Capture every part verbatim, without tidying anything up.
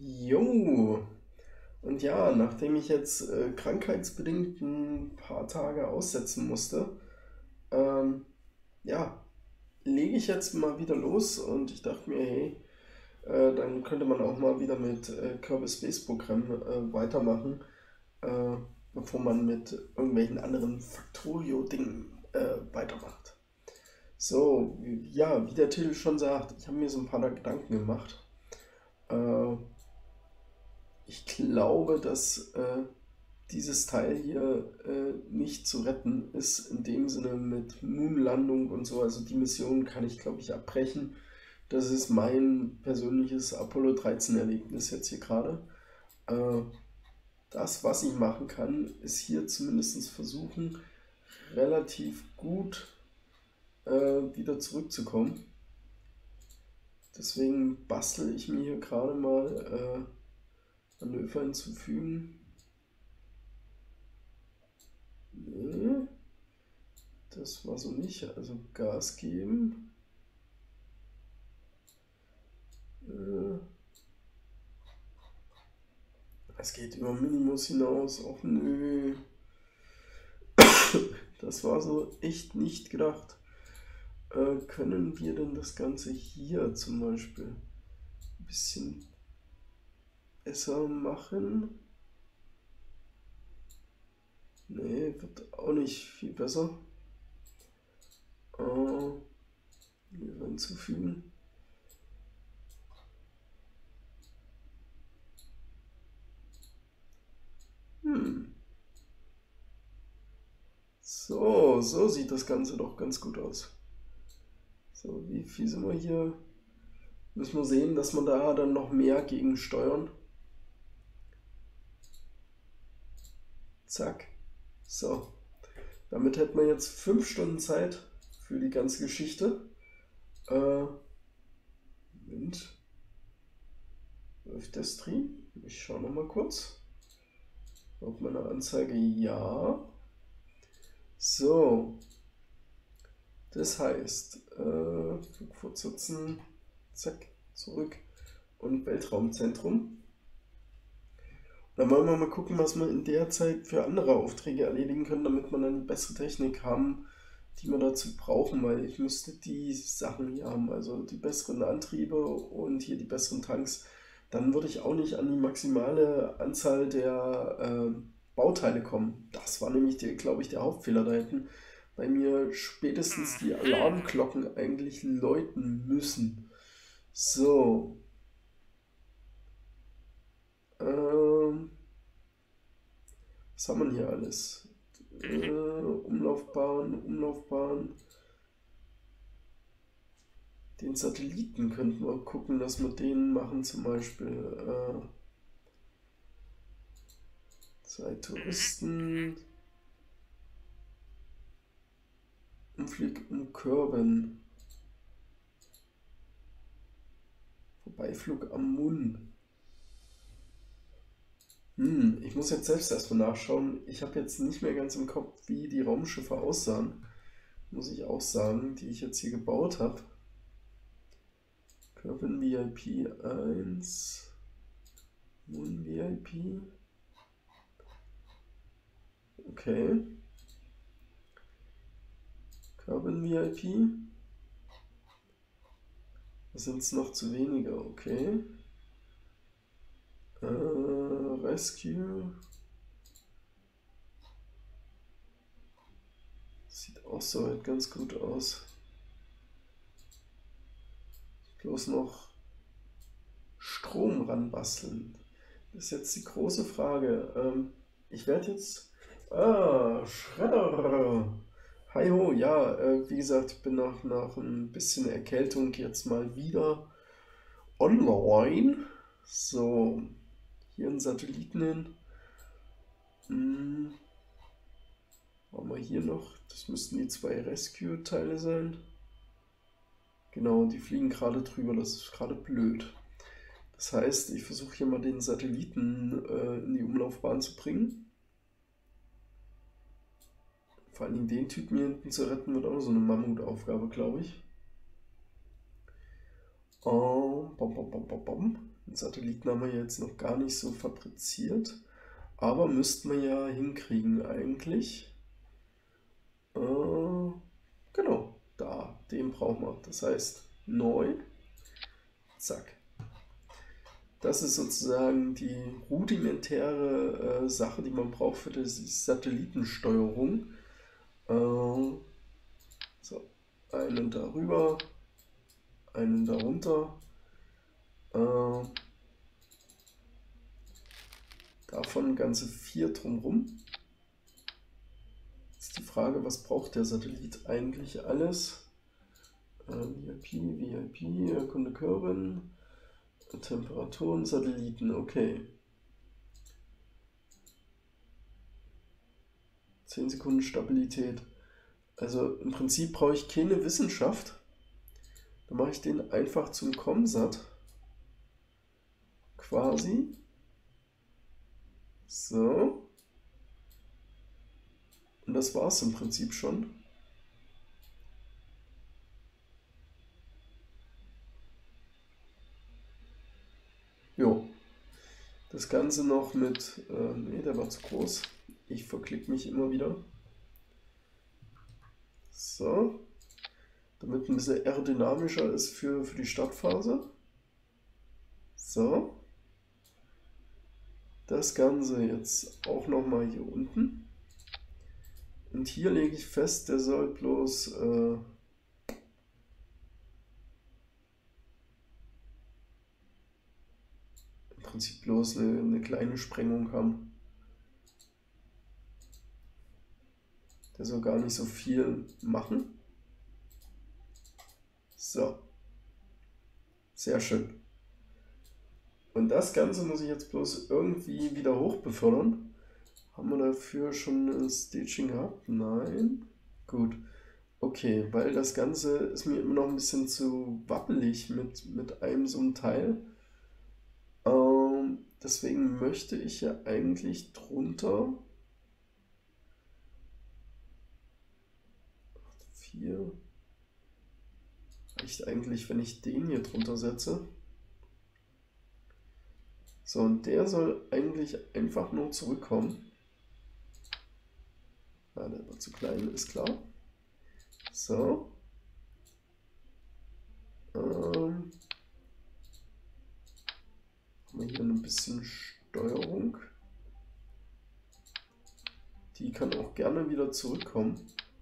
Jo, und ja, nachdem ich jetzt äh, krankheitsbedingt ein paar Tage aussetzen musste, ähm, ja, lege ich jetzt mal wieder los und ich dachte mir, hey, äh, dann könnte man auch mal wieder mit äh, Kerbal Space Program äh, weitermachen, äh, bevor man mit irgendwelchen anderen Factorio-Dingen äh, weitermacht. So, ja, wie der Titel schon sagt, ich habe mir so ein paar Gedanken gemacht. Äh, Ich glaube, dass äh, dieses Teil hier äh, nicht zu retten ist, in dem Sinne mit Moonlandung und so. Also die Mission kann ich, glaube ich, abbrechen. Das ist mein persönliches Apollo dreizehn Erlebnis jetzt hier gerade. Äh, Das, was ich machen kann, ist hier zumindest versuchen, relativ gut äh, wieder zurückzukommen. Deswegen bastel ich mir hier gerade mal äh, Manöver hinzufügen. Nee, das war so nicht. Also Gas geben. Äh, Es geht über Minimus hinaus. Och nö. Das war so echt nicht gedacht. Äh, können wir denn das Ganze hier zum Beispiel ein bisschen besser machen? Nee, wird auch nicht viel besser. Äh, hier hinzufügen. Hm. So, so sieht das Ganze doch ganz gut aus. So, wie viel sind wir hier? Müssen wir sehen, dass man da dann noch mehr gegen steuern. Zack. So. Damit hätten wir jetzt fünf Stunden Zeit für die ganze Geschichte. Äh, Moment. Läuft der Stream? Ich schaue noch mal kurz. Auf meiner Anzeige ja. So. Das heißt, äh, Flug fortsetzen. Zack. Zurück. Und Weltraumzentrum. Dann wollen wir mal gucken, was wir in der Zeit für andere Aufträge erledigen können, damit wir dann die bessere Technik haben, die wir dazu brauchen, weil ich müsste die Sachen hier haben, also die besseren Antriebe und hier die besseren Tanks. Dann würde ich auch nicht an die maximale Anzahl der äh, Bauteile kommen. Das war nämlich, die, glaube ich, der Hauptfehler. Da hätten bei mir spätestens die Alarmglocken eigentlich läuten müssen. So. Ähm, Was haben wir hier alles? Äh, Umlaufbahn, Umlaufbahn. Den Satelliten könnten wir gucken, dass wir den machen, zum Beispiel äh, zwei Touristen, Umflug umkörben, Vorbeiflug am Mun. Hm, ich muss jetzt selbst erstmal nachschauen. Ich habe jetzt nicht mehr ganz im Kopf, wie die Raumschiffe aussahen. Muss ich auch sagen, die ich jetzt hier gebaut habe. Kerbin V I P eins, Moon V I P. Okay. Kerbin V I P. Das sind es noch zu wenige, okay. Äh, Rescue. Sieht auch soweit ganz gut aus. Bloß noch Strom ranbasteln. Das ist jetzt die große Frage. Ähm, ich werde jetzt... Ah, Schredder. Hi ho, ja, äh, wie gesagt, ich bin nach, nach ein bisschen Erkältung jetzt mal wieder online. So, hier einen Satelliten hin. Hm, haben wir hier noch, das müssten die zwei Rescue-Teile sein. Genau, die fliegen gerade drüber, das ist gerade blöd. Das heißt, ich versuche hier mal den Satelliten äh, in die Umlaufbahn zu bringen. Vor allem den Typen hier hinten zu retten, wird auch so eine Mammutaufgabe, glaube ich. Oh, bom, bom, bom, bom, bom. Den Satelliten haben wir jetzt noch gar nicht so fabriziert, aber müssten wir ja hinkriegen eigentlich. Äh, genau, da, den brauchen wir. Das heißt, neu, zack. Das ist sozusagen die rudimentäre äh, Sache, die man braucht für die Satellitensteuerung. Äh, so, einen darüber, einen darunter. Äh, davon ganze vier drumherum. Jetzt die Frage, was braucht der Satellit eigentlich alles? Äh, V I P, V I P, erkunde Körben, Temperaturen, Satelliten, okay. zehn Sekunden Stabilität. Also im Prinzip brauche ich keine Wissenschaft. Dann mache ich den einfach zum COMSAT. Quasi. So. Und das war es im Prinzip schon. Jo. Das Ganze noch mit... Äh, nee, der war zu groß. Ich verklicke mich immer wieder. So. Damit ein bisschen aerodynamischer ist für, für die Startphase. So. Das Ganze jetzt auch nochmal hier unten. Und hier lege ich fest, der soll bloß... Äh, im Prinzip bloß eine, eine kleine Sprengung haben. Der soll gar nicht so viel machen. So. Sehr schön. Und das Ganze muss ich jetzt bloß irgendwie wieder hoch befördern. Haben wir dafür schon ein Staging gehabt? Nein. Gut. Okay, weil das Ganze ist mir immer noch ein bisschen zu wappelig mit, mit einem so einem Teil. Ähm, deswegen möchte ich ja eigentlich drunter... vier. Reicht eigentlich, wenn ich den hier drunter setze. So, und der soll eigentlich einfach nur zurückkommen. Ja, der war zu klein, ist klar. So. Ähm, haben wir hier ein bisschen Steuerung. Die kann auch gerne wieder zurückkommen.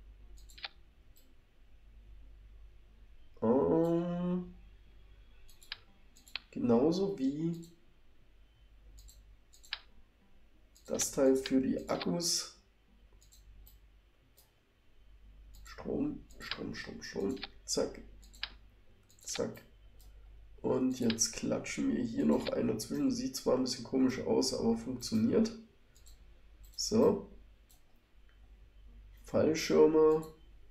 Ähm, genauso wie das Teil für die Akkus. Strom, Strom, Strom, Strom. Zack. Zack. Und jetzt klatschen wir hier noch einen dazwischen. Sieht zwar ein bisschen komisch aus, aber funktioniert. So. Fallschirme.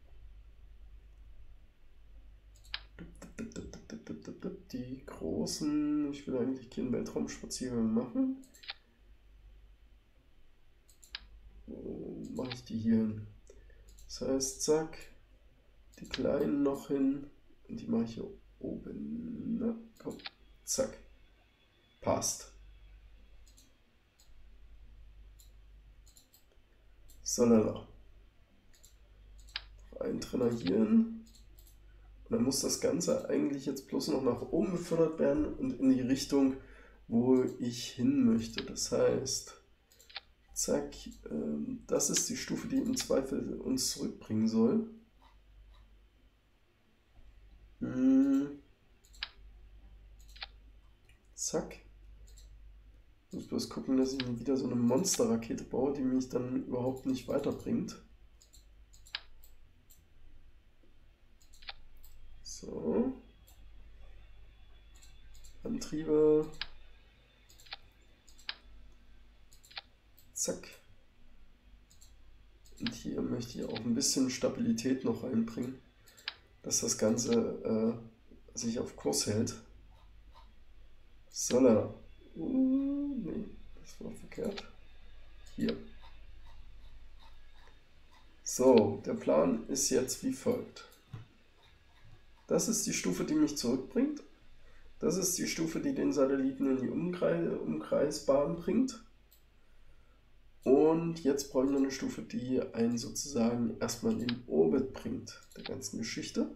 Die großen. Ich will eigentlich keinen Weltraumspaziergang machen. Wo mache ich die hier hin? Das heißt, zack. Die kleinen noch hin. Und die mache ich hier oben. Na, komm. Zack. Passt. So, lala. Ein Trenner hier hin. Und dann muss das Ganze eigentlich jetzt bloß noch nach oben befördert werden und in die Richtung, wo ich hin möchte. Das heißt, zack, ähm, das ist die Stufe, die im Zweifel uns zurückbringen soll. Hm. Zack. Ich muss bloß gucken, dass ich nicht wieder so eine Monsterrakete baue, die mich dann überhaupt nicht weiterbringt. So. Antriebe. Zack. Und hier möchte ich auch ein bisschen Stabilität noch reinbringen, dass das Ganze äh, sich auf Kurs hält. So, na. Uh, nee, das war verkehrt. Hier. So, der Plan ist jetzt wie folgt. Das ist die Stufe, die mich zurückbringt. Das ist die Stufe, die den Satelliten in die Umkreis Umkreisbahn bringt. Und jetzt brauche ich noch eine Stufe, die einen sozusagen erstmal in den Orbit bringt, der ganzen Geschichte.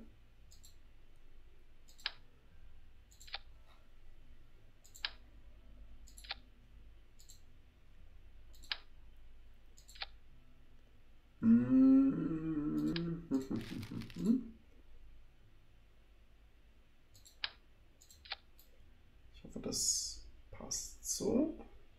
Ich hoffe, das passt so.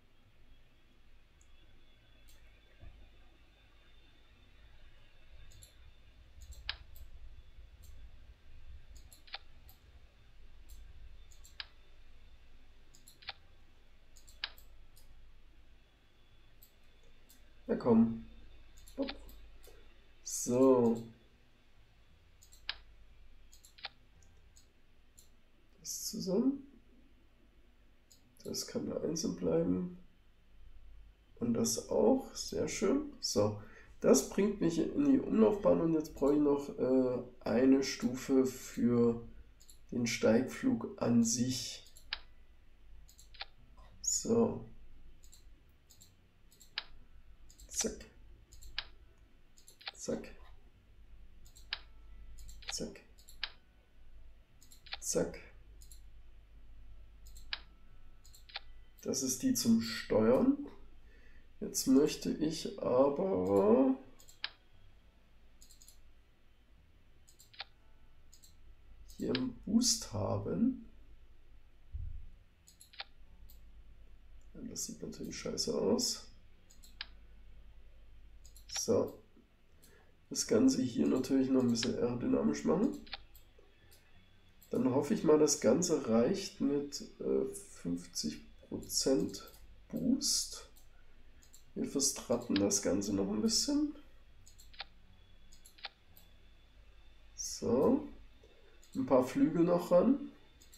Na komm. So. Das zusammen. Das kann da einzeln bleiben. Und das auch. Sehr schön. So. Das bringt mich in die Umlaufbahn und jetzt brauche ich noch äh, eine Stufe für den Steigflug an sich. So. Zack. Zack. Zack. Zack. Das ist die zum Steuern. Jetzt möchte ich aber hier einen Boost haben. Das sieht natürlich scheiße aus. So. Das Ganze hier natürlich noch ein bisschen aerodynamisch machen. Dann hoffe ich mal, das Ganze reicht mit äh, fünfzig Prozent Boost. Wir verstratten das Ganze noch ein bisschen. So. Ein paar Flügel noch ran.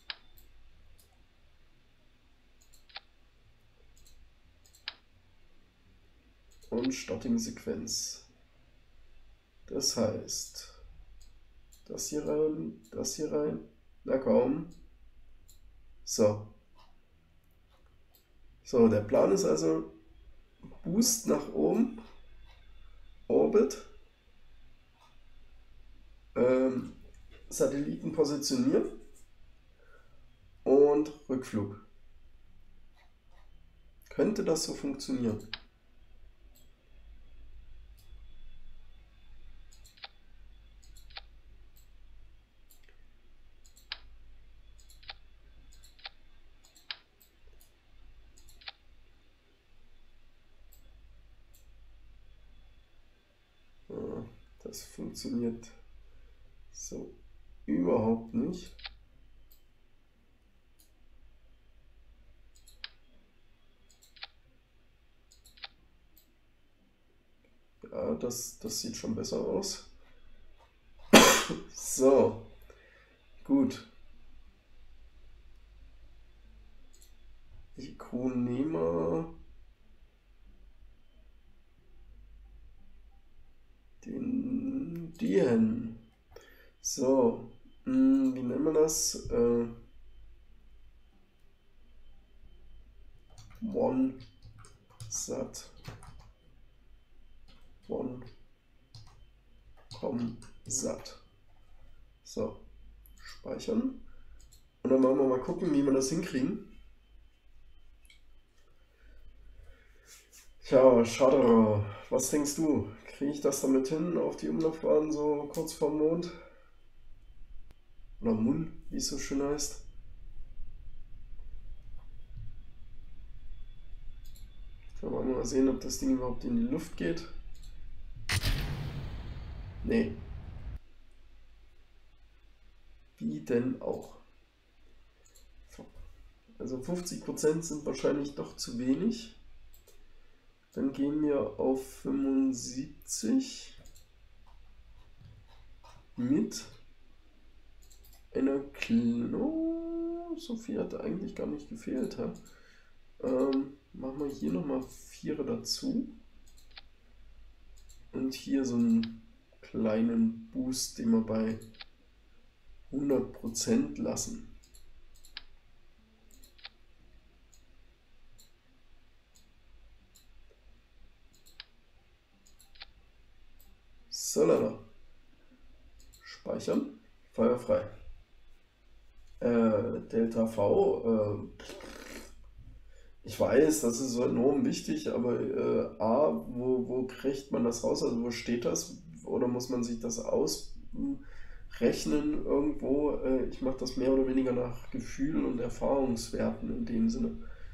Und Starting-Sequenz. Das heißt, das hier rein, das hier rein. Na komm. So. So, der Plan ist also Boost nach oben, Orbit, ähm, Satelliten positionieren und Rückflug. Könnte das so funktionieren? Das funktioniert so überhaupt nicht. Ja, das, das sieht schon besser aus. So, gut. Ikonema. Den Dien. So, mh, wie nennen wir das? Äh, One Sat. One Com Sat. So, speichern. Und dann wollen wir mal gucken, wie wir das hinkriegen. Tja, schade. Was denkst du? Kriege ich das damit hin auf die Umlaufbahn so kurz vorm Mond? Oder Mun, wie es so schön heißt. Dann wollen wir mal sehen, ob das Ding überhaupt in die Luft geht. Nee. Wie denn auch? Also fünfzig Prozent sind wahrscheinlich doch zu wenig. Dann gehen wir auf fünfundsiebzig mit einer Klo. So viel hat eigentlich gar nicht gefehlt. Ja? Ähm, machen wir hier nochmal vier dazu. Und hier so einen kleinen Boost, den wir bei hundert Prozent lassen. So, Lala. Speichern. Feuerfrei. Äh, Delta V. Äh, ich weiß, das ist so enorm wichtig, aber äh, A, wo, wo kriegt man das raus? Also wo steht das? Oder muss man sich das ausrechnen irgendwo? Äh, ich mache das mehr oder weniger nach Gefühl und Erfahrungswerten in dem Sinne.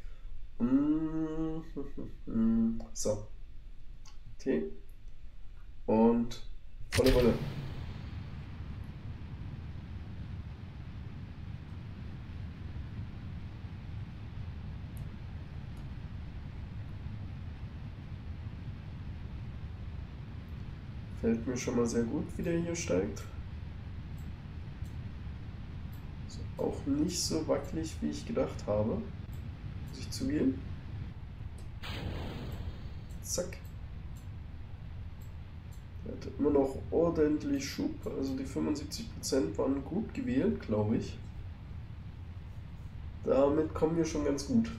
Mm, so. Okay. Und volle Rolle. Fällt mir schon mal sehr gut, wie der hier steigt. Ist auch nicht so wackelig, wie ich gedacht habe. Muss ich zugeben. Zack. Er hat immer noch ordentlich Schub. Also die fünfundsiebzig Prozent waren gut gewählt, glaube ich. Damit kommen wir schon ganz gut.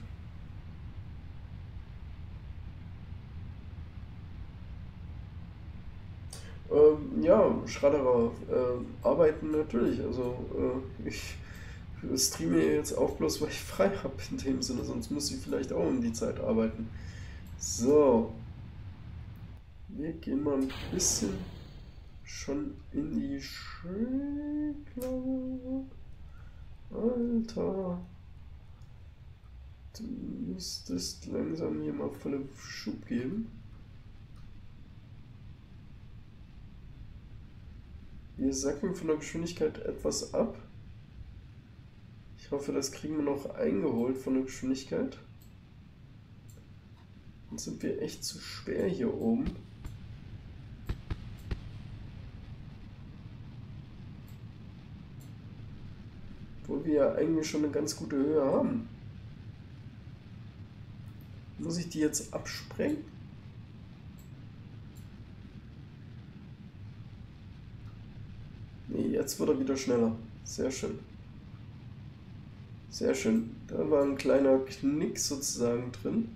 Ähm, ja, Schradderer äh, arbeiten natürlich. Also äh, ich streame jetzt auch bloß, weil ich frei habe in dem Sinne, sonst muss ich vielleicht auch um die Zeit arbeiten. So. Wir gehen mal ein bisschen schon in die Schräglage. Alter. Du müsstest langsam hier mal volle Schub geben. Wir sacken von der Geschwindigkeit etwas ab. Ich hoffe, das kriegen wir noch eingeholt von der Geschwindigkeit. Dann sind wir echt zu schwer hier oben. Obwohl wir ja eigentlich schon eine ganz gute Höhe haben. Muss ich die jetzt absprengen? Nee, jetzt wird er wieder schneller. Sehr schön. Sehr schön. Da war ein kleiner Knick sozusagen drin.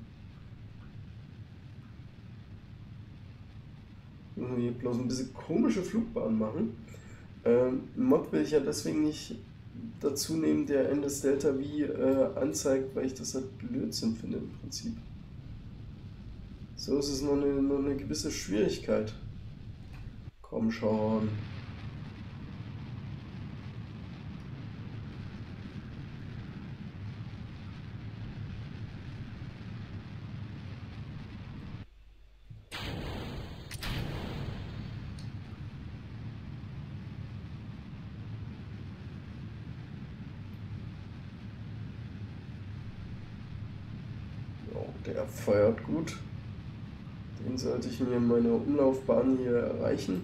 Müssen wir hier bloß ein bisschen komische Flugbahn machen. Ähm, Mod will ich ja deswegen nicht dazu nehmen, der Endes Delta V äh, anzeigt, weil ich das halt Blödsinn finde im Prinzip. So ist es noch eine, noch eine gewisse Schwierigkeit. Komm schon. Der feuert gut. Den sollte ich mir in meiner Umlaufbahn hier erreichen.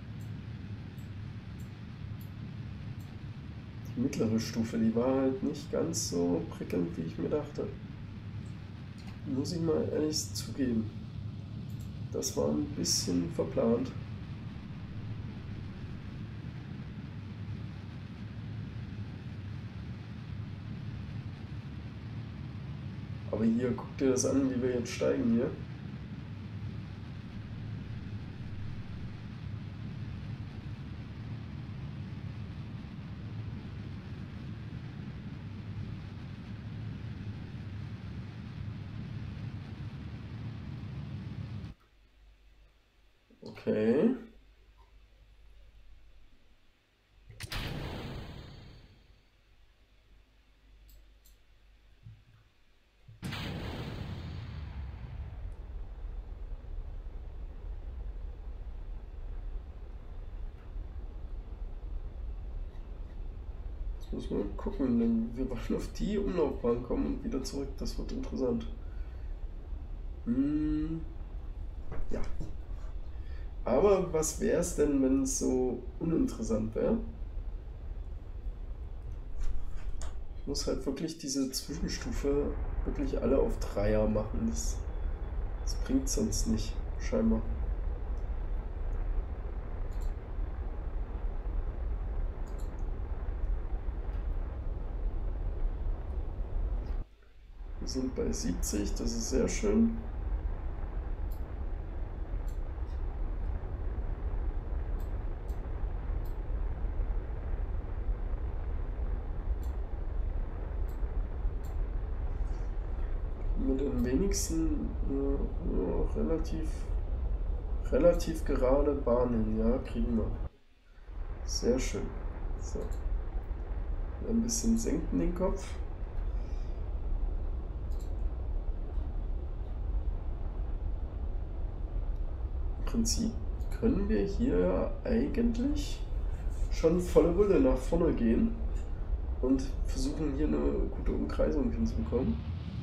Die mittlere Stufe, die war halt nicht ganz so prickelnd, wie ich mir dachte. Muss ich mal ehrlich zugeben. Das war ein bisschen verplant. Aber hier, guck dir das an, wie wir jetzt steigen hier. Okay. Muss man gucken, denn wir wollen auf die Umlaufbahn kommen und wieder zurück. Das wird interessant. Hm, ja. Aber was wäre es denn, wenn es so uninteressant wäre? Ich muss halt wirklich diese Zwischenstufe wirklich alle auf Dreier machen. Das, das bringt sonst nicht, scheinbar. Wir sind bei siebzig, das ist sehr schön. mit den wenigsten äh, ja, relativ, relativ gerade Bahnen, ja, kriegen wir. Sehr schön. So. Ein bisschen senken den Kopf. Im Prinzip können wir hier eigentlich schon volle Bulle nach vorne gehen und versuchen hier eine gute Umkreisung hinzubekommen.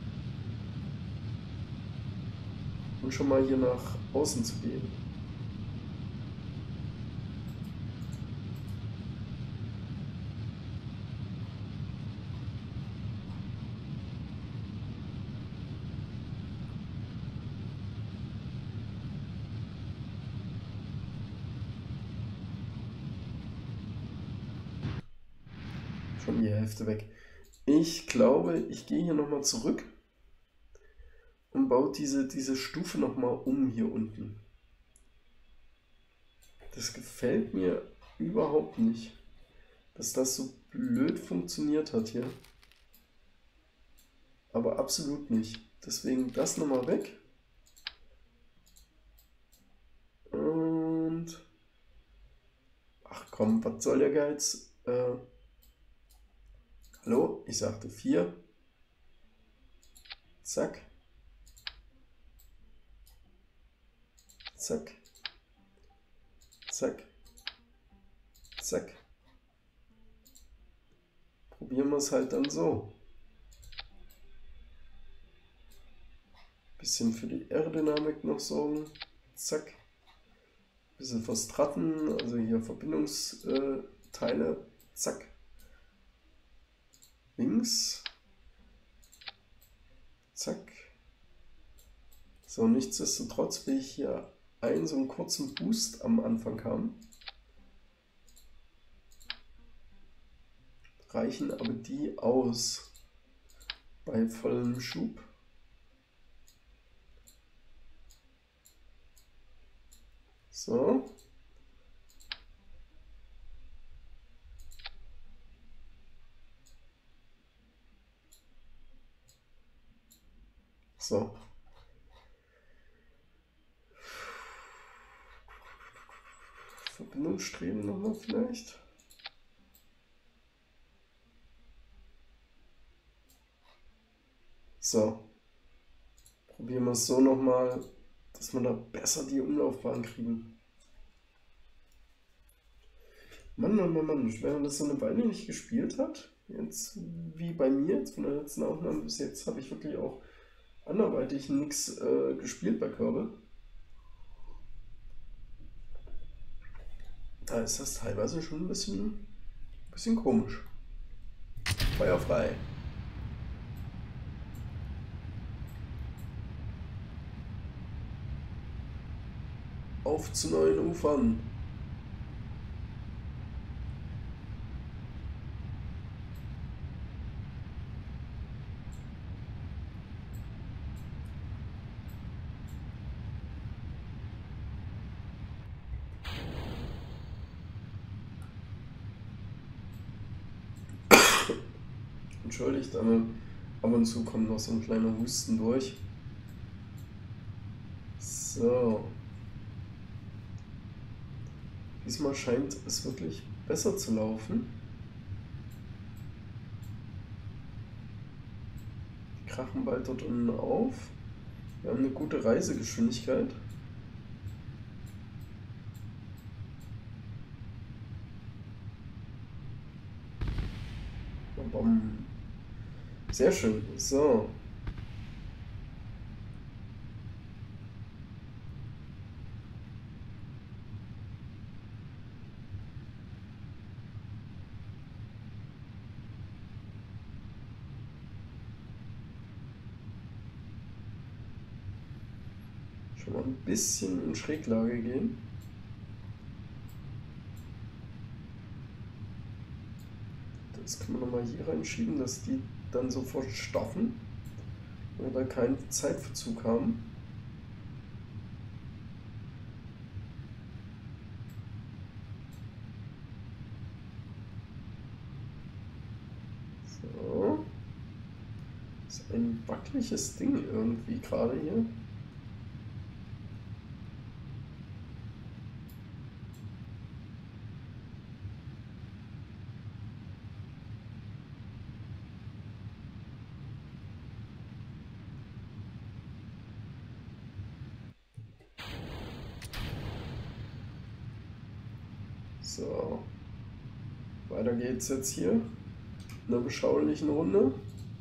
Und schon mal hier nach außen zu gehen. Schon die Hälfte weg. Ich glaube, ich gehe hier nochmal zurück und baue diese, diese Stufe nochmal um hier unten. Das gefällt mir überhaupt nicht, dass das so blöd funktioniert hat hier. Aber absolut nicht. Deswegen das nochmal weg. Und... Ach komm, was soll der Geiz? Äh, hallo, ich sagte vier. Zack. Zack. Zack. Zack. Probieren wir es halt dann so. Bisschen für die Aerodynamik noch sorgen. Zack. Bisschen verstratten, also hier Verbindungsteile. Zack. Links. Zack. So, nichtsdestotrotz will ich hier einen so einen kurzen Boost am Anfang haben. Reichen aber die aus bei vollem Schub. So. So. Verbindungsstreben nochmal vielleicht. So. Probieren wir es so nochmal, dass wir da besser die Umlaufbahn kriegen. Mann, Mann, Mann, Mann, wenn man das so eine Weile nicht gespielt hat, jetzt wie bei mir, jetzt von der letzten Aufnahme bis jetzt, habe ich wirklich auch anderweitig nichts äh, gespielt bei Kerbal. Da ist das teilweise schon ein bisschen, bisschen komisch. Feuerfrei. Auf zu neuen Ufern. Entschuldigt, aber ab und zu kommt noch so ein kleiner Husten durch. So. Diesmal scheint es wirklich besser zu laufen. Die krachen bald dort unten auf. Wir haben eine gute Reisegeschwindigkeit. Bom. Sehr schön. So. Schon mal ein bisschen in Schräglage gehen. Das kann man nochmal hier reinschieben, dass die dann sofort stoppen, weil wir keinen Zeitverzug haben. So. Das ein wackeliges Ding irgendwie gerade hier. So, weiter geht's jetzt hier in einer beschaulichen Runde.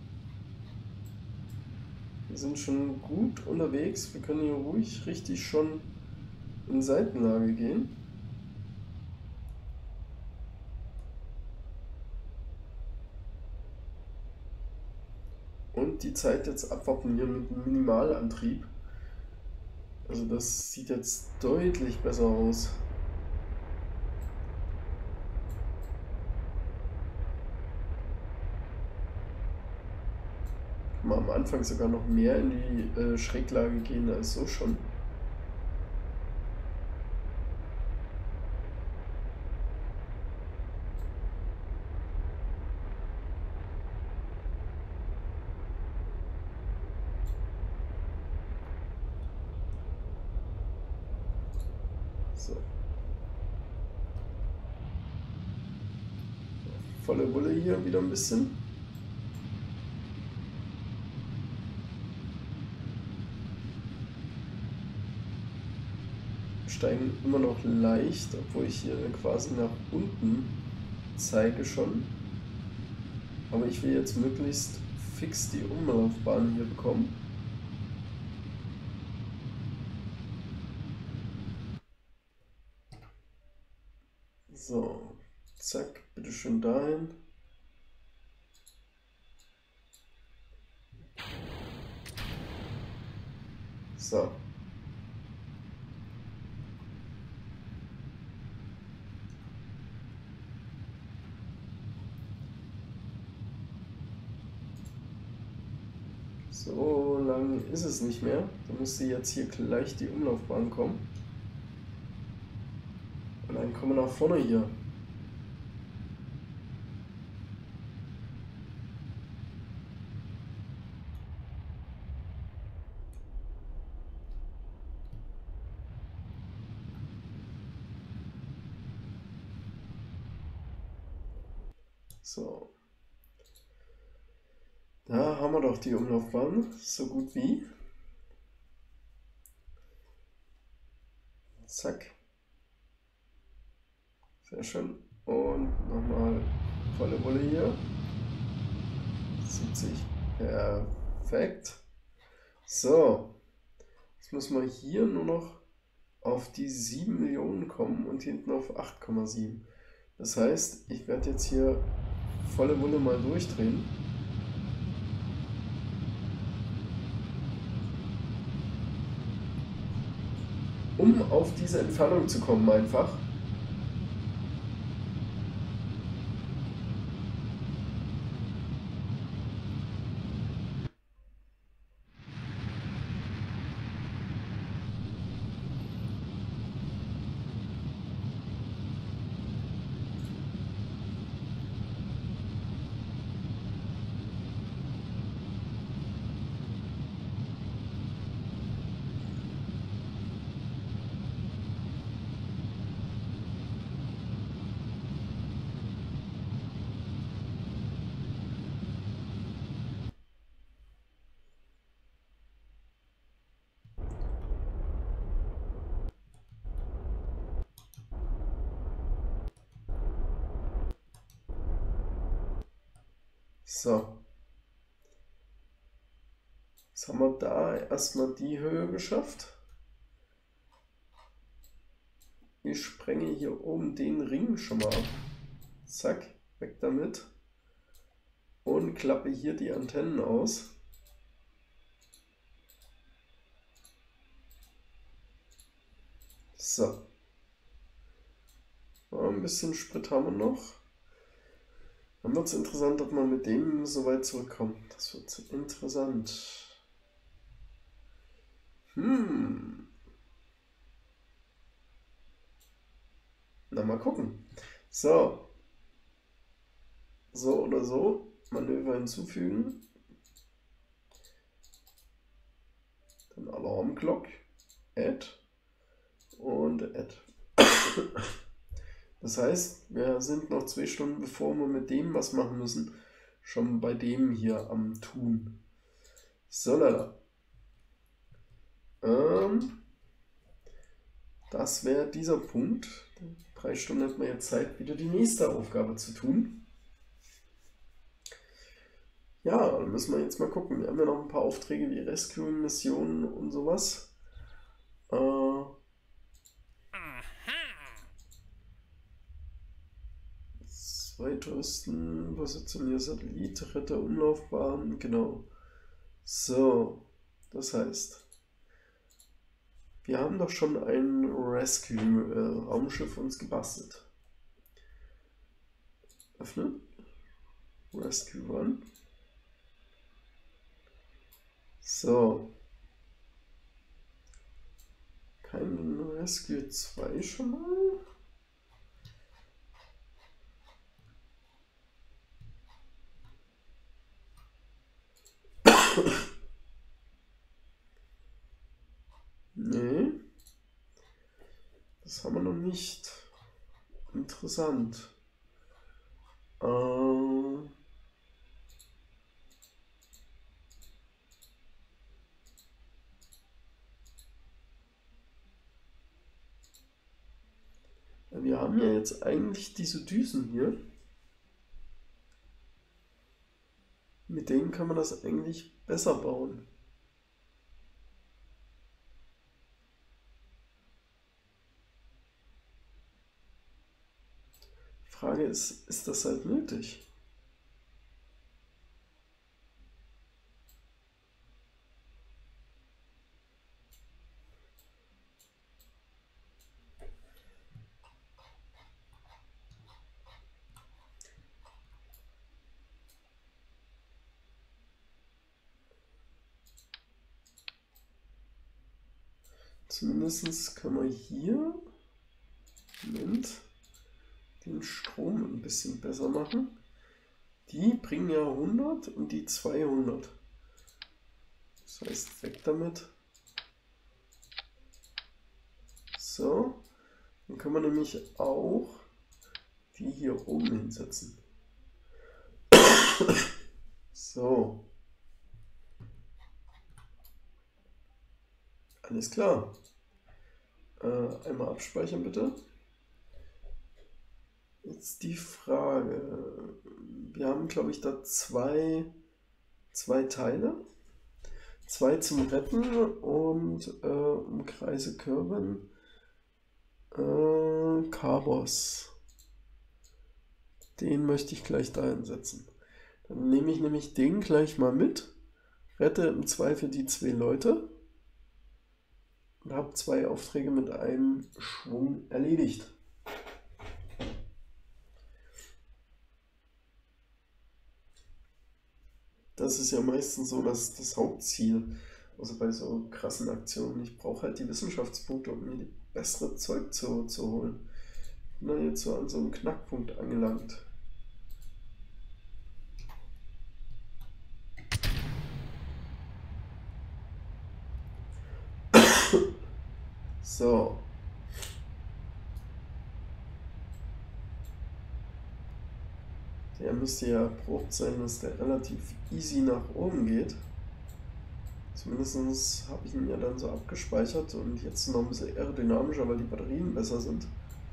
Wir sind schon gut unterwegs. Wir können hier ruhig richtig schon in Seitenlage gehen. Und die Zeit jetzt abwarten hier mit einem Minimalantrieb. Also das sieht jetzt deutlich besser aus. Kann man am Anfang sogar noch mehr in die äh, Schräglage gehen als so schon. So. Volle Bulle hier wieder ein bisschen. Steigen immer noch leicht, obwohl ich hier quasi nach unten zeige schon. Aber ich will jetzt möglichst fix die Umlaufbahn hier bekommen. So, zack, bitteschön dahin. So. So lang ist es nicht mehr. Da müsste jetzt hier gleich die Umlaufbahn kommen. Und dann kommen wir nach vorne hier. So. Da haben wir doch die Umlaufbahn, so gut wie. Zack. Sehr schön. Und nochmal volle Bulle hier. siebzig. Perfekt. So. Jetzt müssen wir hier nur noch auf die sieben Millionen kommen und hinten auf acht Komma sieben. Das heißt, ich werde jetzt hier volle Bulle mal durchdrehen. Um auf diese Entfernung zu kommen einfach. So. Jetzt haben wir da erstmal die Höhe geschafft. Ich sprenge hier oben den Ring schon mal ab. Zack, weg damit. Und klappe hier die Antennen aus. So. Ein bisschen Sprit haben wir noch. Dann wird es interessant, ob man mit dem so weit zurückkommt. Das wird interessant. Hm. Na, mal gucken. So. So oder so. Manöver hinzufügen. Alarm Clock, Add und Add. Das heißt, wir sind noch zwei Stunden, bevor wir mit dem was machen müssen, schon bei dem hier am Tun. So, lala. Ähm, das wäre dieser Punkt. Drei Stunden hat man jetzt Zeit, wieder die nächste Aufgabe zu tun. Ja, dann müssen wir jetzt mal gucken. Wir haben ja noch ein paar Aufträge wie Rescue-Missionen und sowas. Äh, zwei Touristen, positionier Satellit, rette Umlaufbahn, genau. So, das heißt, wir haben doch schon ein Rescue-Raumschiff uns gebastelt. Öffnen. Rescue One. So. Kein Rescue zwei schon mal? Nee. Das haben wir noch nicht. Interessant. Äh... Wir haben ja jetzt eigentlich diese Düsen hier. Mit denen kann man das eigentlich besser bauen. Die Frage ist, ist das halt nötig? Zumindest können wir hier Moment, den Strom ein bisschen besser machen. Die bringen ja hundert und die zweihundert. Das heißt, weg damit. So, dann können wir nämlich auch die hier oben hinsetzen. So. Alles klar. Äh, einmal abspeichern bitte. Jetzt die Frage. Wir haben, glaube ich, da zwei, zwei Teile. Zwei zum Retten und äh, umkreise Körben. Äh, Carbos. Den möchte ich gleich dahin setzen. Dann nehme ich nämlich den gleich mal mit. Rette im Zweifel die zwei Leute. Und habe zwei Aufträge mit einem Schwung erledigt. Das ist ja meistens so das, das Hauptziel. Also bei so krassen Aktionen. Ich brauche halt die Wissenschaftspunkte, um mir die bessere Zeug zu, zu holen. Ich bin dann jetzt so an so einem Knackpunkt angelangt. So. Der müsste ja erprobt sein, dass der relativ easy nach oben geht. Zumindest habe ich ihn ja dann so abgespeichert und jetzt noch ein bisschen aerodynamischer, weil die Batterien besser sind.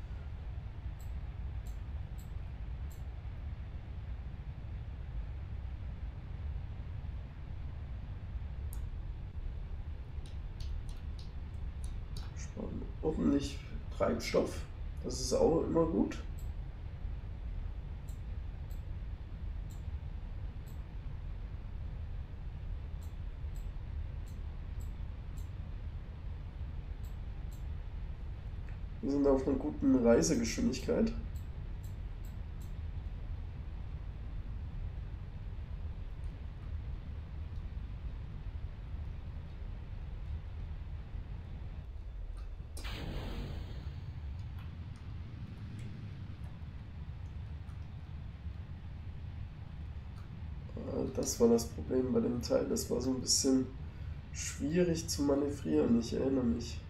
Sparen ordentlich Treibstoff, das ist auch immer gut. Wir sind auf einer guten Reisegeschwindigkeit. Das war das Problem bei dem Teil, das war so ein bisschen schwierig zu manövrieren, ich erinnere mich.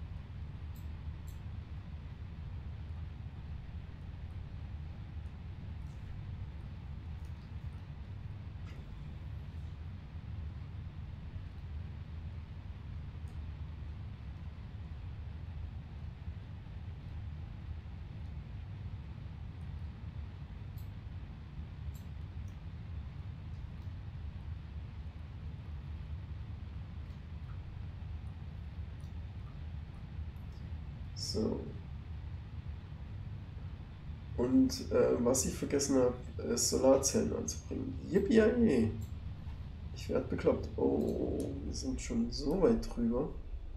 So. Und äh, was ich vergessen habe, ist Solarzellen anzubringen. Yippie! Ich werde bekloppt. Oh, wir sind schon so weit drüber.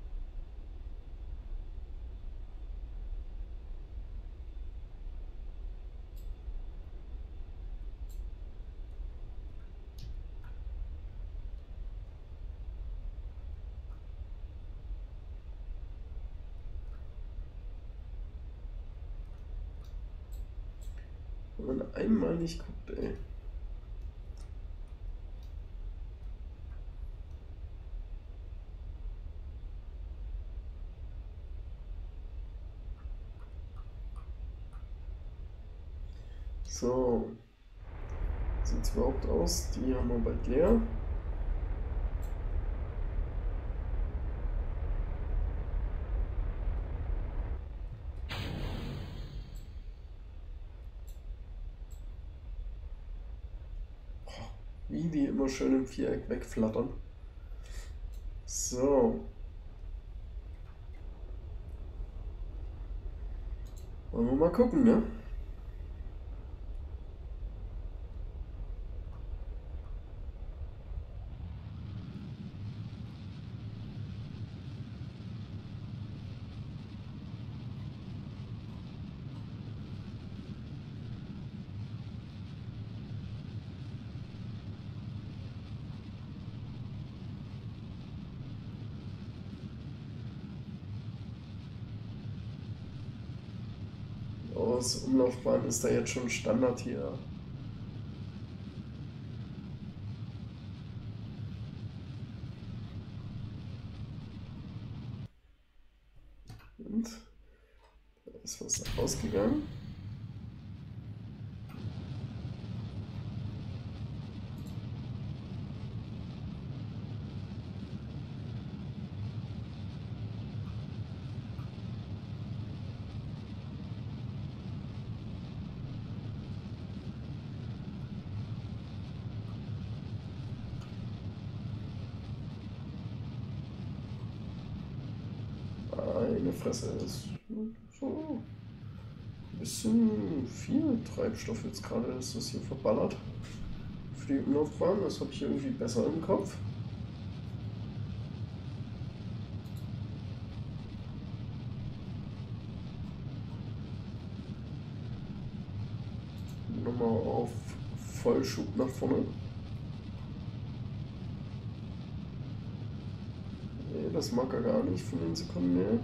Wenn man einmal nicht guckt, ey. So. Sieht es überhaupt aus? Die haben wir bald leer. Wie die immer schön im Viereck wegflattern. So. Wollen wir mal gucken, ne? Aus Umlaufbahn ist da jetzt schon Standard hier. Und da ist was rausgegangen. Meine Fresse, ist so ein bisschen viel Treibstoff jetzt gerade, ist das hier verballert. Für die Umlaufbahn, das habe ich irgendwie besser im Kopf. Nochmal auf Vollschub nach vorne. Nee, das mag er gar nicht von den Sekunden mehr.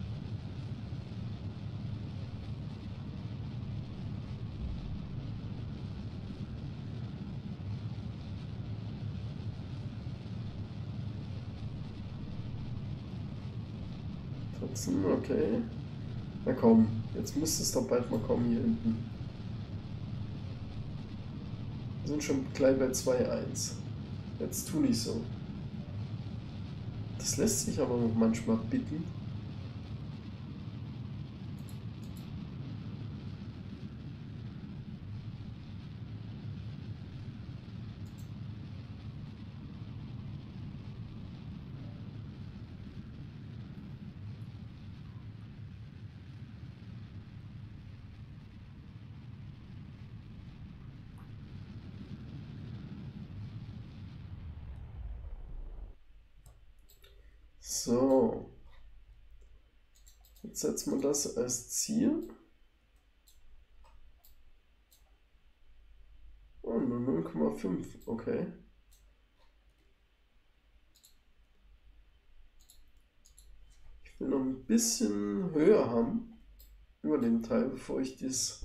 Okay. Na komm, jetzt müsste es doch bald mal kommen hier hinten. Wir sind schon gleich bei zwei eins. Jetzt tu nicht so. Das lässt sich aber noch manchmal bitten. So, jetzt setzen wir das als Ziel. Oh, nur null Komma fünf, okay. Ich will noch ein bisschen höher haben über dem Teil, bevor ich das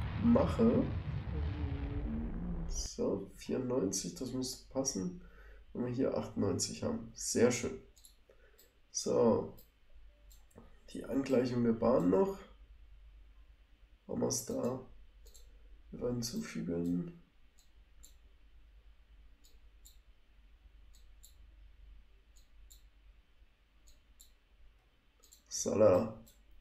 mache. So, vierundneunzig, das müsste passen. wenn wir hier achtundneunzig haben. Sehr schön. So, die Angleichung der Bahn noch. Machen wir es da. Wir wollen hinzufügen. Sala.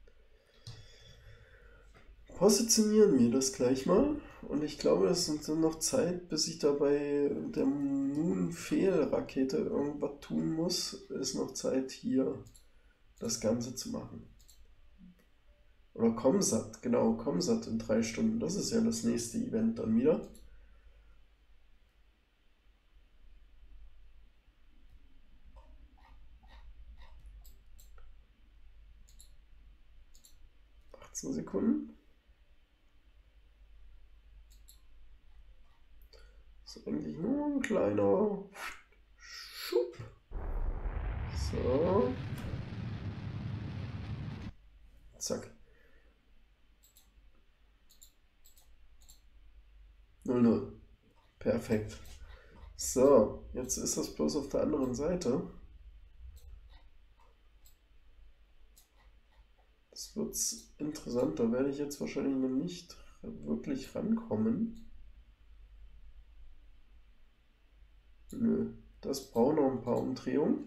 Positionieren wir das gleich mal. Und ich glaube, es ist dann noch Zeit, bis ich da bei der Moon-Fehl-Rakete irgendwas tun muss. Ist noch Zeit, hier das Ganze zu machen. Oder Comsat, genau, Comsat in drei Stunden. Das ist ja das nächste Event dann wieder. achtzehn Sekunden. Das ist eigentlich nur ein kleiner Schub. So. Zack. null null. Perfekt. So, jetzt ist das bloß auf der anderen Seite. Das wird interessant, da werde ich jetzt wahrscheinlich noch nicht wirklich rankommen. Nö, das braucht noch ein paar Umdrehungen.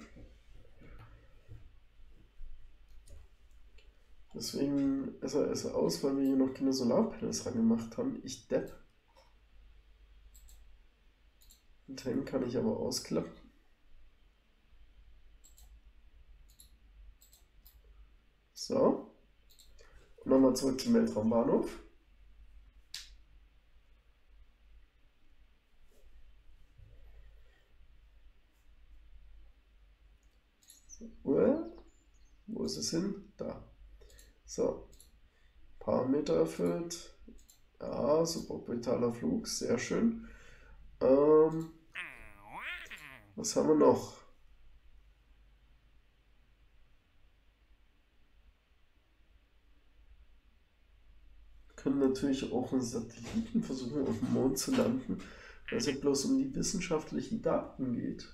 Deswegen S A S aus, weil wir hier noch keine Solarpanels rangemacht haben. Ich depp. Den kann ich aber ausklappen. So. Und nochmal zurück zum Weltraumbahnhof. So. Wo ist es hin? Da. So. Parameter erfüllt. Ja, suborbitaler Flug. Sehr schön. Ähm, was haben wir noch? Wir können natürlich auch einen Satelliten versuchen, auf dem Mond zu landen, weil es ja bloß um die wissenschaftlichen Daten geht.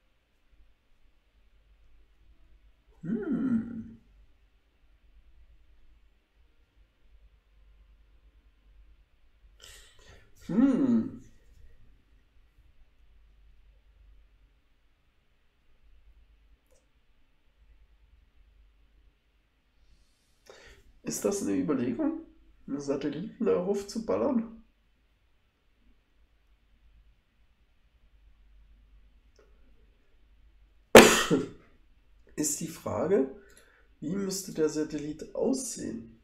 Hm. Hm. Ist das eine Überlegung, einen Satelliten darauf zu ballern? Ist die Frage, wie müsste der Satellit aussehen?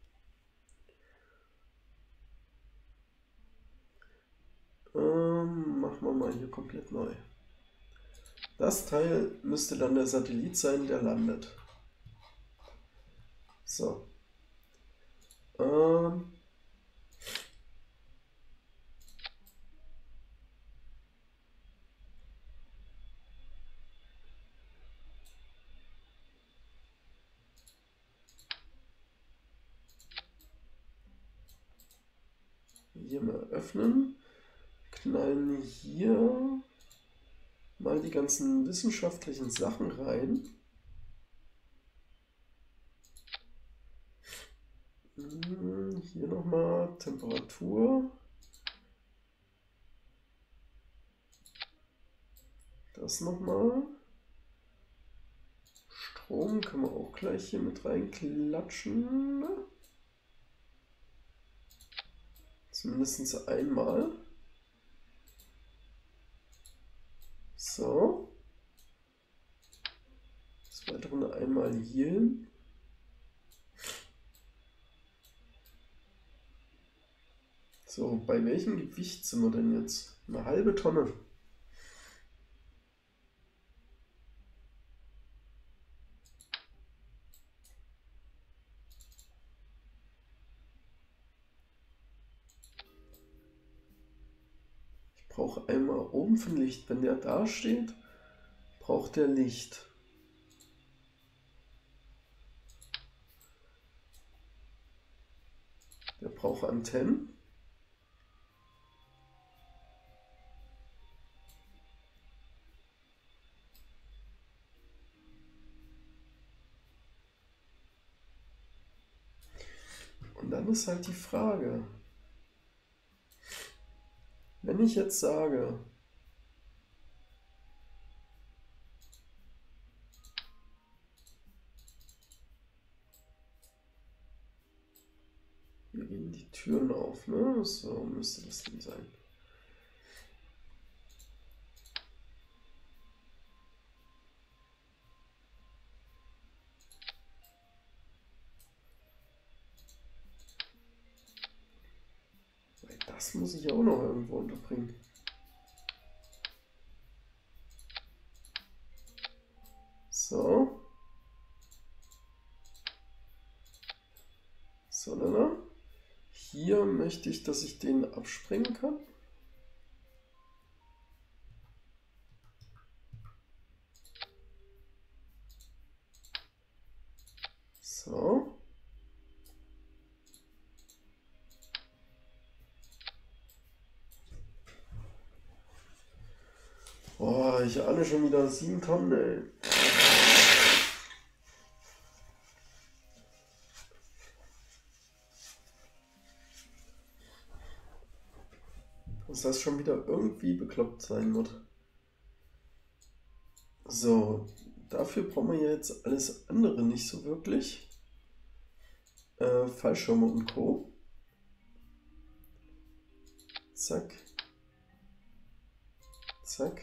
Ähm, machen wir mal hier komplett neu. Das Teil müsste dann der Satellit sein, der landet. So. Ähm. Hier mal öffnen. Knallen hier mal die ganzen wissenschaftlichen Sachen rein. Hier nochmal Temperatur. Das nochmal. Strom können wir auch gleich hier mit reinklatschen. Zumindest einmal. So. Das weitere einmal hier hin. So, bei welchem Gewicht sind wir denn jetzt? Eine halbe Tonne. Ich brauche einmal oben für Licht. Wenn der da steht, braucht der Licht. Der braucht Antennen. dann ist halt die Frage, wenn ich jetzt sage, hier gehen die Türen auf, ne? So müsste das dann sein. Das muss ich auch noch irgendwo unterbringen. So. So, dann, dann. Hier möchte ich, dass ich den abspringen kann. So. Oh, ich ahne schon wieder sieben Tonnen, ey. Dass das schon wieder irgendwie bekloppt sein wird. So, dafür brauchen wir jetzt alles andere nicht so wirklich. Äh, Fallschirme und Co. Zack. Zack.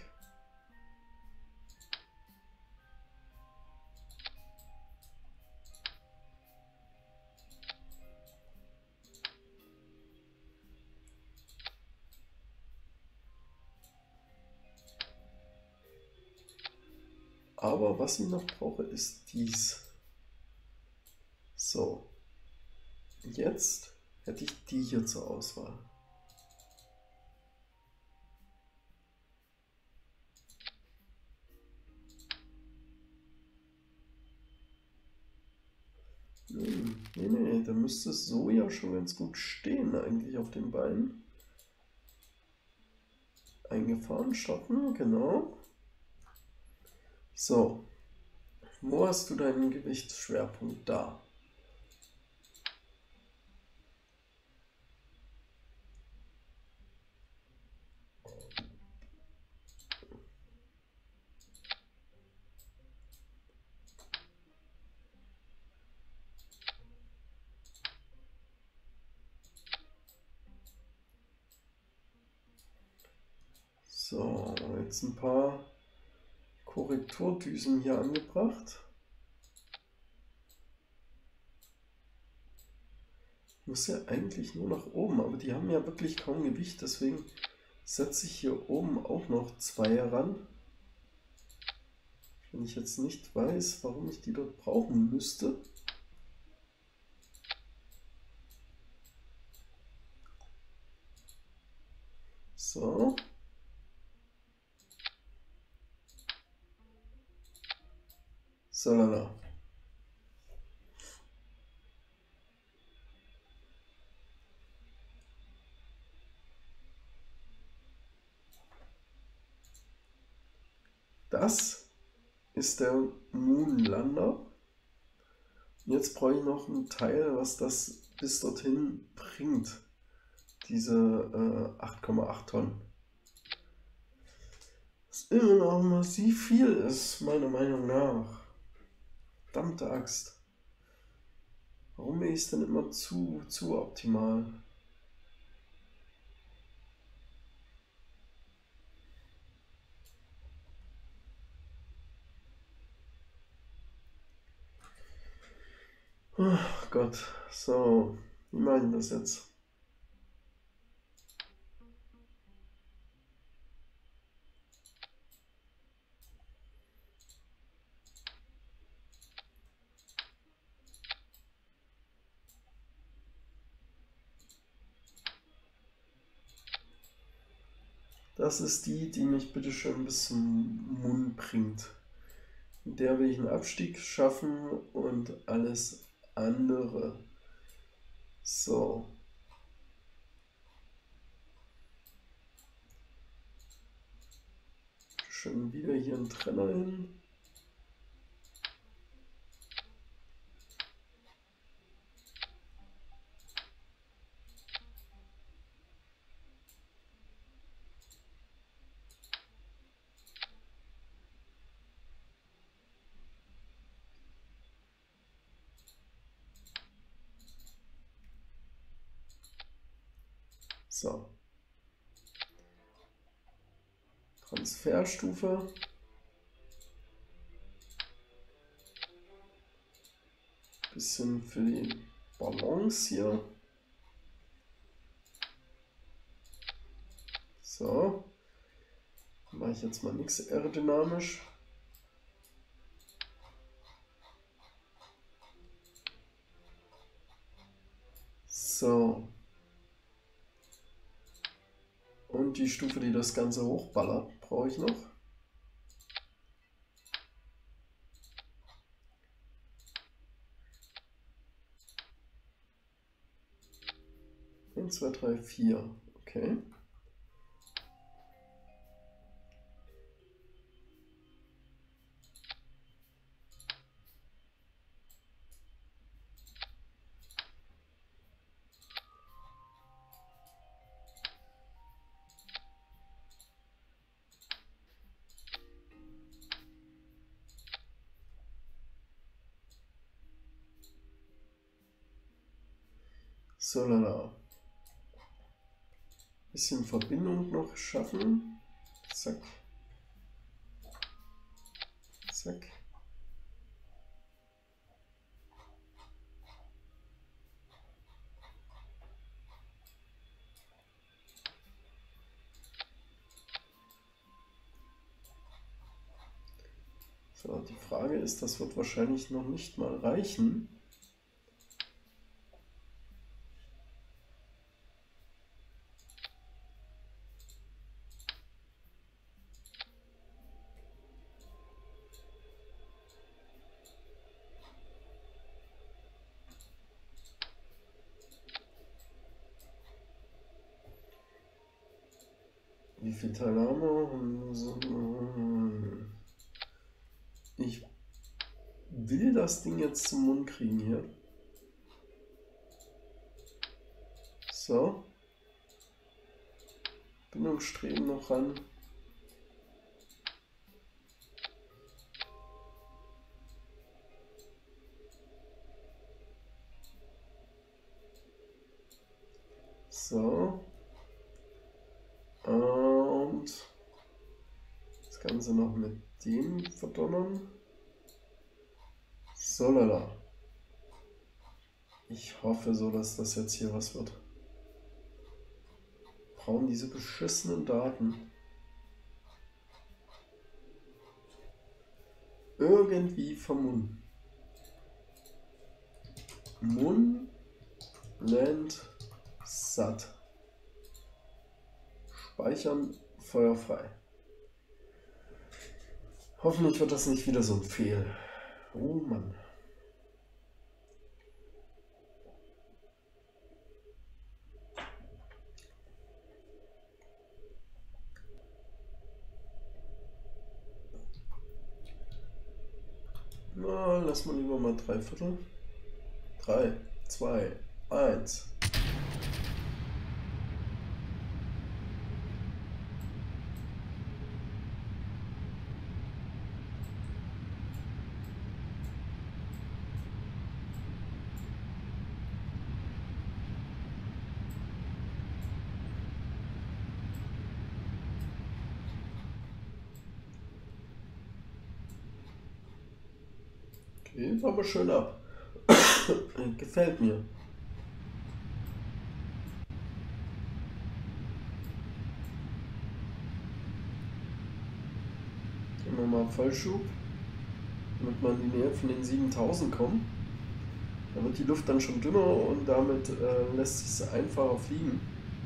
Aber was ich noch brauche, ist dies. So. Jetzt hätte ich die hier zur Auswahl. Hm, nee, nee, da müsste es so ja schon ganz gut stehen, eigentlich auf den Beinen. Eingefahren, stoppen, genau. So, wo hast du deinen Gewichtsschwerpunkt? Da. So, jetzt ein paar Korrekturdüsen hier angebracht. Muss ja eigentlich nur nach oben, aber die haben ja wirklich kaum Gewicht, deswegen setze ich hier oben auch noch zwei ran. Wenn ich jetzt nicht weiß, warum ich die dort brauchen müsste. So. So, lala. Das ist der Moonlander. Und jetzt brauche ich noch ein Teil, was das bis dorthin bringt. Diese äh, acht Komma acht Tonnen. Was immer noch massiv viel ist, meiner Meinung nach. Verdammte Axt. Warum bin ich denn immer zu, zu optimal? Oh Gott, so, wie meinen das jetzt? Das ist die, die mich bitte schön bis zum Mund bringt. Mit der will ich einen Abstieg schaffen und alles andere. So. Schön wieder hier einen Trenner hin. So. Transferstufe. Bisschen für die Balance hier. So. Mache ich jetzt mal nichts aerodynamisch. So. Und die Stufe, die das Ganze hochballert, brauche ich noch. eins, zwei, drei, vier. Okay. So, lala. Bisschen Verbindung noch schaffen. Zack. Zack. So, die Frage ist, das wird wahrscheinlich noch nicht mal reichen. Wie viel Teilnahme? Ich will das Ding jetzt zum Mund kriegen hier. So. Bindungsstreben noch ran. So. Und das Ganze noch mit dem verdonnern. So, lala. Ich hoffe so, dass das jetzt hier was wird. Brauchen diese beschissenen Daten. Irgendwie vermummen. Mun Land Sat. Speichern, feuerfrei. Hoffentlich wird das nicht wieder so ein Fehl. Oh Mann. Na, lass mal lieber mal drei Viertel. drei, zwei, eins. Geht aber schön ab. Gefällt mir. Gehen wir mal Vollschub, damit wir in die Nähe von den siebentausend kommen. Da wird die Luft dann schon dünner und damit äh, lässt sich es einfacher fliegen.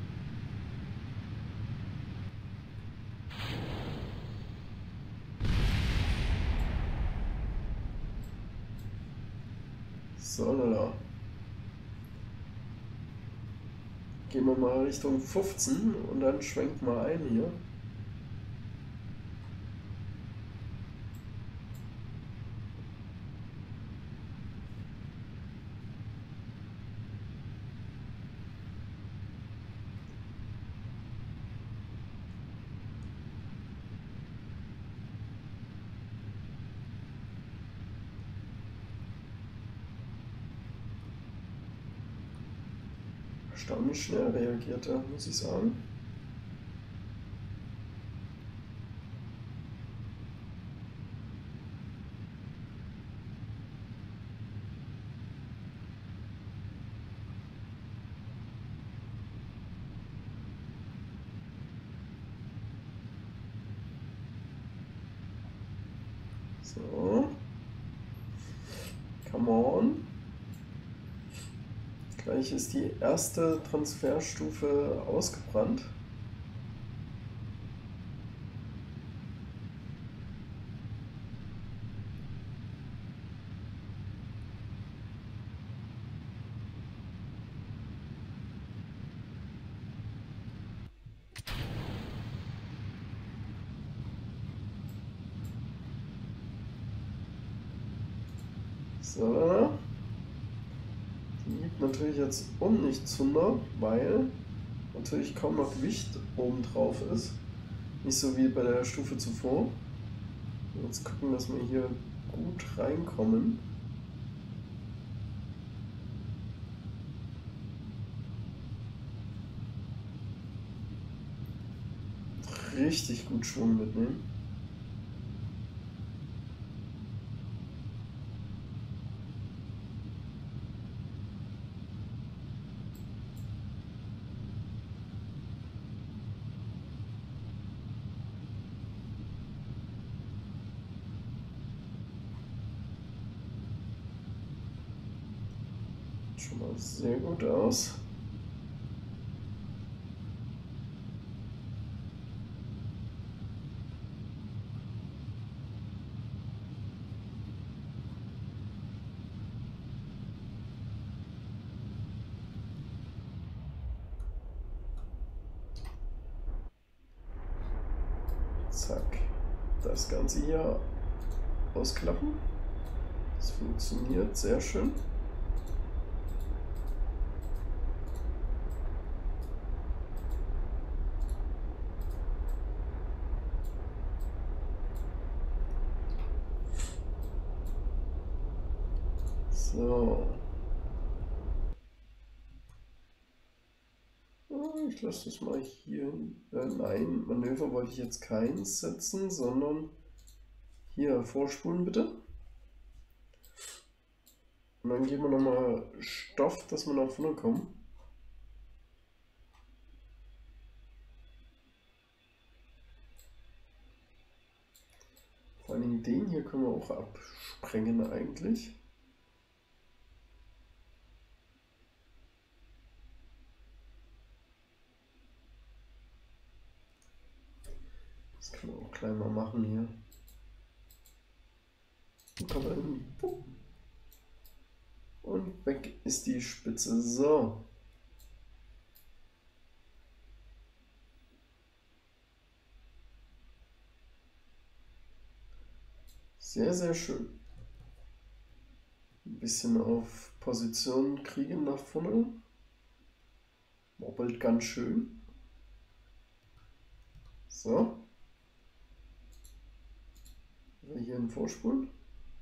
So, lala. Gehen wir mal Richtung fünfzehn und dann schwenkt mal ein hier. erstaunlich schnell reagierte, muss ich sagen. So. Come on. Gleich ist die erste Transferstufe ausgebrannt. So. Die gibt natürlich jetzt ordentlich Zunder, weil natürlich kaum noch Gewicht oben drauf ist. Nicht so wie bei der Stufe zuvor. Jetzt gucken, dass wir hier gut reinkommen. Richtig gut Schwung mitnehmen. Schon mal sehr gut aus. Zack. Das Ganze hier ausklappen. Das funktioniert sehr schön. So. Ich lasse das mal hier. Äh, nein, Manöver wollte ich jetzt keins setzen, sondern hier vorspulen bitte. Und dann geben wir nochmal Stoff, dass wir nach vorne kommen. Vor allem den hier können wir auch absprengen eigentlich. Das können wir auch gleich mal machen hier. Und weg ist die Spitze. So. Sehr, sehr schön. Ein bisschen auf Position kriegen nach vorne. Wobbelt ganz schön. So. Hier einen Vorspulen.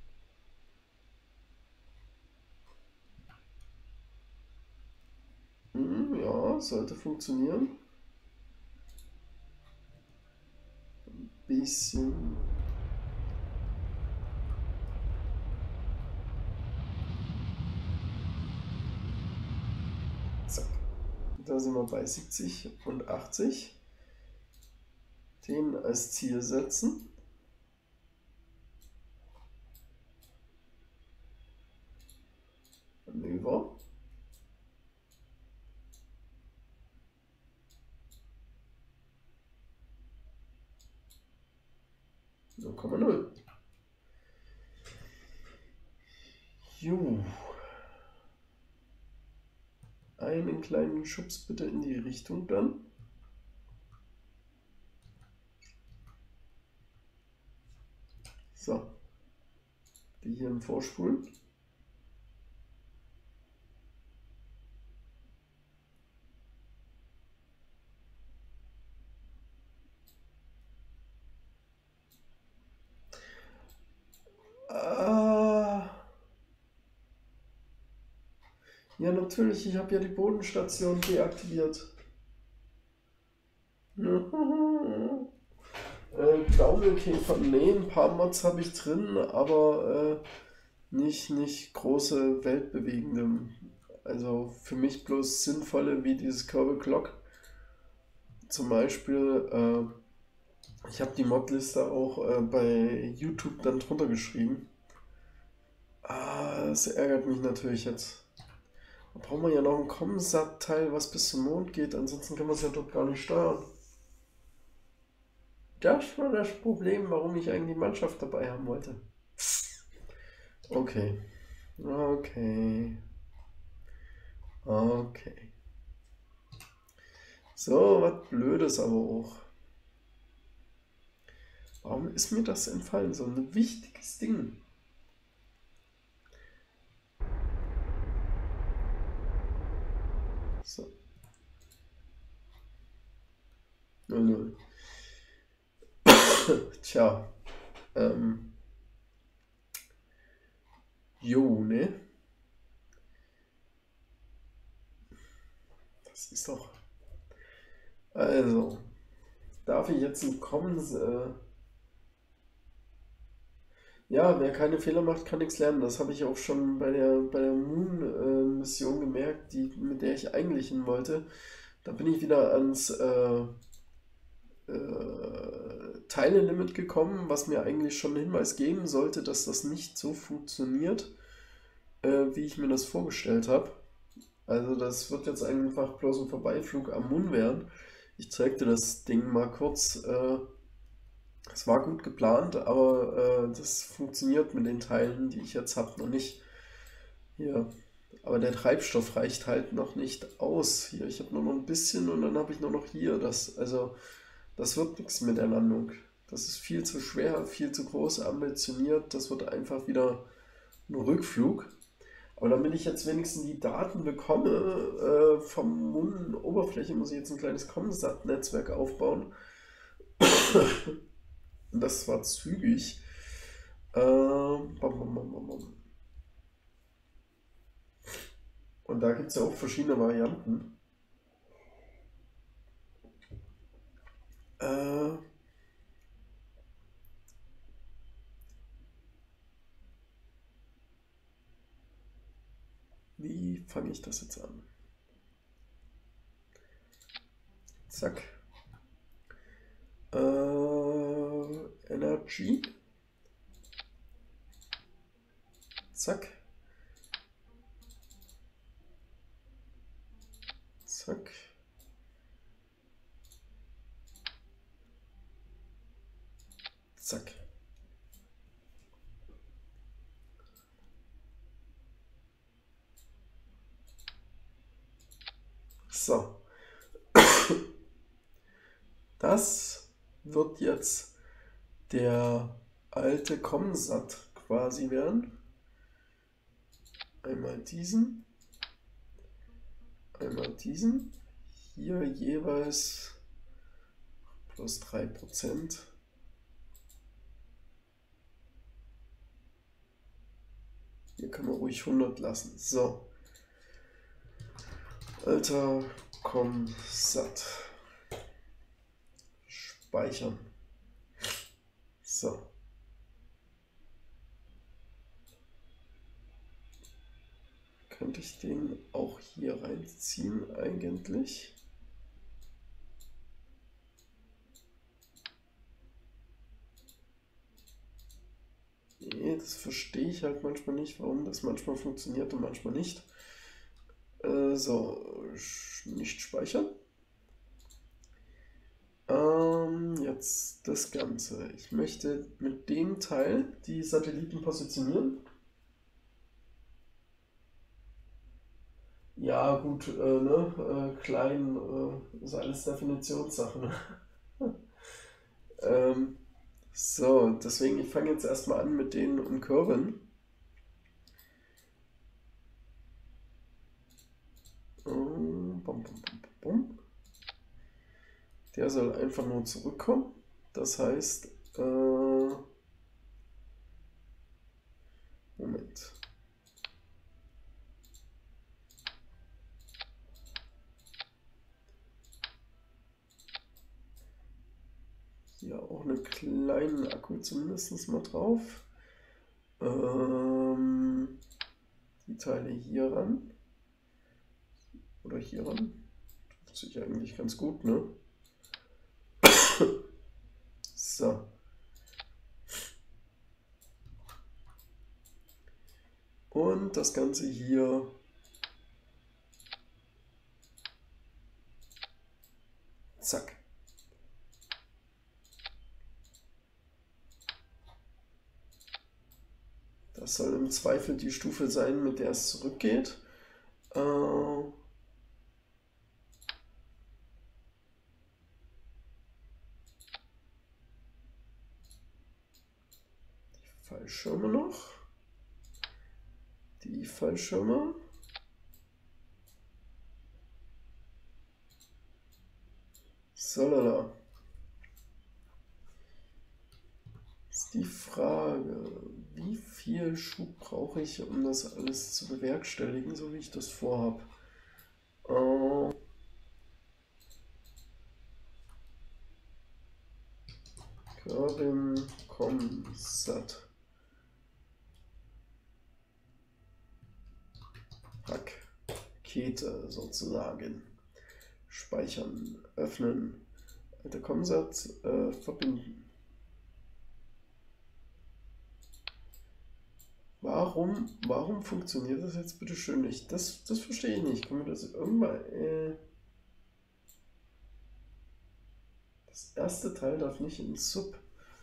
Hm, ja, sollte funktionieren. Ein bisschen. Zack. Da sind wir bei siebzig und achtzig. Den als Ziel setzen. Manöver. null Komma null. Jo. Einen kleinen Schubs bitte in die Richtung dann. So. Die hier im Vorspulen. Ja, natürlich, ich habe ja die Bodenstation deaktiviert. äh, Daumelkäfer, nee, ein paar Mods habe ich drin, aber äh, nicht, nicht große weltbewegende. Also für mich bloß sinnvolle wie dieses Kerbal Clock. Zum Beispiel, äh, ich habe die Modliste auch äh, bei YouTube dann drunter geschrieben. Ah, das ärgert mich natürlich jetzt. Da brauchen wir ja noch ein Commsat-Teil, was bis zum Mond geht, ansonsten können wir es ja dort gar nicht steuern. Das war das Problem, warum ich eigentlich die Mannschaft dabei haben wollte. Okay. Okay. Okay. So, was Blödes aber auch. Warum ist mir das entfallen? So ein wichtiges Ding. So. null null. Tja. Ähm. Jo, ne? Das ist doch. Also. Darf ich jetzt ein Commons. Äh ja, wer keine Fehler macht, kann nichts lernen. Das habe ich auch schon bei der, bei der Moon-Mission gemerkt, die, mit der ich eigentlich hin wollte. Da bin ich wieder ans äh, äh, Teile-Limit gekommen, was mir eigentlich schon einen Hinweis geben sollte, dass das nicht so funktioniert, äh, wie ich mir das vorgestellt habe. Also das wird jetzt einfach bloß ein Vorbeiflug am Moon werden. Ich zeig dir das Ding mal kurz. Äh, es war gut geplant, aber äh, das funktioniert mit den Teilen, die ich jetzt habe, noch nicht. Hier. Aber der Treibstoff reicht halt noch nicht aus. Hier, ich habe nur noch ein bisschen und dann habe ich nur noch hier das. Also das wird nichts mit der Landung. Das ist viel zu schwer, viel zu groß ambitioniert. Das wird einfach wieder ein Rückflug. Aber damit ich jetzt wenigstens die Daten bekomme äh, vom Moon-Oberfläche, muss ich jetzt ein kleines Commsat-Netzwerk aufbauen. Das war zügig. Ähm, bam, bam, bam, bam, bam. Und da gibt es ja auch verschiedene Varianten. Äh, wie fange ich das jetzt an? Zack. Äh, Energy. Zack. Zack. Zack. So. Das wird jetzt der alte Commsat quasi werden. Einmal diesen. Einmal diesen. Hier jeweils plus drei Prozent. Hier können wir ruhig hundert lassen. So. Alter Commsat. Speichern. So. Könnte ich den auch hier reinziehen eigentlich? Nee, das verstehe ich halt manchmal nicht, warum das manchmal funktioniert und manchmal nicht. Äh, so, nicht speichern. Ähm, jetzt das Ganze. Ich möchte mit dem Teil die Satelliten positionieren. Ja, gut, äh, ne? Äh, klein äh, ist alles Definitionssache. Ne? ähm, so, deswegen, ich fange jetzt erstmal an mit denen umkurven. Ähm, bum, bum, bum, bum. Der soll einfach nur zurückkommen. Das heißt, äh, Moment. hier auch einen kleinen Akku zumindest mal drauf. Ähm, die Teile hier ran. Oder hier ran. Tut sich eigentlich ganz gut, ne? So. Und das Ganze hier zack. Das soll im Zweifel die Stufe sein, mit der es zurückgeht. Äh, die Fallschirme noch. Die Fallschirme. Solala. Ist die Frage, wie viel Schub brauche ich, um das alles zu bewerkstelligen, so wie ich das vorhabe. Äh, Kerbin Comsat. Pakete sozusagen. Speichern, öffnen. Alter Comsat, äh, verbinden. Warum, warum funktioniert das jetzt bitte schön nicht? Das, das verstehe ich nicht. Kann man das irgendwann... Äh, das erste Teil darf nicht in Sub.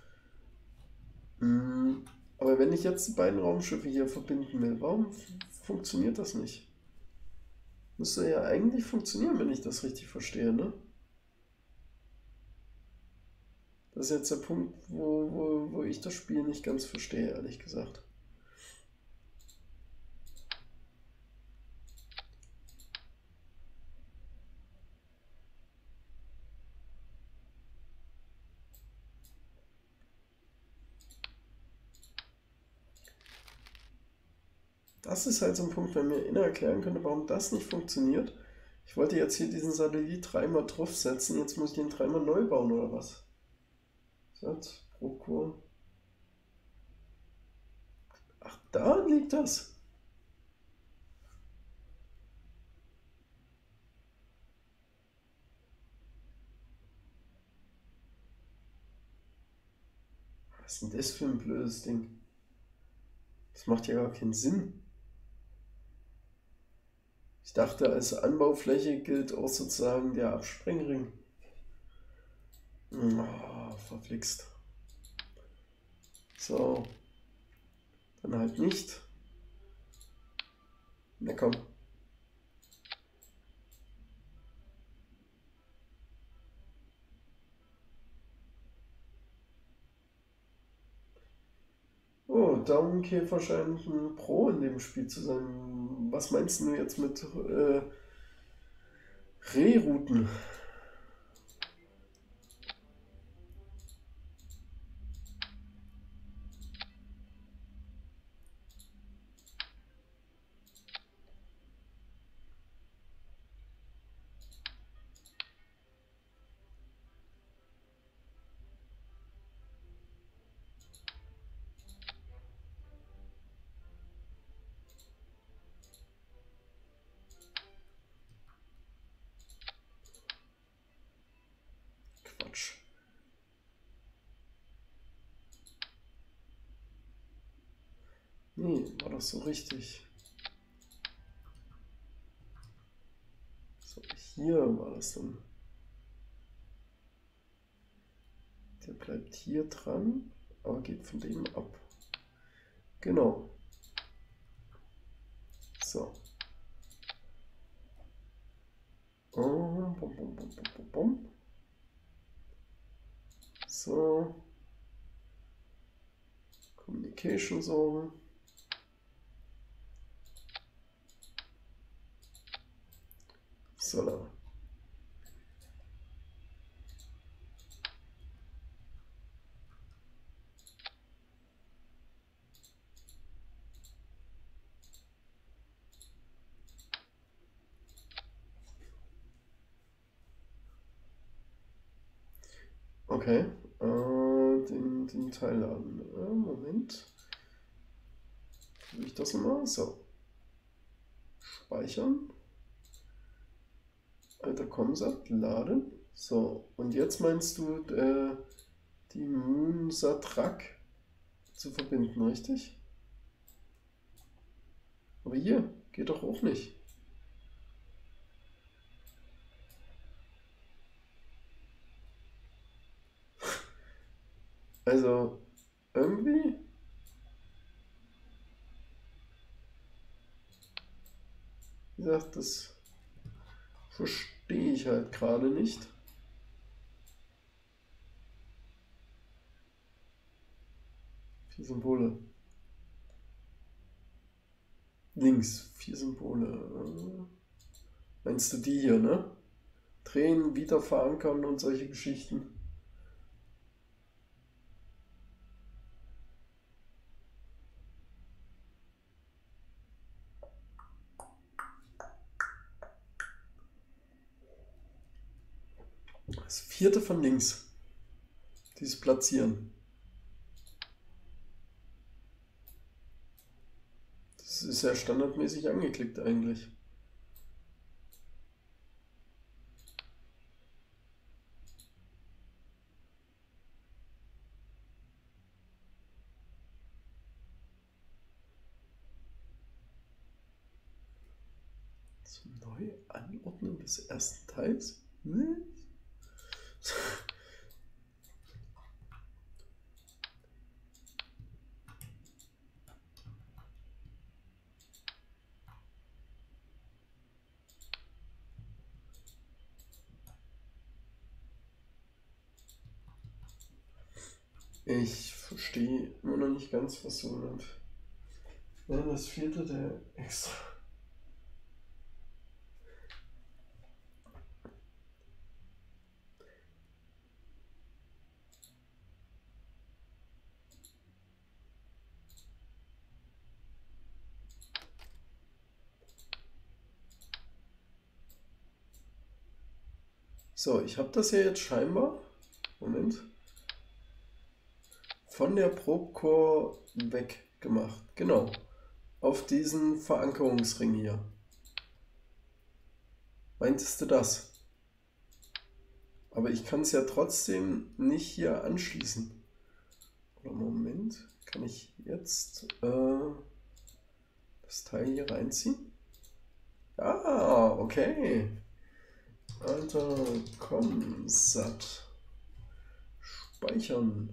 Hm, aber wenn ich jetzt die beiden Raumschiffe hier verbinden will, warum funktioniert das nicht? Müsste ja eigentlich funktionieren, wenn ich das richtig verstehe, ne? Das ist jetzt der Punkt, wo, wo, wo ich das Spiel nicht ganz verstehe, ehrlich gesagt. Das ist halt so ein Punkt, wenn mir Inna erklären könnte, warum das nicht funktioniert. Ich wollte jetzt hier diesen Satellit dreimal draufsetzen, jetzt muss ich den dreimal neu bauen, oder was? Satz, Prokur. Ach, da liegt das. Was ist denn das für ein blödes Ding? Das macht ja gar keinen Sinn. Ich dachte, als Anbaufläche gilt auch sozusagen der Absprengring. Oh, verflixt. So. Dann halt nicht. Na komm. Oh, Daumenkäfer scheint ein Pro in dem Spiel zu sein. Was meinst du jetzt mit äh, Rerouten? Quatsch. Nee, war doch so richtig. So, hier war das dann. Der bleibt hier dran, aber geht von dem ab. Genau. So. Oh, bum, bum, bum, bum, bum. So. Communication Zone. So. Da. Okay. äh, den, den Teil an. Äh, Moment. Will ich das nochmal? So. Speichern. Alter Comsat, laden. So, und jetzt meinst du, äh, die Moonsat-Rack zu verbinden, richtig? Aber hier, geht doch auch nicht. Also, irgendwie... Wie gesagt, das verstehe ich halt gerade nicht. Vier Symbole. Links, vier Symbole. Meinst du die hier, ne? Drehen, wieder verankern und solche Geschichten. Das vierte von links. Dieses Platzieren. Das ist ja standardmäßig angeklickt eigentlich. Zum Neuanordnen des ersten Teils? Hm? Ich verstehe immer noch nicht ganz, was du meinst. Ja, das vierte der extra. So, ich habe das ja jetzt scheinbar, Moment, von der Probecore weg gemacht. Genau, auf diesen Verankerungsring hier. Meintest du das? Aber ich kann es ja trotzdem nicht hier anschließen. Oder Moment, kann ich jetzt äh, das Teil hier reinziehen? Ah, okay. Alter, komm, satt. Speichern.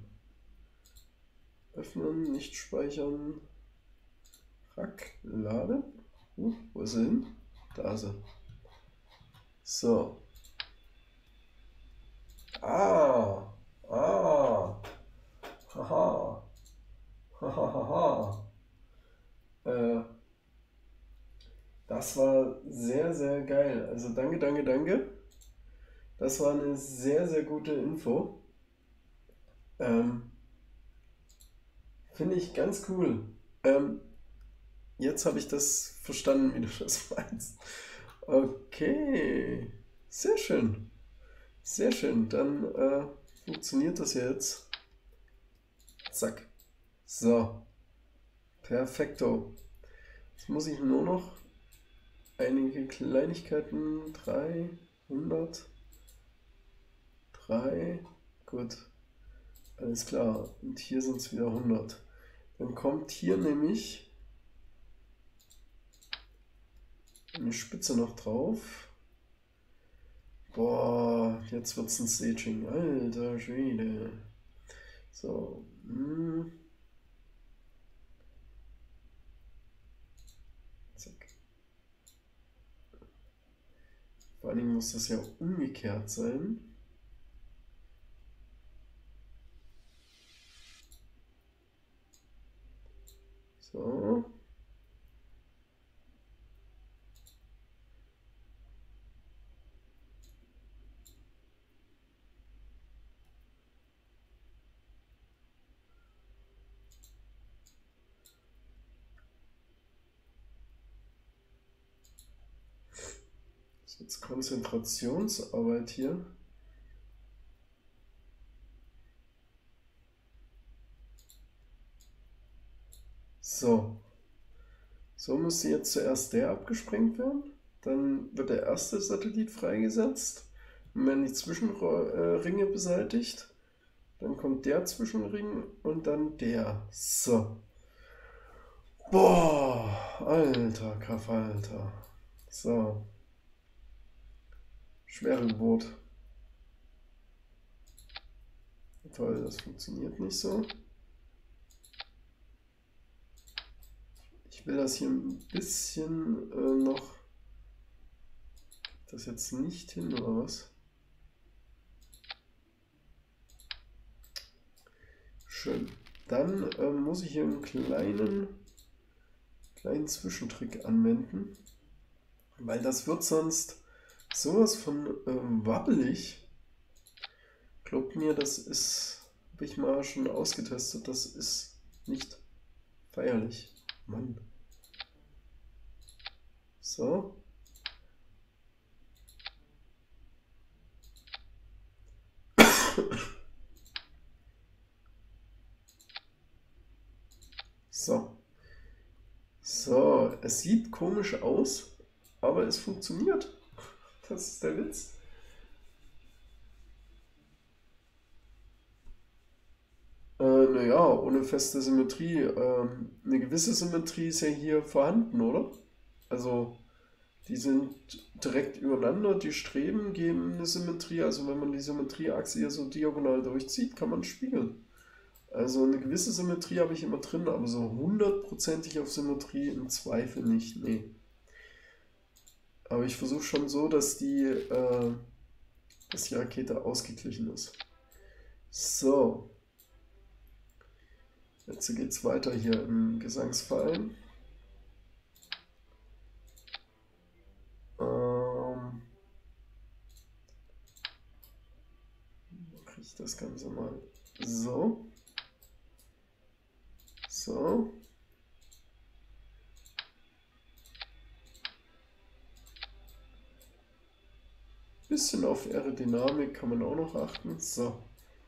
Öffnen, nicht speichern. Rack, laden. Uh, wo ist sie hin? Da ist sie. So. Ah, ah. Haha. Hahaha. Äh, das war sehr, sehr geil. Also danke, danke, danke. Das war eine sehr, sehr gute Info. Ähm, Finde ich ganz cool. Ähm, jetzt habe ich das verstanden, wie du das meinst. Okay, sehr schön. Sehr schön. Dann äh, funktioniert das jetzt. Zack. So, perfekto. Jetzt muss ich nur noch einige Kleinigkeiten. dreihundert. drei. Gut. Alles klar. Und hier sind es wieder hundert. Dann kommt hier nämlich eine Spitze noch drauf. Boah, jetzt wird es ein Staging. Alter Schwede. So. Hm. Zack. Vor allen Dingen muss das ja umgekehrt sein. So. Das ist jetzt Konzentrationsarbeit hier. So. So müsste jetzt zuerst der abgesprengt werden. Dann wird der erste Satellit freigesetzt. Und werden die Zwischenringe beseitigt. Dann kommt der Zwischenring und dann der. So. Boah, alter Kafalter. So. Schwere Geburt. Toll, das funktioniert nicht so. Ich will das hier ein bisschen äh, noch... Das jetzt nicht hin, oder was? Schön. Dann äh, muss ich hier einen kleinen, kleinen Zwischentrick anwenden, weil das wird sonst sowas von äh, wabbelig. Glaubt mir, das ist, habe ich mal schon ausgetestet, das ist nicht feierlich. Mann. So. So. So, es sieht komisch aus, aber es funktioniert. Das ist der Witz. Äh, naja, ohne feste Symmetrie. Ähm, eine gewisse Symmetrie ist ja hier vorhanden, oder? Also, die sind direkt übereinander, die Streben geben eine Symmetrie. Also, wenn man die Symmetrieachse hier so diagonal durchzieht, kann man spiegeln. Also, eine gewisse Symmetrie habe ich immer drin, aber so hundertprozentig auf Symmetrie im Zweifel nicht. Nee. Aber ich versuche schon so, dass die, äh, dass die Rakete ausgeglichen ist. So. Jetzt geht es weiter hier im Gesangsverein. Ähm, kriege ich das Ganze mal so. So. Bisschen auf Aerodynamik kann man auch noch achten. So.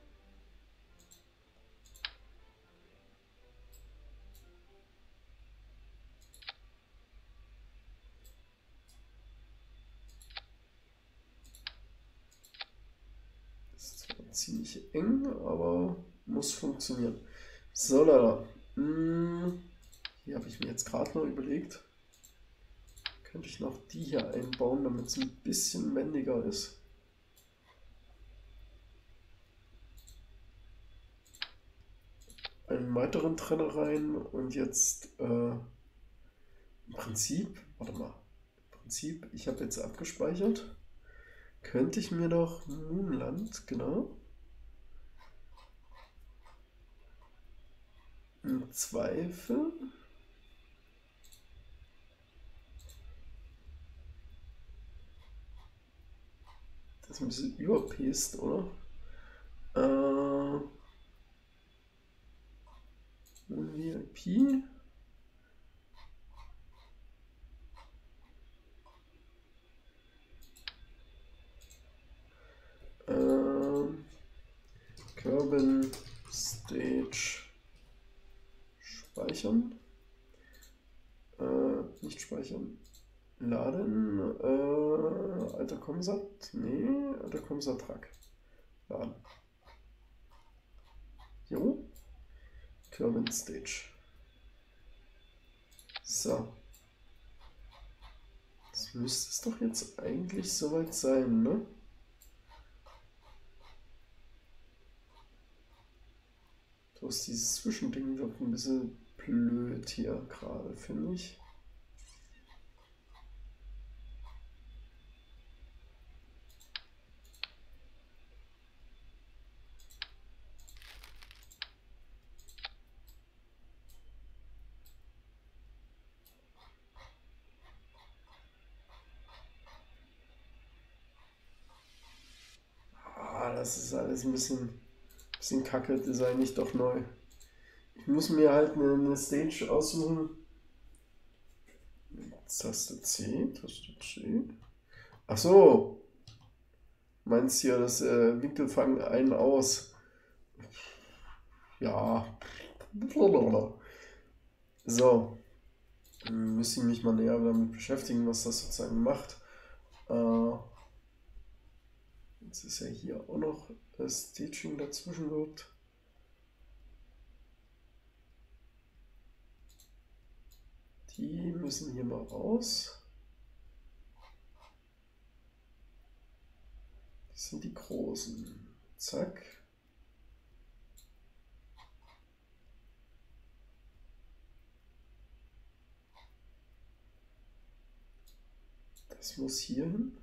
Das ist zwar ziemlich eng, aber muss funktionieren. So, da. Hm. Hier habe ich mir jetzt gerade noch überlegt, könnte ich noch die hier einbauen, damit es ein bisschen wendiger ist. Einen weiteren Trenner rein und jetzt äh, im Prinzip, warte mal, im Prinzip, ich habe jetzt abgespeichert, könnte ich mir doch Moonland, genau, im Zweifel das ist ein bisschen überpaced, oder? Äh, V I P. Äh, Kerbin Stage speichern. Äh, nicht speichern. Laden. Äh, alter Comsat. Nee, alter Comsat-Track. Laden. Jo. Kerbin Stage. So. Das müsste es doch jetzt eigentlich soweit sein, ne? So ist dieses Zwischending wirkt ein bisschen blöd hier gerade, finde ich. Das ist alles ein bisschen, bisschen kacke, design ich doch neu. Ich muss mir halt eine, eine Stage aussuchen. Taste C, Taste C. Ach so. Meinst hier das äh, Winkelfang ein aus? Ja. So, müsste ich mich mal näher damit beschäftigen, was das sozusagen macht. Äh, jetzt ist ja hier auch noch das Stitching dazwischen wird. Die müssen hier mal raus. Das sind die großen. Zack. Das muss hier hin.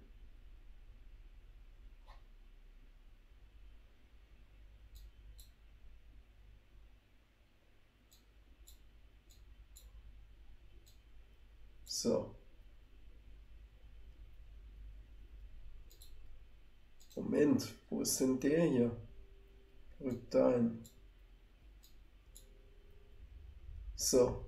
So. Moment, wo ist denn der hier? Rückt dahin. So.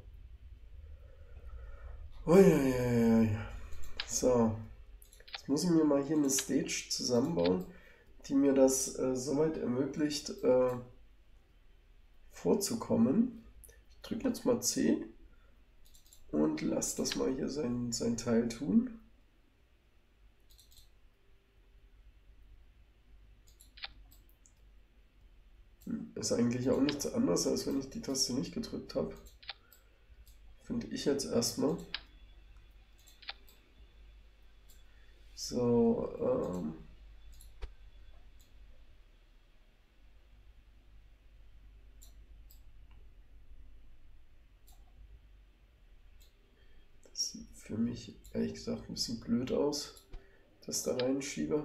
Uiuiui. So. Jetzt muss ich mir mal hier eine Stage zusammenbauen, die mir das äh, soweit ermöglicht, äh, vorzukommen. Ich drücke jetzt mal C und lasse das mal hier sein, sein Teil tun. Ist eigentlich auch nichts anderes, als wenn ich die Taste nicht gedrückt habe. Finde ich jetzt erstmal. So, ähm. Das sieht für mich ehrlich gesagt ein bisschen blöd aus, das da reinschiebe.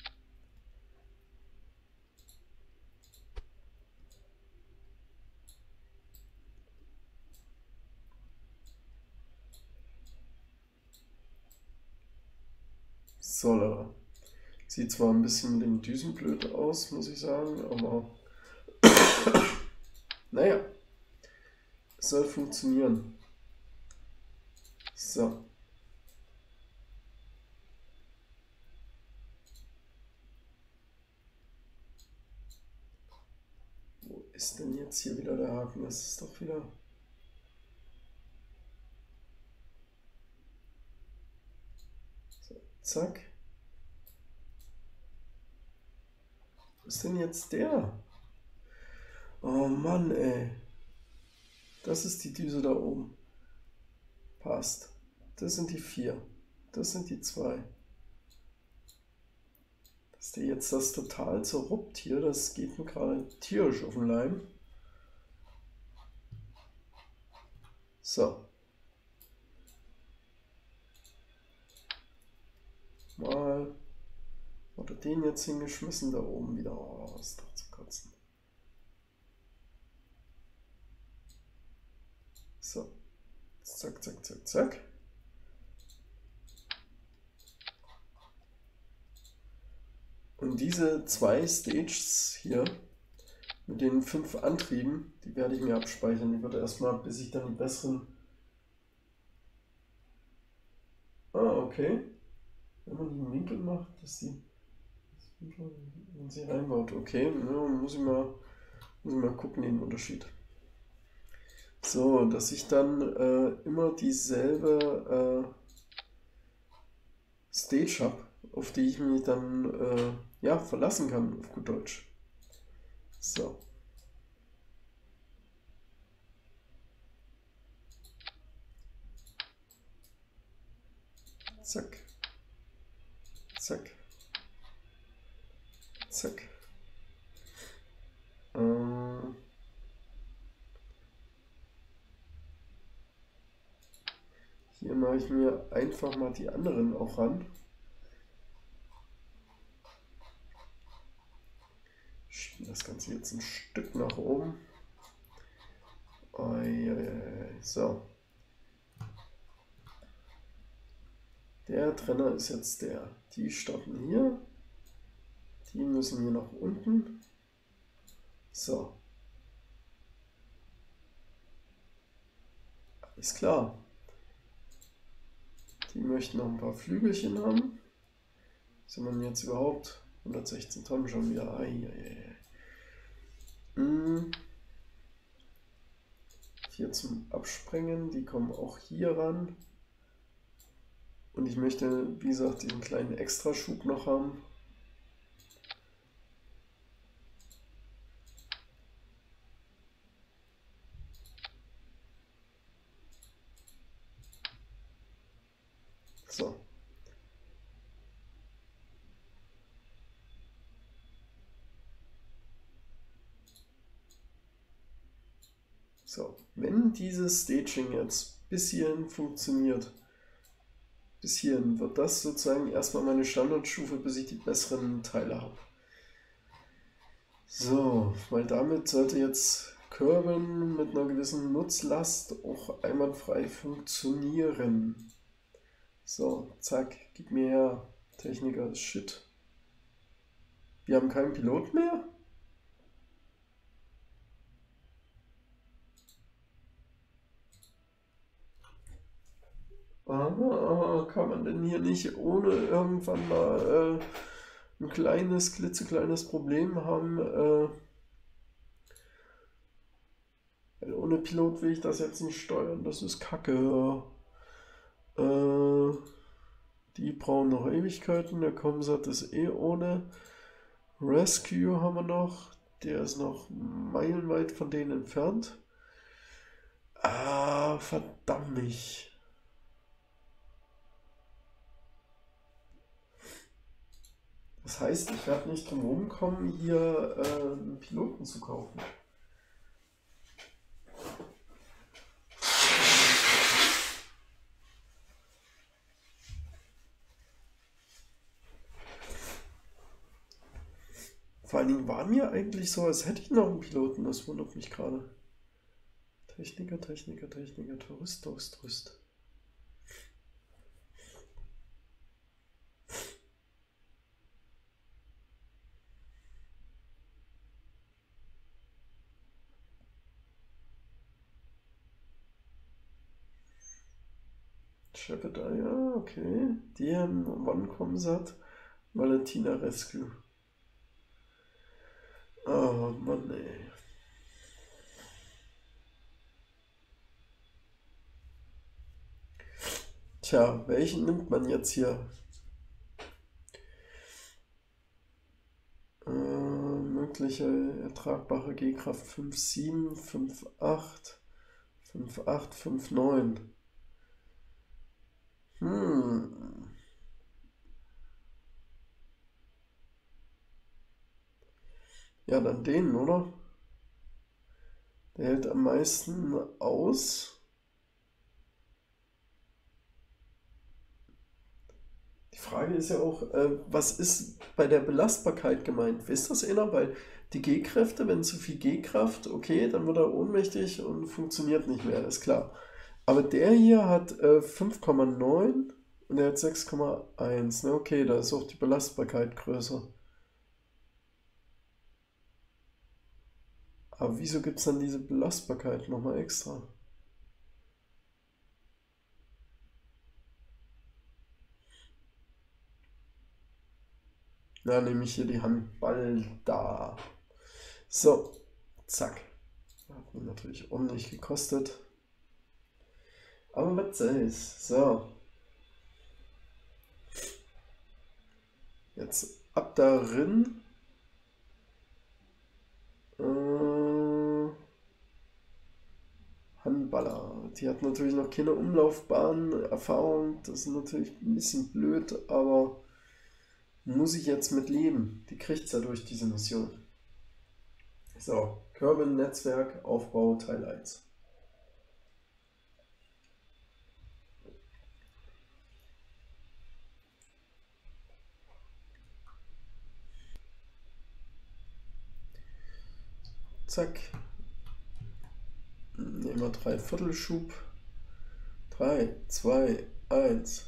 So, sieht zwar ein bisschen mit den Düsen blöd aus, muss ich sagen, aber naja, es soll funktionieren. So. Wo ist denn jetzt hier wieder der Haken? Das ist doch wieder... So, zack. Wo ist denn jetzt der? Oh Mann, ey. Das ist die Düse da oben. Passt. Das sind die vier. Das sind die zwei. Dass der jetzt das total zerruppt hier, das geht mir gerade tierisch auf den Leim. So. Mal. Oder den jetzt hingeschmissen da oben wieder. Oh, ist doch zu kotzen. So. Zack, zack, zack, zack. Und diese zwei Stages hier mit den fünf Antrieben, die werde ich mir abspeichern. Die würde erstmal, bis ich dann die besseren... Ah, okay. Wenn man die im Winkel macht, dass sie... Wenn sie reinbaut, okay. Ja, muss ich mal, muss ich mal gucken, den Unterschied. So, dass ich dann äh, immer dieselbe äh, Stage habe, auf die ich mich dann äh, ja, verlassen kann, auf gut Deutsch. So. Zack. Zack. Zack. Äh. Hier mache ich mir einfach mal die anderen auch ran. Schieben das Ganze jetzt ein Stück nach oben. So. Der Trenner ist jetzt der. Die starten hier. Die müssen hier nach unten. So. Alles klar. Die möchten noch ein paar Flügelchen haben. Sind wir jetzt überhaupt hundertsechzehn Tonnen schon wieder? Ai, ai, ai. Hm. vier zum Absprengen, die kommen auch hier ran. Und ich möchte, wie gesagt, diesen kleinen Extraschub noch haben. So. So, wenn dieses Staging jetzt bis hierhin funktioniert, bis hierhin wird das sozusagen erstmal meine Standardstufe, bis ich die besseren Teile habe. So, weil damit sollte jetzt Kerbin mit einer gewissen Nutzlast auch einwandfrei funktionieren. So, zack, gib mir her. Techniker ist shit. Wir haben keinen Pilot mehr? Ah, kann man denn hier nicht ohne irgendwann mal äh, ein kleines, klitzekleines Problem haben? Äh, weil ohne Pilot will ich das jetzt nicht steuern, das ist Kacke. Äh, die brauchen noch Ewigkeiten, der Comsat ist eh ohne. Rescue haben wir noch, der ist noch meilenweit von denen entfernt. Ah, verdammt mich. Das heißt, ich werde nicht drum rumkommen, hier äh, einen Piloten zu kaufen. Vor allen Dingen war mir eigentlich so, als hätte ich noch einen Piloten, das wundert mich gerade. Techniker, Techniker, Techniker, Tourist, Tourist, Tourist. Shepherdiah, okay. D M, One Comsat, Valentina Rescue. Oh Mann, ey. Tja, welchen nimmt man jetzt hier? Äh, mögliche ertragbare G-Kraft fünf Komma sieben, fünf Komma acht, fünf Komma acht, fünf Komma neun. Hm. Ja, dann den, oder? Der hält am meisten aus. Die Frage ist ja auch, äh, was ist bei der Belastbarkeit gemeint? Wisst das einer? Weil die G-Kräfte, wenn zu viel G-Kraft, okay, dann wird er ohnmächtig und funktioniert nicht mehr, ist klar. Aber der hier hat äh, fünf Komma neun und der hat sechs Komma eins. Ne? Okay, da ist auch die Belastbarkeit größer. Aber wieso gibt es dann diese Belastbarkeit nochmal extra? Na, nehme ich hier die Handball da. So, zack. Hat mir natürlich ordentlich gekostet. Aber was soll's. So. Jetzt ab darin. Äh, Handballer. Die hat natürlich noch keine Umlaufbahn-Erfahrung. Das ist natürlich ein bisschen blöd, aber muss ich jetzt mit leben. Die kriegt es ja durch diese Mission. So, Kerbin Netzwerk Aufbau Teil eins. Zack. Nehmen wir drei Viertelschub. drei, zwei, eins.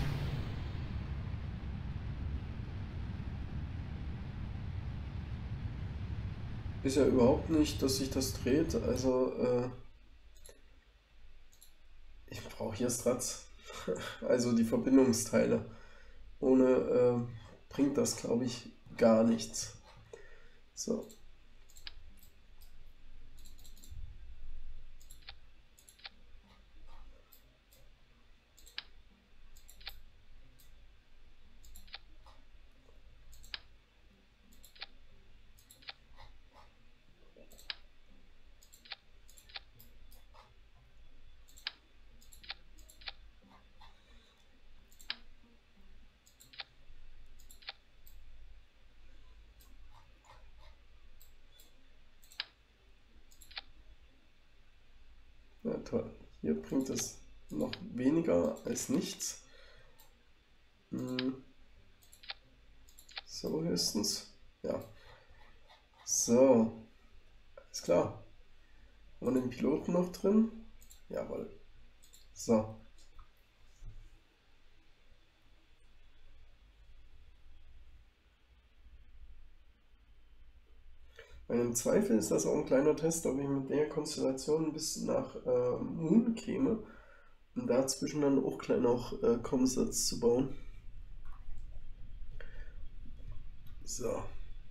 Ist ja überhaupt nicht, dass sich das dreht. Also, äh, ich brauche hier Strats. Also die Verbindungsteile. Ohne äh, bringt das, glaube ich, gar nichts. So. toll. Hier bringt es noch weniger als nichts. Hm. So höchstens. Ja. So. Alles klar. Und den Piloten noch drin? Jawohl. So. Weil im Zweifel ist das auch ein kleiner Test, ob ich mit der Konstellation bis nach äh, Moon käme, um dazwischen dann auch klein auch äh, Comsats zu bauen. So.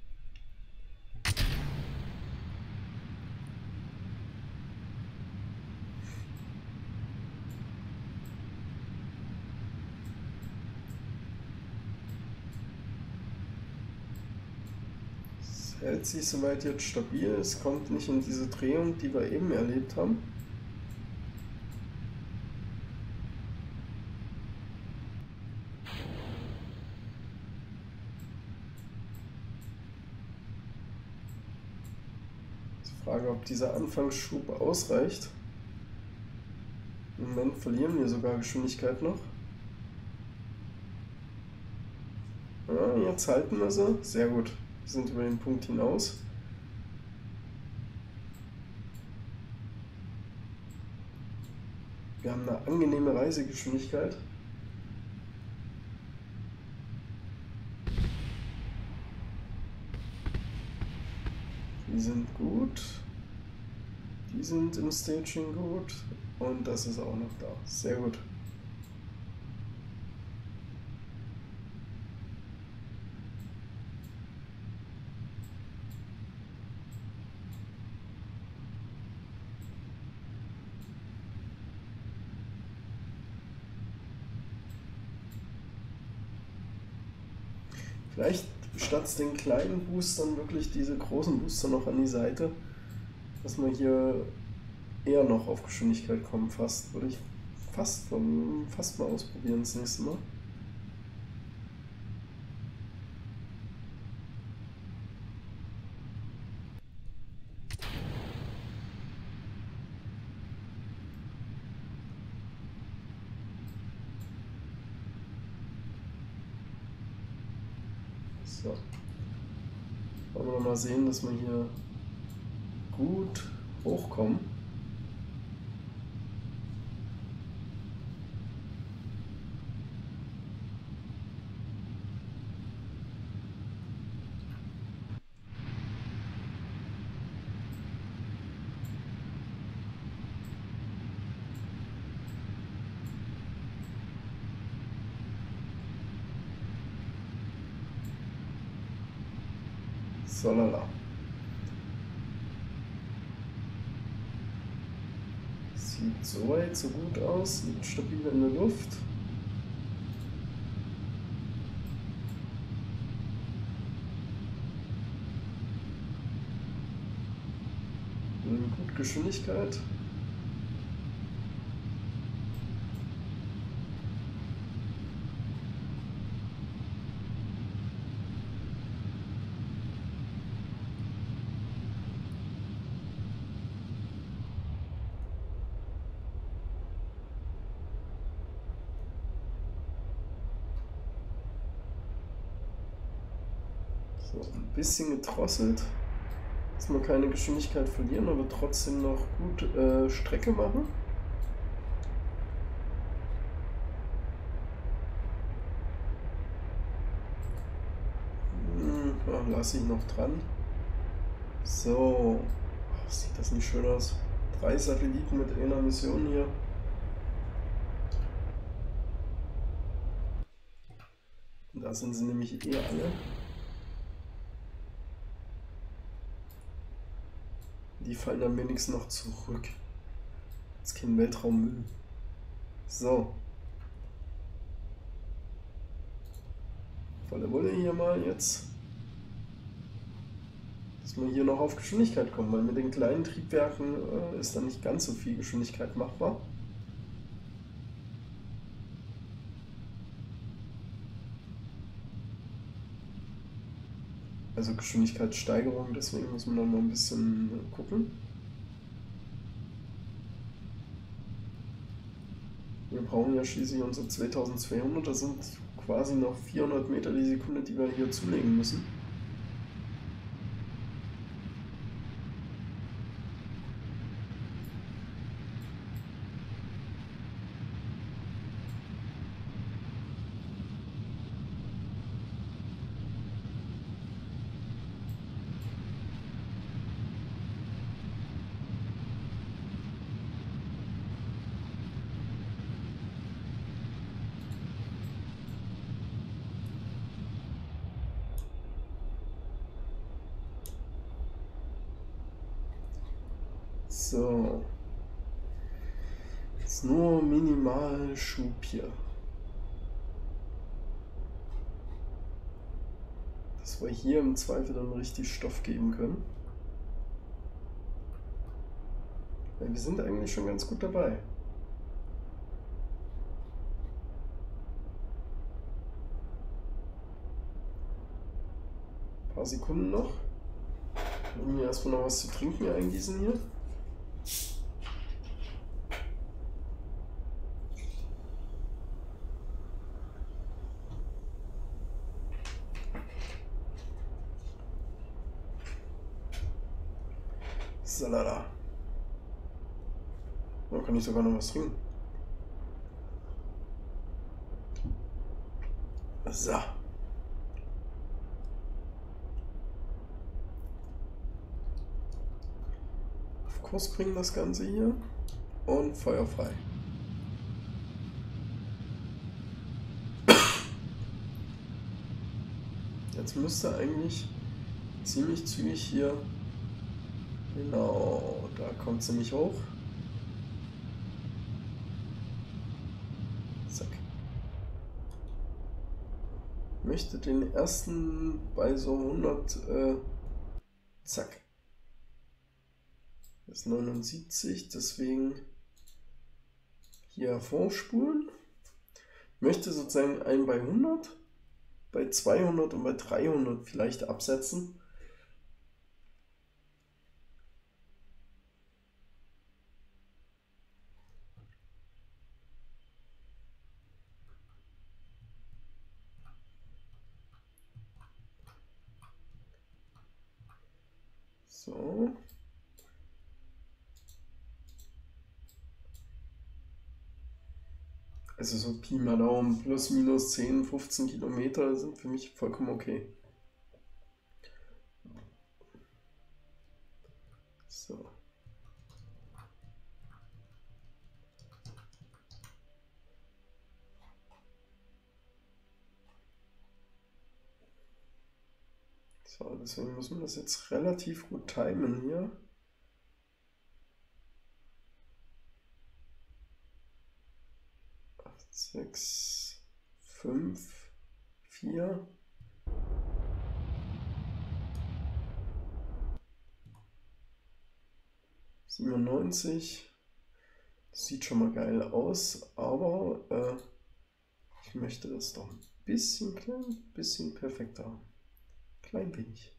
Es hält sich soweit jetzt stabil, es kommt nicht in diese Drehung, die wir eben erlebt haben. Die Frage, ob dieser Anfangsschub ausreicht. Im Moment verlieren wir sogar Geschwindigkeit noch. Ja, jetzt halten wir sie. Sehr gut. Wir sind über den Punkt hinaus. Wir haben eine angenehme Reisegeschwindigkeit. Die sind gut. Die sind im Staging gut. Und das ist auch noch da. Sehr gut. Vielleicht statt den kleinen Boostern wirklich diese großen Booster noch an die Seite, dass wir hier eher noch auf Geschwindigkeit kommen. Fast würde ich fast, fast mal ausprobieren das nächste Mal. So. Wollen wir noch mal sehen, dass wir hier gut hochkommen. So lala. Sieht soweit so gut aus, liegt stabil in der Luft. Gut Geschwindigkeit. So, ein bisschen gedrosselt, dass wir keine Geschwindigkeit verlieren, aber trotzdem noch gut äh, Strecke machen. Hm, ja, lasse ich noch dran. So, oh, sieht das nicht schön aus? Drei Satelliten mit einer Mission hier. Und da sind sie nämlich eh alle. Die fallen dann wenigstens noch zurück. Jetzt kein Weltraummüll. So. Volle Wolle hier mal jetzt. Dass wir hier noch auf Geschwindigkeit kommen, weil mit den kleinen Triebwerken äh, ist dann nicht ganz so viel Geschwindigkeit machbar. Also Geschwindigkeitssteigerung, deswegen muss man dann mal ein bisschen gucken. Wir brauchen ja schließlich unsere zweitausendzweihundert, das sind quasi noch vierhundert Meter die Sekunde, die wir hier zulegen müssen. So, jetzt nur minimal Schub hier. Dass wir hier im Zweifel dann richtig Stoff geben können. Ja, wir sind eigentlich schon ganz gut dabei. Ein paar Sekunden noch. Ich will mir erstmal noch was zu trinken eingießen hier. Salala. Da kann ich sogar noch was trinken. So. Auf Kurs bringen das Ganze hier. Und Feuer frei. Jetzt müsste eigentlich ziemlich zügig hier. Genau, da kommt sie nicht hoch. Zack. Ich möchte den ersten bei so hundert. Äh, zack. Das ist neunundsiebzig, deswegen hier vorspulen. Ich möchte sozusagen einen bei hundert, bei zweihundert und bei dreihundert vielleicht absetzen. So. Also so Pi mal Daumen, plus minus zehn, fünfzehn Kilometer sind für mich vollkommen okay. So. So, deswegen müssen wir das jetzt relativ gut timen hier. acht, sechs, fünf, vier. siebenundneunzig. Das sieht schon mal geil aus, aber äh, ich möchte das doch ein bisschen klein, bisschen perfekter haben. Klein wenig.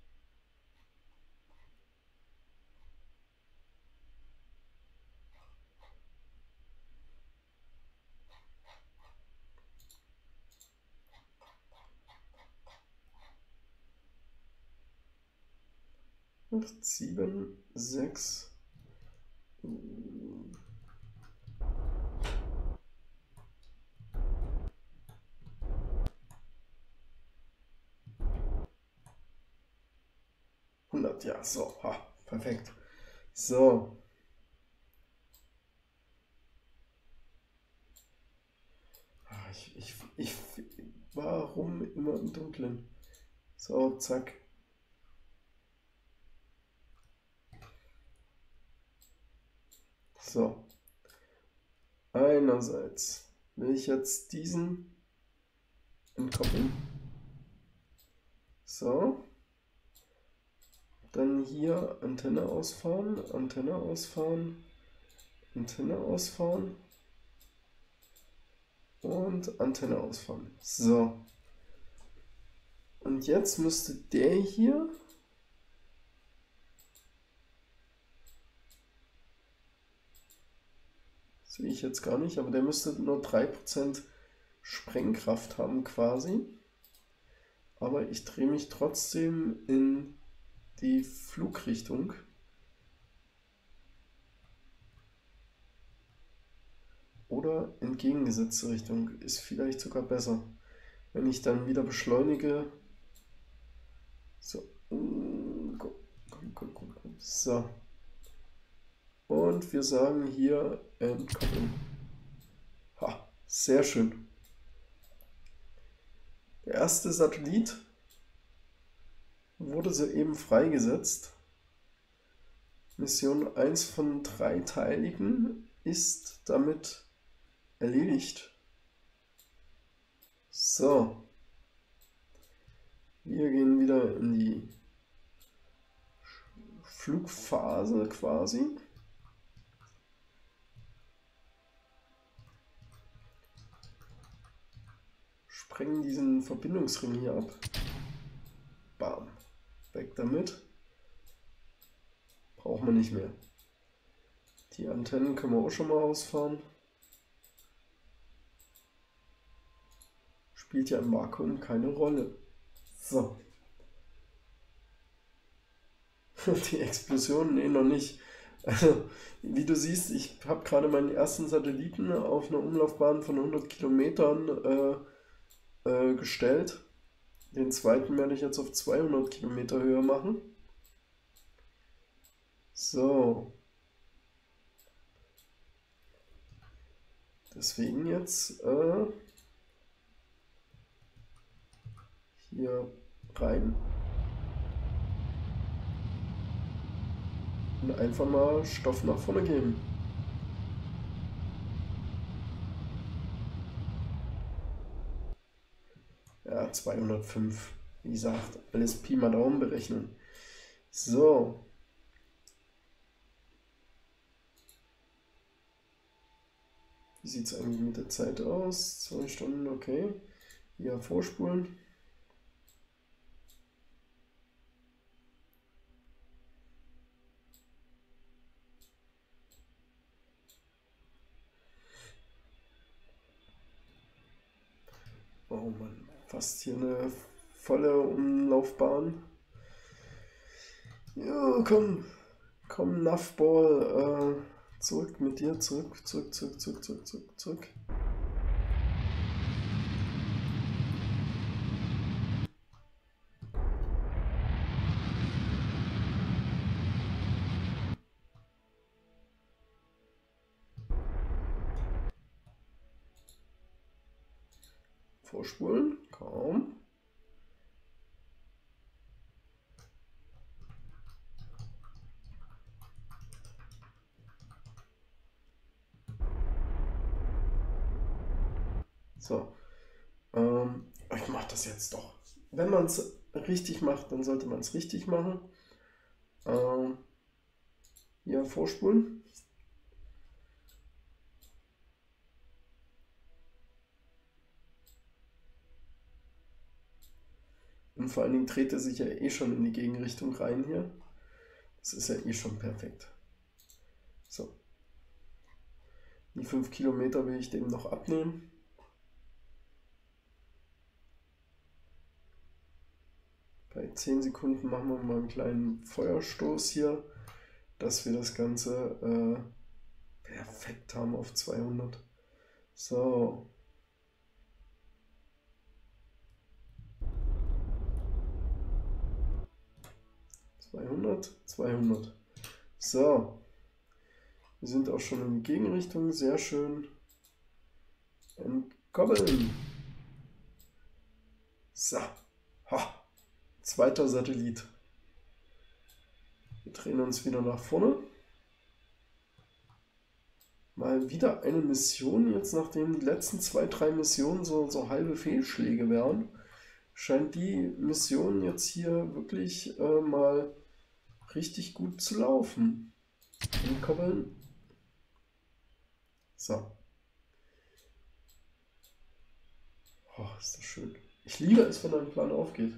acht, sieben, sechs. hundert, ja, so, ha, perfekt. So. Ich, ich, ich, warum immer im Dunkeln? So, zack. So. Einerseits will ich jetzt diesen entkoppeln. So. Dann hier Antenne ausfahren, Antenne ausfahren, Antenne ausfahren und Antenne ausfahren. So. Und jetzt müsste der hier sehe ich jetzt gar nicht, aber der müsste nur drei Prozent Sprengkraft haben quasi. Aber ich drehe mich trotzdem in die Flugrichtung. Oder entgegengesetzte Richtung ist vielleicht sogar besser. Wenn ich dann wieder beschleunige. So. Komm, komm, komm, komm. So. Und wir sagen hier entkoppeln. Ha, sehr schön. Der erste Satellit wurde soeben freigesetzt. Mission eins von drei Teiligen ist damit erledigt. So. Wir gehen wieder in die Flugphase quasi. Sprengen diesen Verbindungsring hier ab. Bam. Weg damit. Braucht man nicht mehr. Die Antennen können wir auch schon mal ausfahren. Spielt ja im Vakuum keine Rolle. So. Die Explosion, nee, noch nicht. Also, wie du siehst, ich habe gerade meinen ersten Satelliten auf einer Umlaufbahn von hundert Kilometern äh, äh, gestellt. Den zweiten werde ich jetzt auf zweihundert Kilometer Höhe machen. So. Deswegen jetzt äh, hier rein. Und einfach mal Stoff nach vorne geben. Ja, zweihundertfünf. Wie gesagt, alles Pi mal Daumen berechnen. So. Wie sieht es eigentlich mit der Zeit aus? Zwei Stunden, okay. Hier vorspulen. Oh Mann, fast hier eine volle Umlaufbahn. Ja, komm, komm, Nuffball, äh, zurück mit dir, zurück, zurück, zurück, zurück, zurück, zurück, zurück. Vorspulen, kaum. So, ähm, ich mache das jetzt doch. Wenn man es richtig macht, dann sollte man es richtig machen. Ähm, hier vorspulen. Und vor allen Dingen dreht er sich ja eh schon in die Gegenrichtung rein hier. Das ist ja eh schon perfekt. So. Die fünf Kilometer will ich dem noch abnehmen. Bei zehn Sekunden machen wir mal einen kleinen Feuerstoß hier, dass wir das Ganze äh, perfekt haben auf zweihundert. So. zweihundert, zweihundert. So. Wir sind auch schon in die Gegenrichtung. Sehr schön. Entkoppeln. So. Ha. Zweiter Satellit. Wir drehen uns wieder nach vorne. Mal wieder eine Mission. Jetzt, nachdem die letzten zwei, drei Missionen so, so halbe Fehlschläge wären, scheint die Mission jetzt hier wirklich äh, mal richtig gut zu laufen. Entkoppeln. So. Oh, ist das schön. Ich liebe es, wenn ein Plan aufgeht.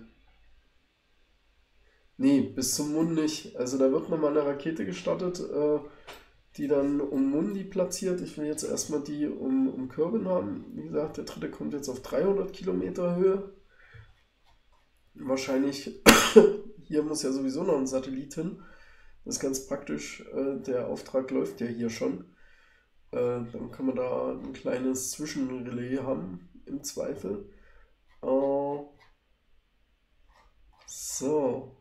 Nee, bis zum Mond nicht. Also da wird nochmal eine Rakete gestartet. Äh, die dann um Mundi platziert. Ich will jetzt erstmal die um, um Kerbin haben. Wie gesagt, der dritte kommt jetzt auf dreihundert Kilometer Höhe. Wahrscheinlich, hier muss ja sowieso noch ein Satellit hin. Das ist ganz praktisch, äh, der Auftrag läuft ja hier schon. Äh, dann kann man da ein kleines Zwischenrelais haben, im Zweifel. Äh, so.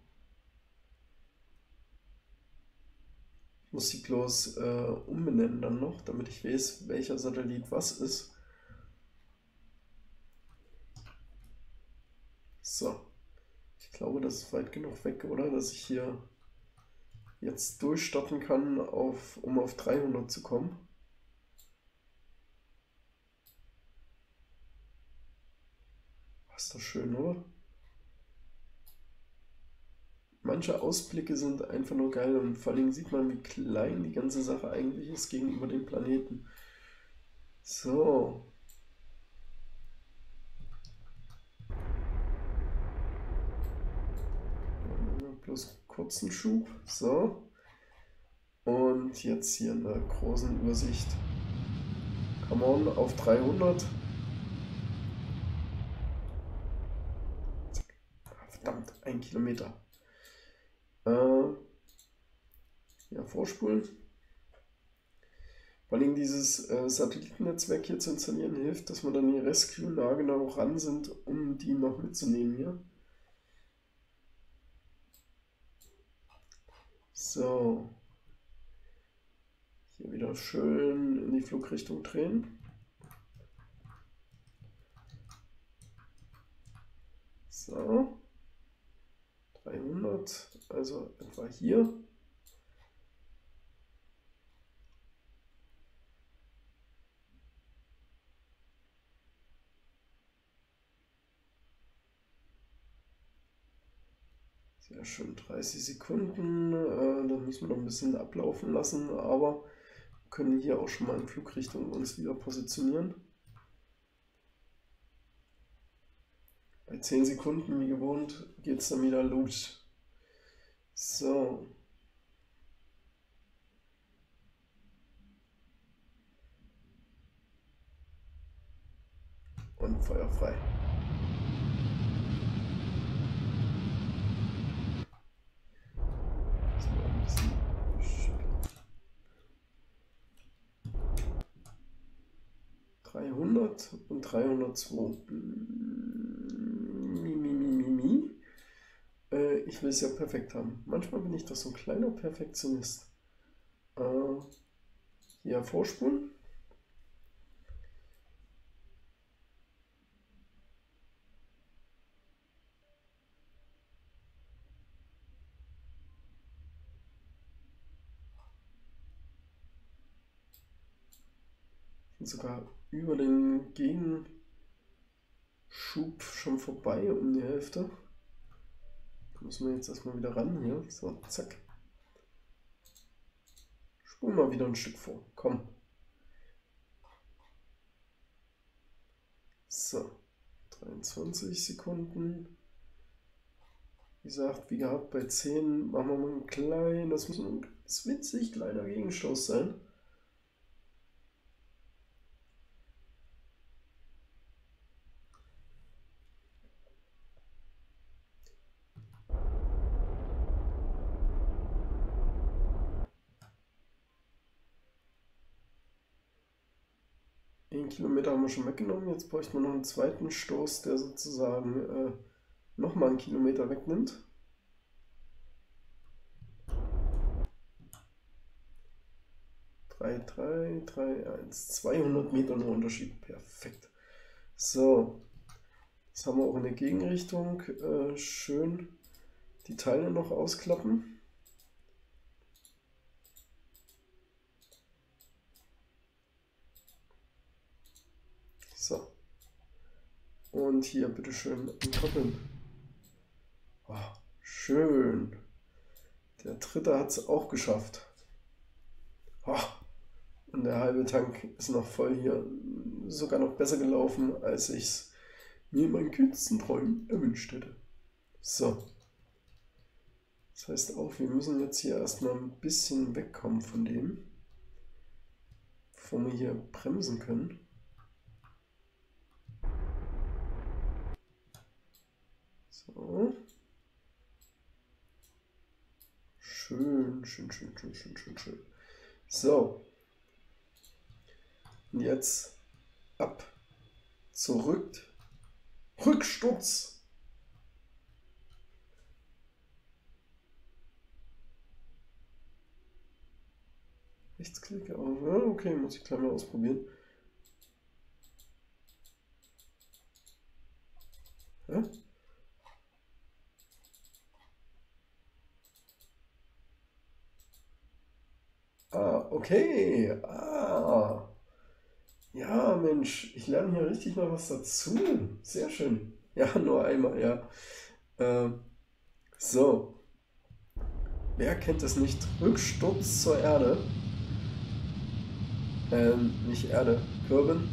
Ich muss sie bloß äh, umbenennen dann noch, damit ich weiß, welcher Satellit was ist. So. Ich glaube, das ist weit genug weg, oder? Dass ich hier jetzt durchstarten kann, auf, um auf dreihundert zu kommen. Ist das schön, oder? Manche Ausblicke sind einfach nur geil und vor allem sieht man, wie klein die ganze Sache eigentlich ist gegenüber dem Planeten. So. Bloß kurzen Schub. So. Und jetzt hier in der großen Übersicht. Come on, auf dreihundert. Verdammt, ein Kilometer. Äh, ja, vorspulen. Vor allem dieses äh, Satellitennetzwerk hier zu installieren hilft, dass man dann die Rescue nah genau ran sind, um die noch mitzunehmen hier. So. Hier wieder schön in die Flugrichtung drehen. So. dreihundert, also etwa hier. Sehr schön, dreißig Sekunden. Äh, dann müssen wir noch ein bisschen ablaufen lassen, aber wir können hier auch schon mal in Flugrichtung uns wieder positionieren. Bei zehn Sekunden, wie gewohnt, geht es dann wieder los. So. Und Feuer frei. dreihundert und dreihundertzwei. Mimimimimi. Äh, ich will es ja perfekt haben. Manchmal bin ich doch so ein kleiner Perfektionist. Äh, hier vorspulen. Sogar über den Gegenschub schon vorbei um die Hälfte. Da müssen wir jetzt erstmal wieder ran hier. So, zack. Spulen mal wieder ein Stück vor. Komm. So, dreiundzwanzig Sekunden. Wie gesagt, wie gehabt, bei zehn machen wir mal ein klein, das muss ein ganz witzig kleiner Gegenstoß sein. Ein Kilometer haben wir schon weggenommen, jetzt bräuchten wir noch einen zweiten Stoß, der sozusagen äh, nochmal einen Kilometer wegnimmt. drei, drei, drei, eins, zweihundert Meter nur Unterschied, perfekt. So, jetzt haben wir auch in der Gegenrichtung äh, schön die Teile noch ausklappen. So. Und hier bitteschön entkoppeln. Oh, schön. Der dritte hat es auch geschafft. Oh, und der halbe Tank ist noch voll hier. Sogar noch besser gelaufen, als ich es mir in meinen kühnsten Träumen erwünscht hätte. So. Das heißt auch, wir müssen jetzt hier erstmal ein bisschen wegkommen von dem. bevor wir hier bremsen können. So. Schön, schön, schön, schön, schön, schön, schön. So. Und jetzt ab. Zurück. Rücksturz. Rechtsklick auf. Ja, okay, muss ich gleich mal ausprobieren. Ja? Ah, okay. Ah. Ja, Mensch, ich lerne hier richtig mal was dazu. Sehr schön. Ja, nur einmal, ja. Ähm, so. Wer kennt es nicht? Rücksturz zur Erde. Ähm, nicht Erde, Kirben.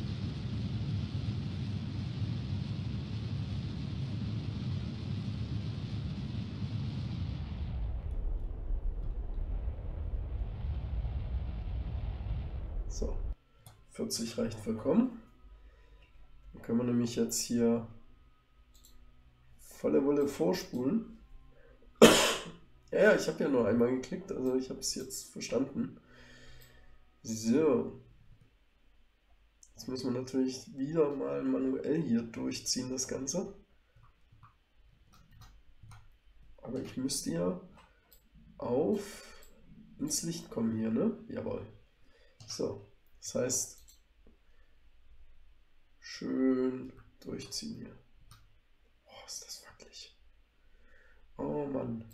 So. vierzig reicht vollkommen. Dann können wir nämlich jetzt hier volle Wolle vorspulen. Ja, ja, ich habe ja nur einmal geklickt, also ich habe es jetzt verstanden. So. Jetzt müssen wir natürlich wieder mal manuell hier durchziehen, das Ganze. Aber ich müsste ja auf ins Licht kommen hier, ne? Jawohl. So, das heißt, schön durchziehen hier. Oh, ist das wackelig. Oh Mann.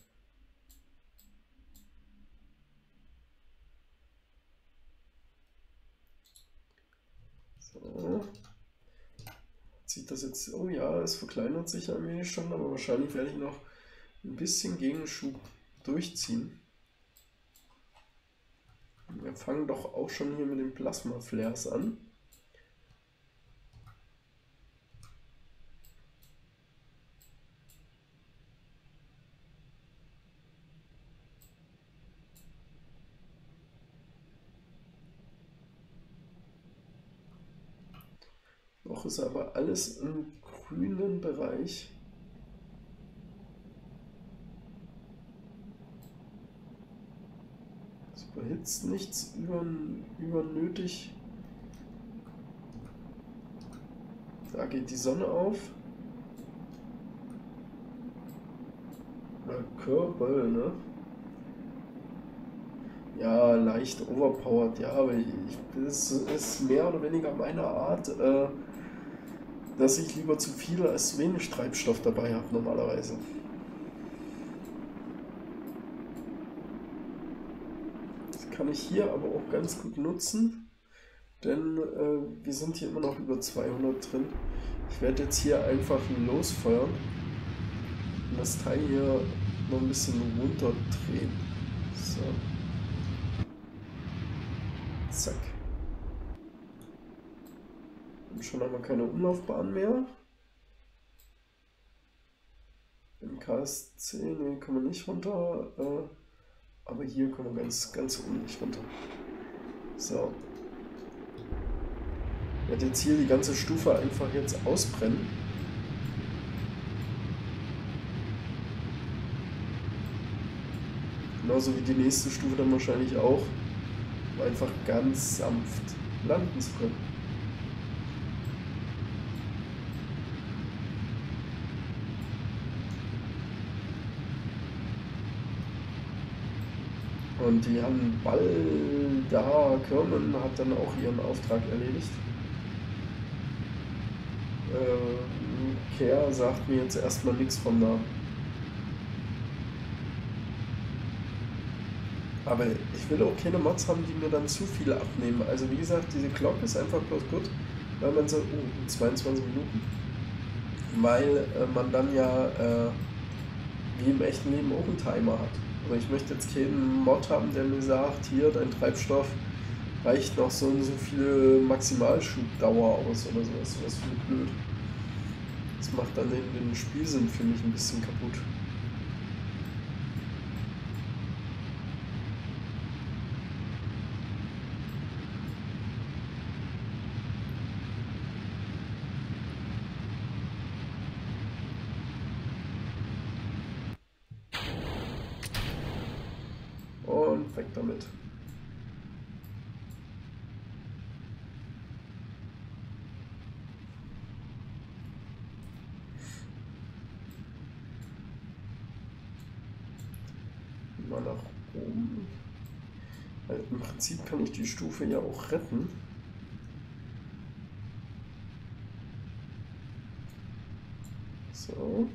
So. Sieht das jetzt, oh ja, es verkleinert sich ein wenig schon, aber wahrscheinlich werde ich noch ein bisschen Gegenschub durchziehen. Wir fangen doch auch schon hier mit den Plasma-Flares an. Noch ist aber alles im grünen Bereich. Es überhitzt nichts über, übernötig. Da geht die Sonne auf. Oder Kerbal, ne? Ja, leicht overpowered, ja, aber ich, das ist mehr oder weniger meine Art, äh, dass ich lieber zu viel als zu wenig Treibstoff dabei habe normalerweise. Das kann ich hier aber auch ganz gut nutzen, denn äh, wir sind hier immer noch über zweihundert drin. Ich werde jetzt hier einfach losfeuern und das Teil hier noch ein bisschen runterdrehen. So. Zack. Und schon haben wir keine Umlaufbahn mehr. Im K S C, ne, kommen wir nicht runter. Äh, aber hier kommen wir ganz, ganz unten nicht runter. So. Ich werde jetzt hier die ganze Stufe einfach jetzt ausbrennen. Genauso wie die nächste Stufe dann wahrscheinlich auch. Um einfach ganz sanft landen zu können. Und die Jan Balda Kirmen hat dann auch ihren Auftrag erledigt. Äh, Care sagt mir jetzt erstmal nichts von da. Aber ich will auch keine Mods haben, die mir dann zu viel abnehmen. Also wie gesagt, diese Glock ist einfach bloß gut, weil man so, oh, zweiundzwanzig Minuten, weil äh, man dann ja äh, wie im echten Leben auch einen Timer hat. Aber ich möchte jetzt keinen Mod haben, der mir sagt, hier, dein Treibstoff reicht noch so und so viel Maximalschubdauer aus oder sowas. Das finde ich blöd. Das macht dann den, den Spielsinn für mich ein bisschen kaputt. weg damit. Mal nach oben. Weil im Prinzip kann ich die Stufe ja auch retten. So.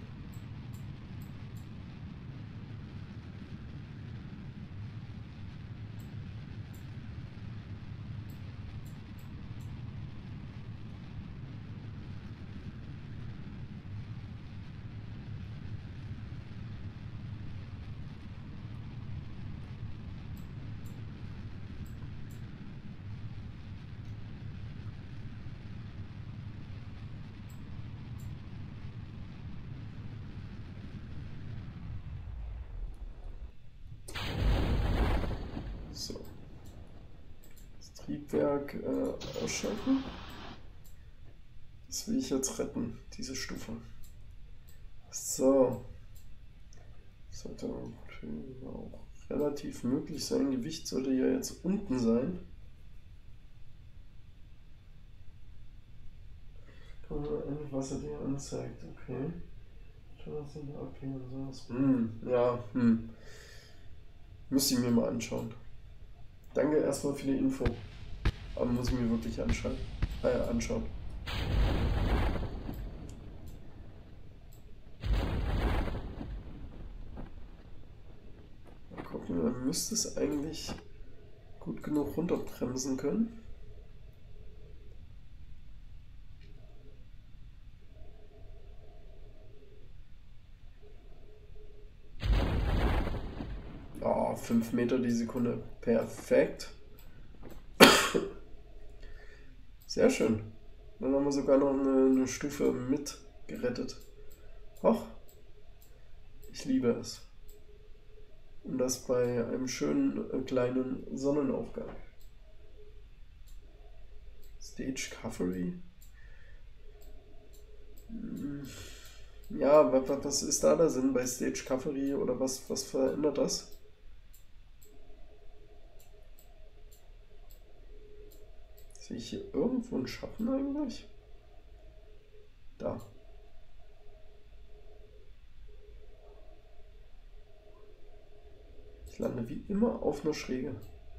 So. Das Triebwerk äh, ausschalten. Das will ich jetzt retten, diese Stufe. So. Sollte auch relativ möglich sein. Gewicht sollte ja jetzt unten sein. Was er dir anzeigt, okay. Hm, ja, hm. Müsste ich mir mal anschauen. Danke erstmal für die Info. Aber muss ich mir wirklich anschauen. Äh, anschauen. Mal gucken, man müsste es eigentlich gut genug runterbremsen können. Oh, fünf Meter die Sekunde. Perfekt. Sehr schön. Dann haben wir sogar noch eine, eine Stufe mit gerettet. Och, ich liebe es. Und das bei einem schönen äh, kleinen Sonnenaufgang. Stage Cavalry. Ja, was ist da der Sinn bei Stage Cavalry oder was, was verändert das? Sehe ich hier irgendwo einen Schatten eigentlich? Da. Ich lande wie immer auf einer Schräge.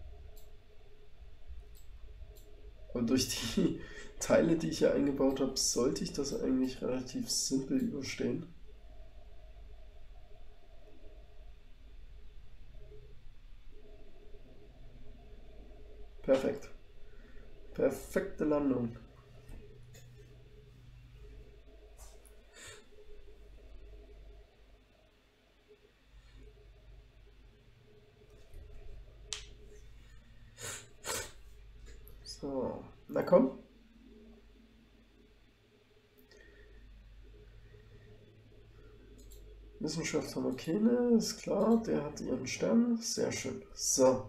Aber durch die Teile, die ich hier eingebaut habe, sollte ich das eigentlich relativ simpel überstehen. Perfekt. Perfekte Landung. So, na komm. Wissenschaft haben wir keine, ist klar, der hat ihren Stern, sehr schön. So.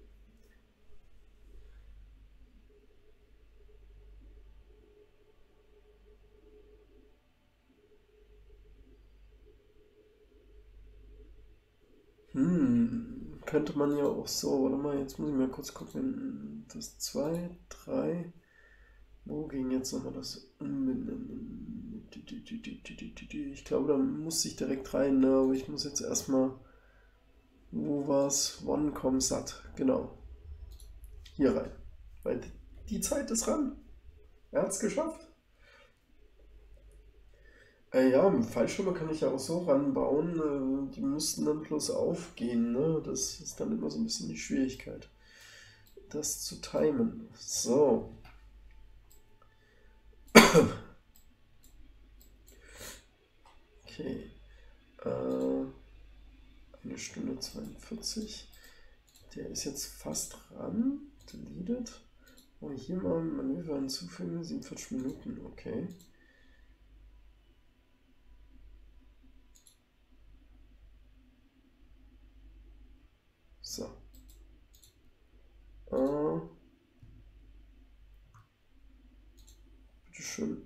Hm, könnte man ja auch so, warte mal, jetzt muss ich mal kurz gucken, das zwei, drei, wo ging jetzt nochmal das Umbenennen? Ich glaube, da muss ich direkt rein, ne? Aber ich muss jetzt erstmal, wo war's? OneComSat, genau, hier rein, weil die Zeit ist ran, er hat's geschafft. Äh, ja, Fallschirme kann ich ja auch so ranbauen, äh, die müssten dann bloß aufgehen, ne? Das ist dann immer so ein bisschen die Schwierigkeit, das zu timen. So. Okay. Äh, eine Stunde zweiundvierzig. Der ist jetzt fast dran. Deleted. Und hier mal Manöver hinzufügen. siebenundvierzig Minuten, okay. So. Äh, bitteschön.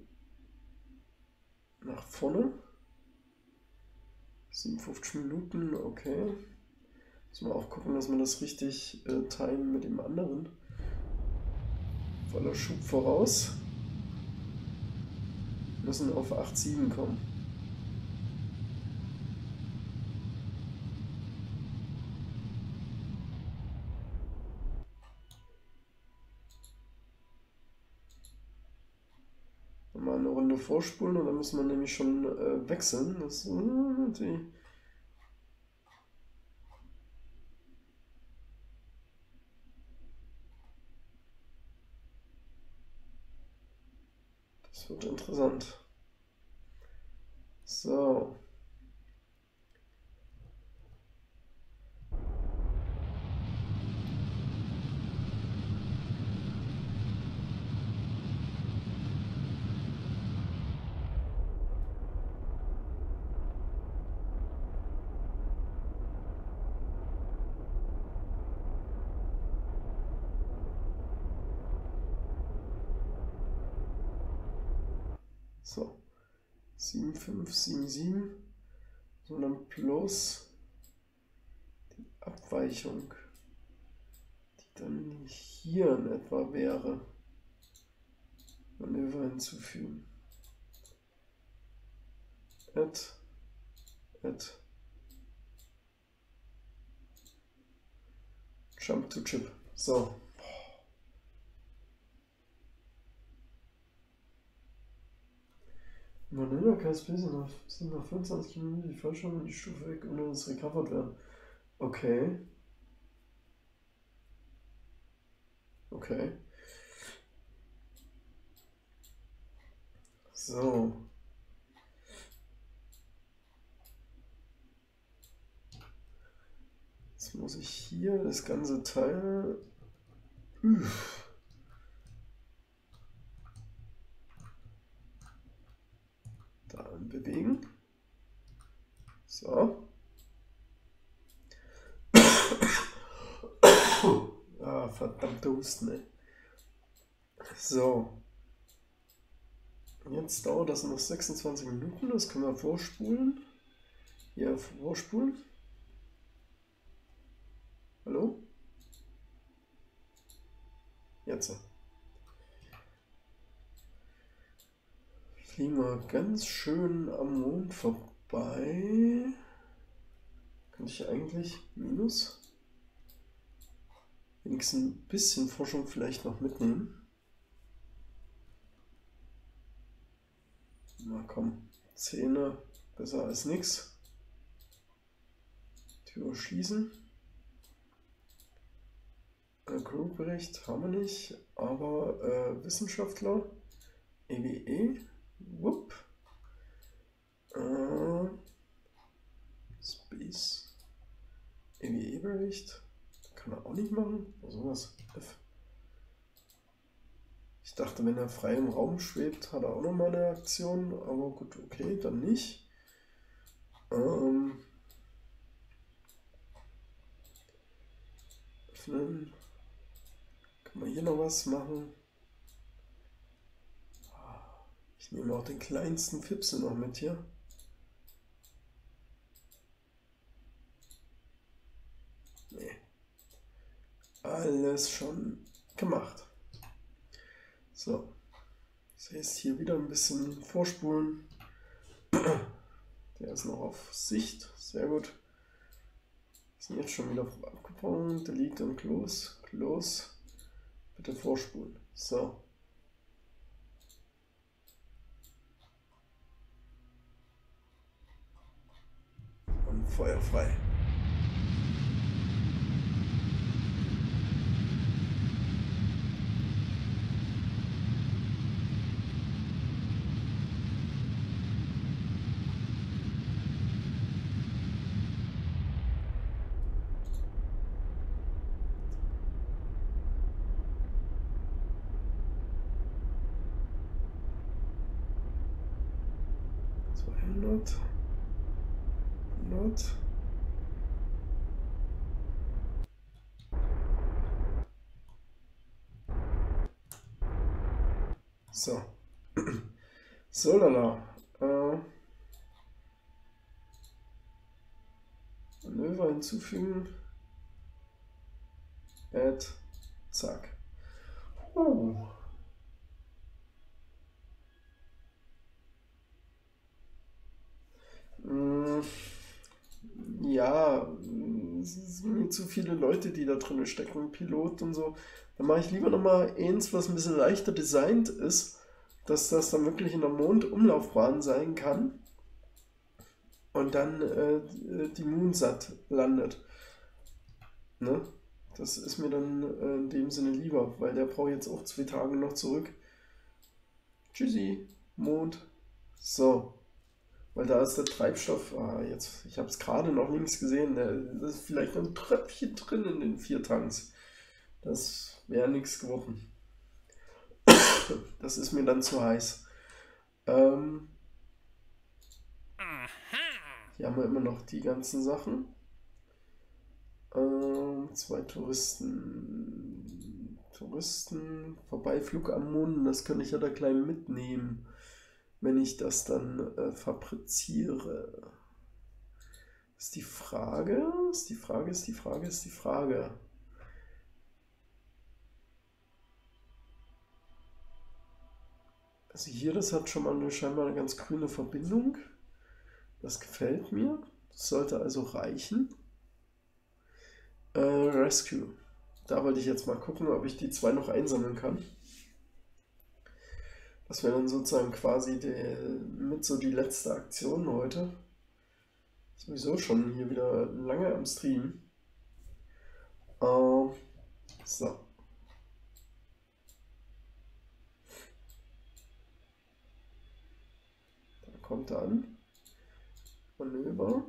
Nach vorne. siebenundfünfzig Minuten, okay. Müssen wir auch gucken, dass wir das richtig äh, teilen mit dem anderen. Voller Schub voraus. Müssen auf acht Komma sieben kommen. Mal eine Runde vorspulen und dann müssen wir nämlich schon äh, wechseln. Das, äh, die das wird interessant. So. So. sieben fünf, sieben sieben. Sondern plus die Abweichung, die dann hier in etwa wäre. Manöver hinzufügen. Add, add, Jump to Chip. So. Manöver K S P sind nach, sind nach fünfundzwanzig Minuten die Fallschirme und die Stufe weg und dann muss recovered werden. Okay. Okay. So. Jetzt muss ich hier das ganze Teil Üff. da bewegen. So. Ah, verdammte Husten, ey. So. Jetzt dauert das noch sechsundzwanzig Minuten. Das können wir vorspulen. Hier vorspulen. Hallo? Jetzt. Fliegen wir ganz schön am Mond vorbei. Könnte ich eigentlich minus wenigstens ein bisschen Forschung vielleicht noch mitnehmen. Na komm, Zähne besser als nichts. Tür schließen. Crew-Bericht haben wir nicht, aber äh, Wissenschaftler, E W E, whoop, äh, Space, E W E-Bericht, kann er auch nicht machen, also was, F. Ich dachte, wenn er frei im Raum schwebt, hat er auch noch mal eine Aktion, aber gut, okay, dann nicht. Ähm, öffnen. Kann man hier noch was machen? Ich nehme auch den kleinsten Fipse noch mit hier. Nee. Alles schon gemacht. So. Das heißt hier wieder ein bisschen vorspulen. Der ist noch auf Sicht. Sehr gut. Sind jetzt schon wieder abgebrochen. Delete und Close. Close. Bitte vorspulen. So. Und Feuer frei. zweihundert. hundert. So. So, lala. Äh, Manöver hinzufügen. Add. Zack. Uh. Mm, ja, es sind mir zu viele Leute, die da drin stecken, Pilot und so. Dann mache ich lieber nochmal eins, was ein bisschen leichter designt ist, dass das dann wirklich in der Mondumlaufbahn sein kann und dann äh, die Moonsat landet. Ne? Das ist mir dann äh, in dem Sinne lieber, weil der braucht jetzt auch zwei Tage noch zurück. Tschüssi, Mond. So, weil da ist der Treibstoff, ah, jetzt, ich habe es gerade noch links gesehen, da ist vielleicht ein Tröpfchen drin in den vier Tanks. Das wäre nichts geworden. Das ist mir dann zu heiß. Ähm, hier haben wir immer noch die ganzen Sachen. Ähm, zwei Touristen. Touristen. Vorbeiflug am Mond, das könnte ich ja da gleich mitnehmen, wenn ich das dann äh, fabriziere. Ist die Frage, ist die Frage, ist die Frage, ist die Frage. Also hier, das hat schon mal eine, scheinbar eine ganz grüne Verbindung. Das gefällt mir. Das sollte also reichen. Äh, Rescue. Da wollte ich jetzt mal gucken, ob ich die zwei noch einsammeln kann. Das wäre dann sozusagen quasi die, mit so die letzte Aktion heute. Sowieso schon hier wieder lange am Stream. Äh, so. Da kommt er an. Manöver.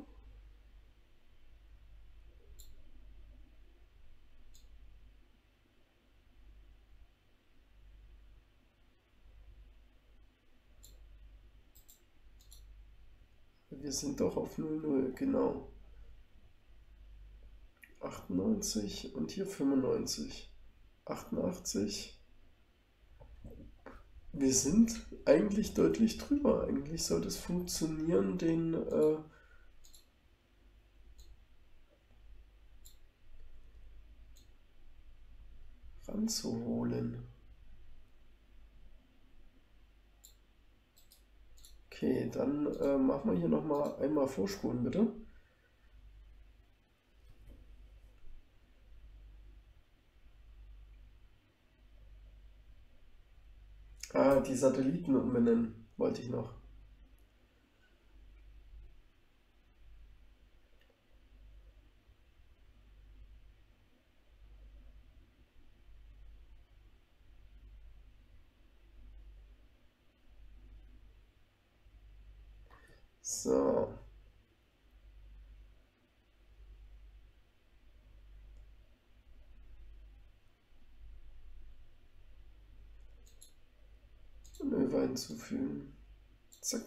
Wir sind doch auf null null, genau. achtundneunzig und hier fünfundneunzig. achtundachtzig. Wir sind eigentlich deutlich drüber. Eigentlich sollte es funktionieren, den äh, ranzuholen. Okay, dann äh, machen wir hier nochmal einmal vorspulen, bitte. Ah, die Satelliten umbenennen wollte ich noch. So. Manöver hinzufügen. Zack.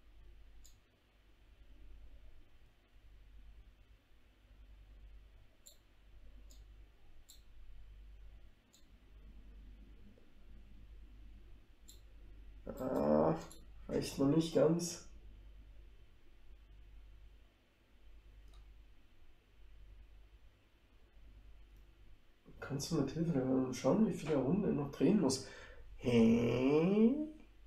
Ah, reicht noch nicht ganz. Kannst du mit Hilfe der schauen, wie viele Runden er noch drehen muss? Hä?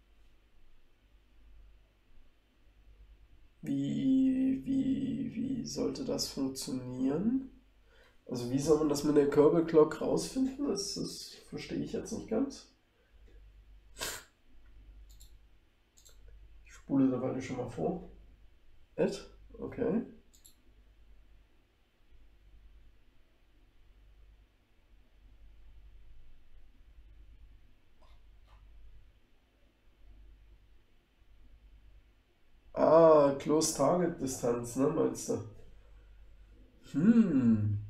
Wie, wie, wie sollte das funktionieren? Also wie soll man das mit der Kerbal Clock rausfinden? Das, das verstehe ich jetzt nicht ganz. Ich spule dabei schon mal vor. Add? Okay. Ah, Close Target Distanz, ne, meinst du? Hm.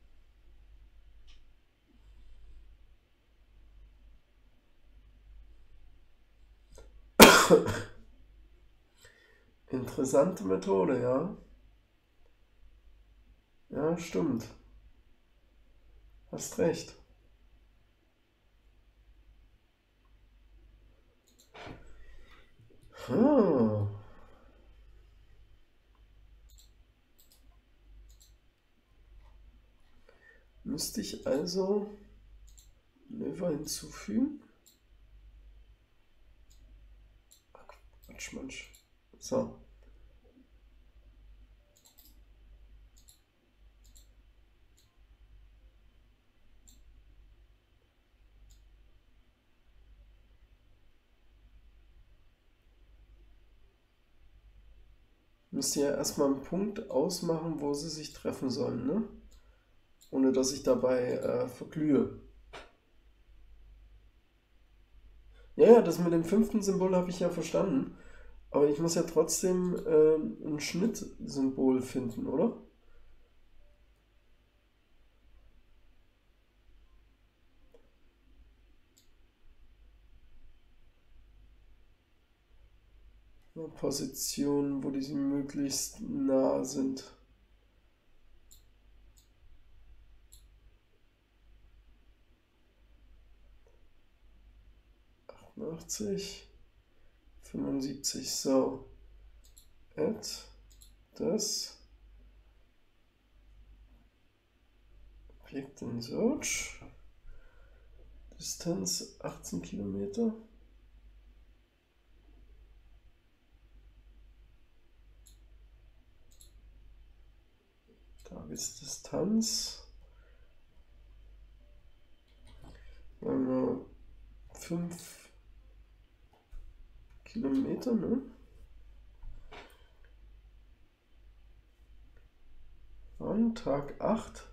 Interessante Methode, ja. Ja, stimmt. Hast recht. Hm. Müssen müsste ich also Manöver hinzufügen. Ach, Quatsch, Mensch. So. Müsst ihr ja erstmal einen Punkt ausmachen, wo sie sich treffen sollen, ne? Ohne dass ich dabei äh, verglühe. Ja, ja, das mit dem fünften Symbol habe ich ja verstanden. Aber ich muss ja trotzdem äh, ein Schnittsymbol finden, oder? Eine Position, wo die möglichst nah sind. achtundachtzig, fünfundsiebzig, so. Add das Objekt in Search. Distanz achtzehn Kilometer. Tagesdistanz. fünf Kilometer, ne? An Tag acht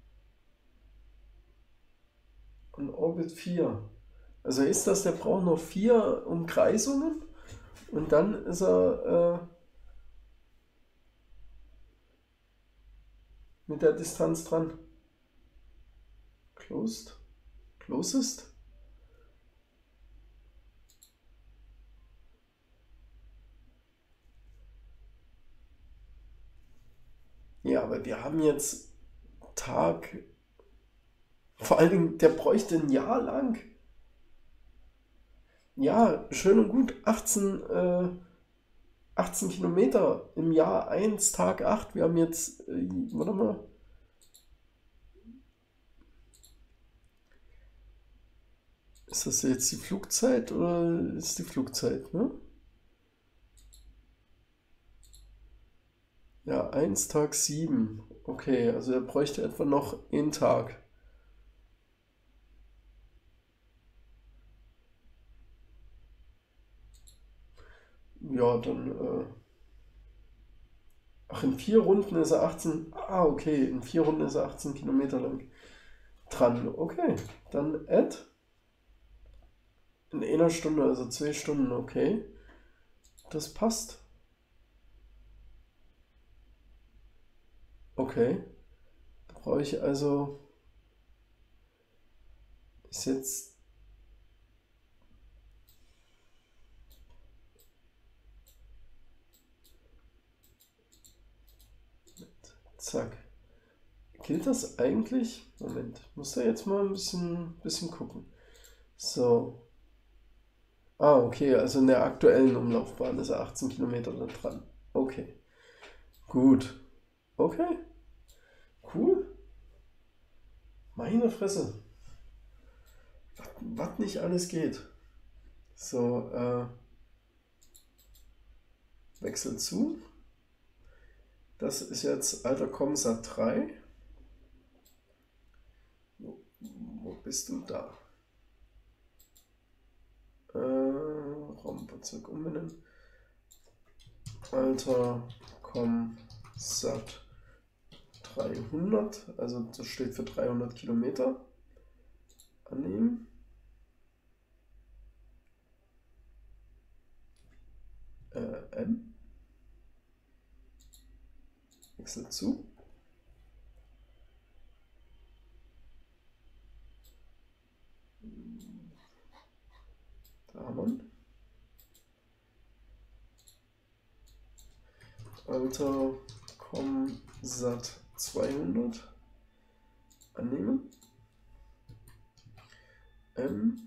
und Orbit vier. Also ist das, der braucht noch vier Umkreisungen und dann ist er äh, mit der Distanz dran. Closed. Closest. Ja, aber wir haben jetzt Tag, vor allen Dingen, der bräuchte ein Jahr lang. Ja, schön und gut, achtzehn, äh, achtzehn Kilometer im Jahr eins, Tag acht. Wir haben jetzt, äh, warte mal. Ist das jetzt die Flugzeit oder ist die Flugzeit, ne? Ja, eins, Tag sieben. Okay, also er bräuchte etwa noch einen Tag. Ja, dann, äh ach, in vier Runden ist er achtzehn, ah, okay, in vier Runden ist er achtzehn Kilometer lang dran. Okay, dann add. In einer Stunde, also zwei Stunden, okay. Das passt. Okay. Da brauche ich also, ist jetzt, zack. Gilt das eigentlich? Moment, muss da jetzt mal ein bisschen, bisschen gucken. So. Ah, okay, also in der aktuellen Umlaufbahn ist er achtzehn Kilometer da dran. Okay, gut. Okay, cool. Meine Fresse. Was nicht alles geht. So, äh, Wechsel zu. Das ist jetzt alter ComSat drei. Wo, wo bist du da? Äh, Raumbezirk umbenennen. Alter ComSat dreihundert, also das steht für dreihundert Kilometer. Annehmen. Äh, M. Wechsel zu. Da haben wir ihn. Alter ComSat zweihundert. Annehmen. M.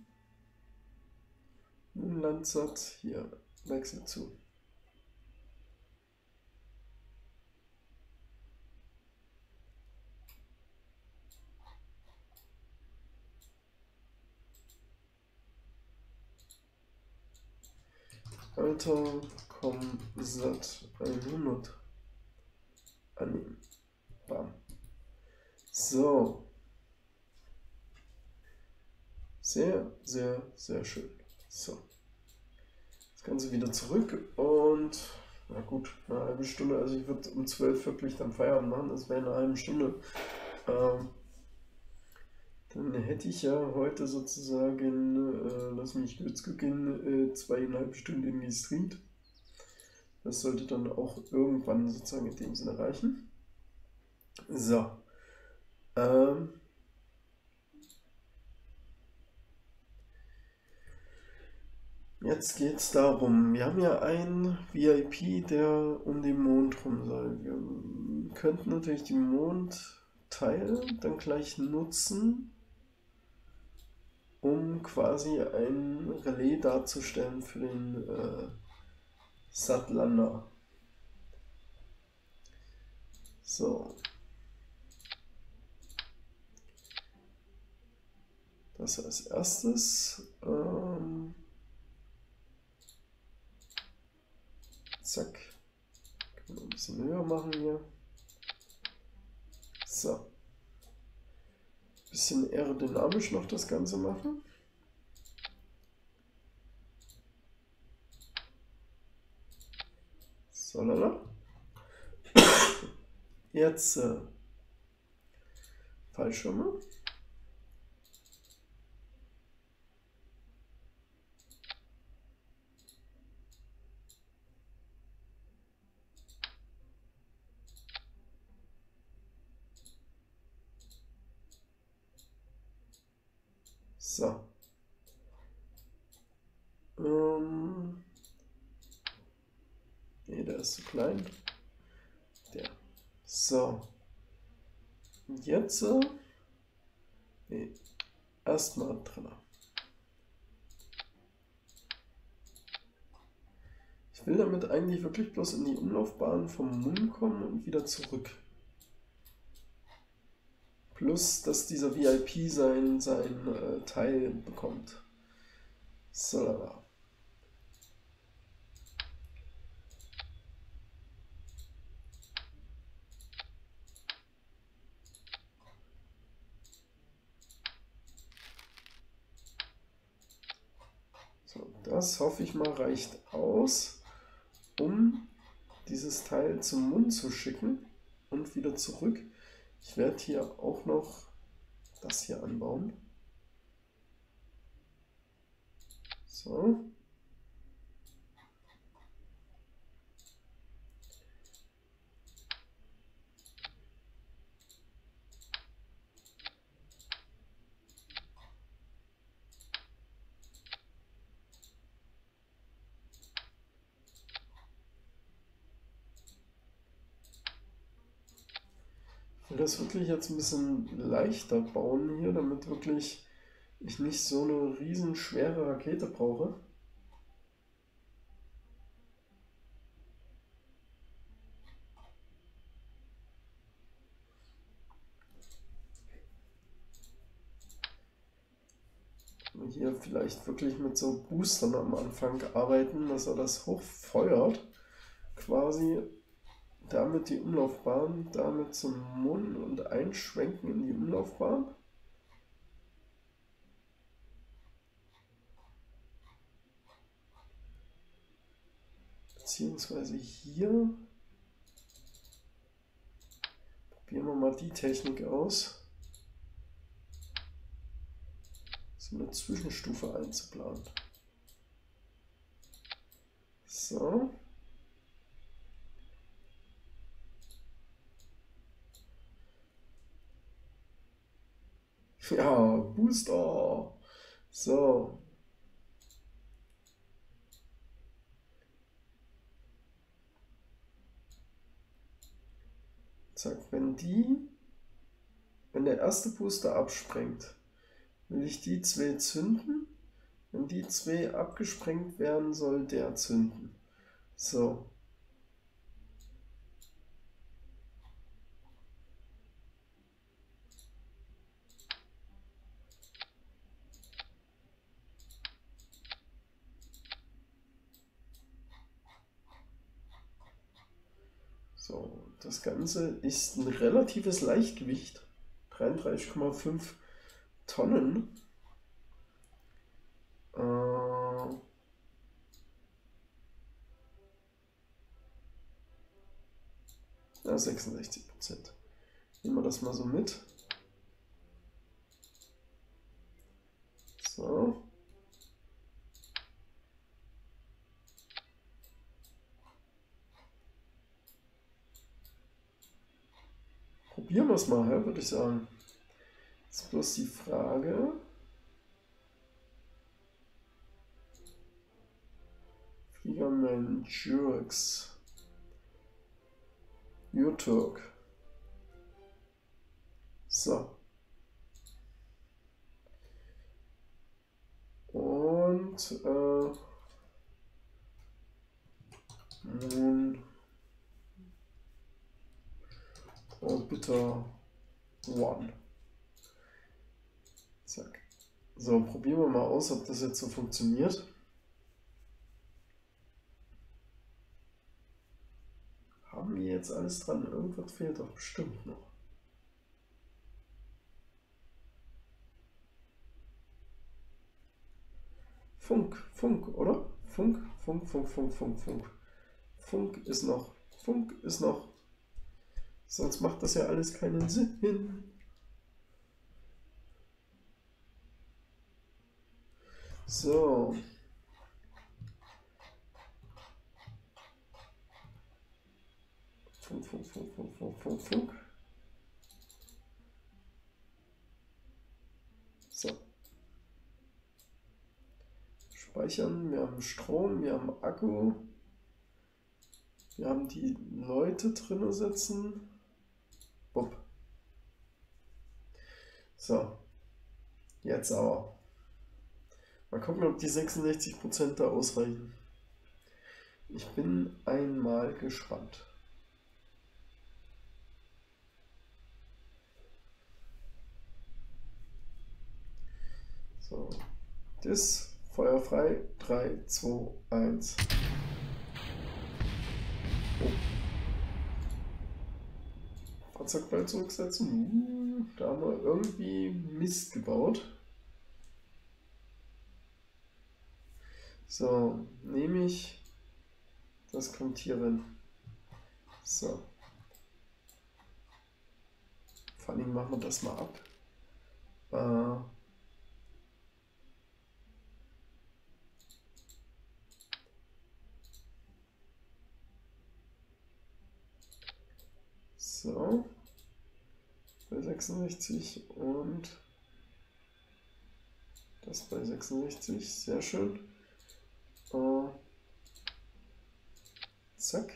Landsat hier. Wechsel zu. Alter, komm, satt, hundert annehmen. Bam. So. Sehr, sehr, sehr schön. So. Das Ganze wieder zurück und na gut, eine halbe Stunde. Also ich würde um zwölf wirklich dann Feierabend machen. Das wäre eine halbe Stunde. Ähm, dann hätte ich ja heute sozusagen, äh, lass mich kurz gucken, äh, zweieinhalb Stunden gestreamt. Das sollte dann auch irgendwann sozusagen in dem Sinne reichen. So. Ähm, Jetzt geht es darum, wir haben ja einen V I P, der um den Mond rum soll. Wir könnten natürlich die Mondteile dann gleich nutzen, um quasi ein Relais darzustellen für den äh, Satlander. So. Das als erstes. Ähm, zack. Können wir ein bisschen höher machen hier. So. Bisschen aerodynamisch noch das Ganze machen. So, lala. Jetzt äh, Fallschirme. So. Ähm, ne, der ist zu klein. Der. So. Und jetzt. Äh, ne, erstmal drin. Ich will damit eigentlich wirklich bloß in die Umlaufbahn vom Mund kommen und wieder zurück. Plus, dass dieser V I P sein, sein äh, Teil bekommt. So, lala. So, das hoffe ich mal reicht aus, um dieses Teil zum Mund zu schicken und wieder zurück. Ich werde hier auch noch das hier anbauen. So. Ich will das wirklich jetzt ein bisschen leichter bauen hier, damit wirklich ich nicht so eine riesen schwere Rakete brauche. Hier vielleicht wirklich mit so Boostern am Anfang arbeiten, dass er das hochfeuert, quasi damit die Umlaufbahn, damit zum Mund und einschwenken in die Umlaufbahn. Beziehungsweise hier. Probieren wir mal die Technik aus. So eine Zwischenstufe einzuplanen. So. Ja, Booster. So. Zack, wenn die, wenn der erste Booster absprengt, will ich die zwei zünden. Wenn die zwei abgesprengt werden, soll der zünden. So. So, das Ganze ist ein relatives Leichtgewicht. dreiunddreißig Komma fünf Tonnen. Äh, ja, sechsundsechzig Prozent. Nehmen wir das mal so mit. So. Probieren wir es mal, ja, würde ich sagen. Jetzt bloß die Frage. Fliegerman Jerks. Jurturk. So. Und äh, nun Orbiter One. Zack. So, probieren wir mal aus, ob das jetzt so funktioniert. Haben wir jetzt alles dran? Irgendwas fehlt doch bestimmt noch. Funk, Funk, oder? Funk, Funk, Funk, Funk, Funk, Funk. Funk ist noch, Funk ist noch. Sonst macht das ja alles keinen Sinn. So. Funk, Funk, Funk, Funk, Funk, Funk, Funk. So. Speichern, wir haben Strom, wir haben Akku. Wir haben die Leute drin sitzen. Bob. So. Jetzt aber. Mal gucken, ob die sechsundsechzig Prozent da ausreichen. Ich bin einmal gespannt. So. Das Feuer frei. drei, zwei, eins. Oh. Fahrzeugteil zurücksetzen. Da haben wir irgendwie Mist gebaut. So, nehme ich. Das kommt hier rein. So. Vor allem machen wir das mal ab. Äh, so. Bei sechsundsechzig und das bei sechsundsechzig. Sehr schön. Äh, zack.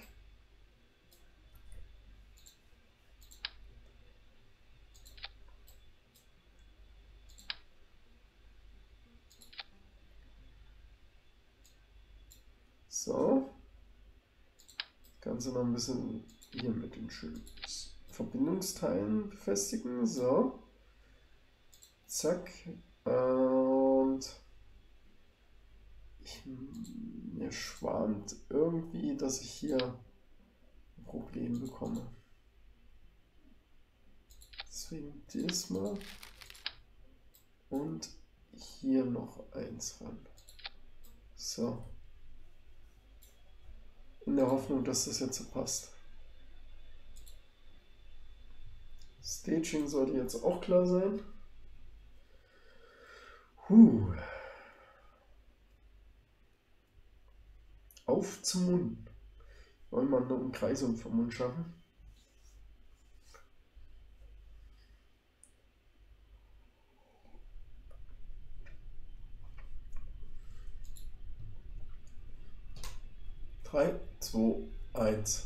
So. Das Ganze noch ein bisschen hier mit den schönen Verbindungsteilen befestigen. So. Zack. Und ich, mir schwant irgendwie, dass ich hier ein Problem bekomme. Deswegen das mal. Und hier noch eins ran. So. In der Hoffnung, dass das jetzt so passt. Staging sollte jetzt auch klar sein. Huh. Auf zum Mund. Wollen wir eine Umkreisung vom Mund schaffen? drei, zwei, eins.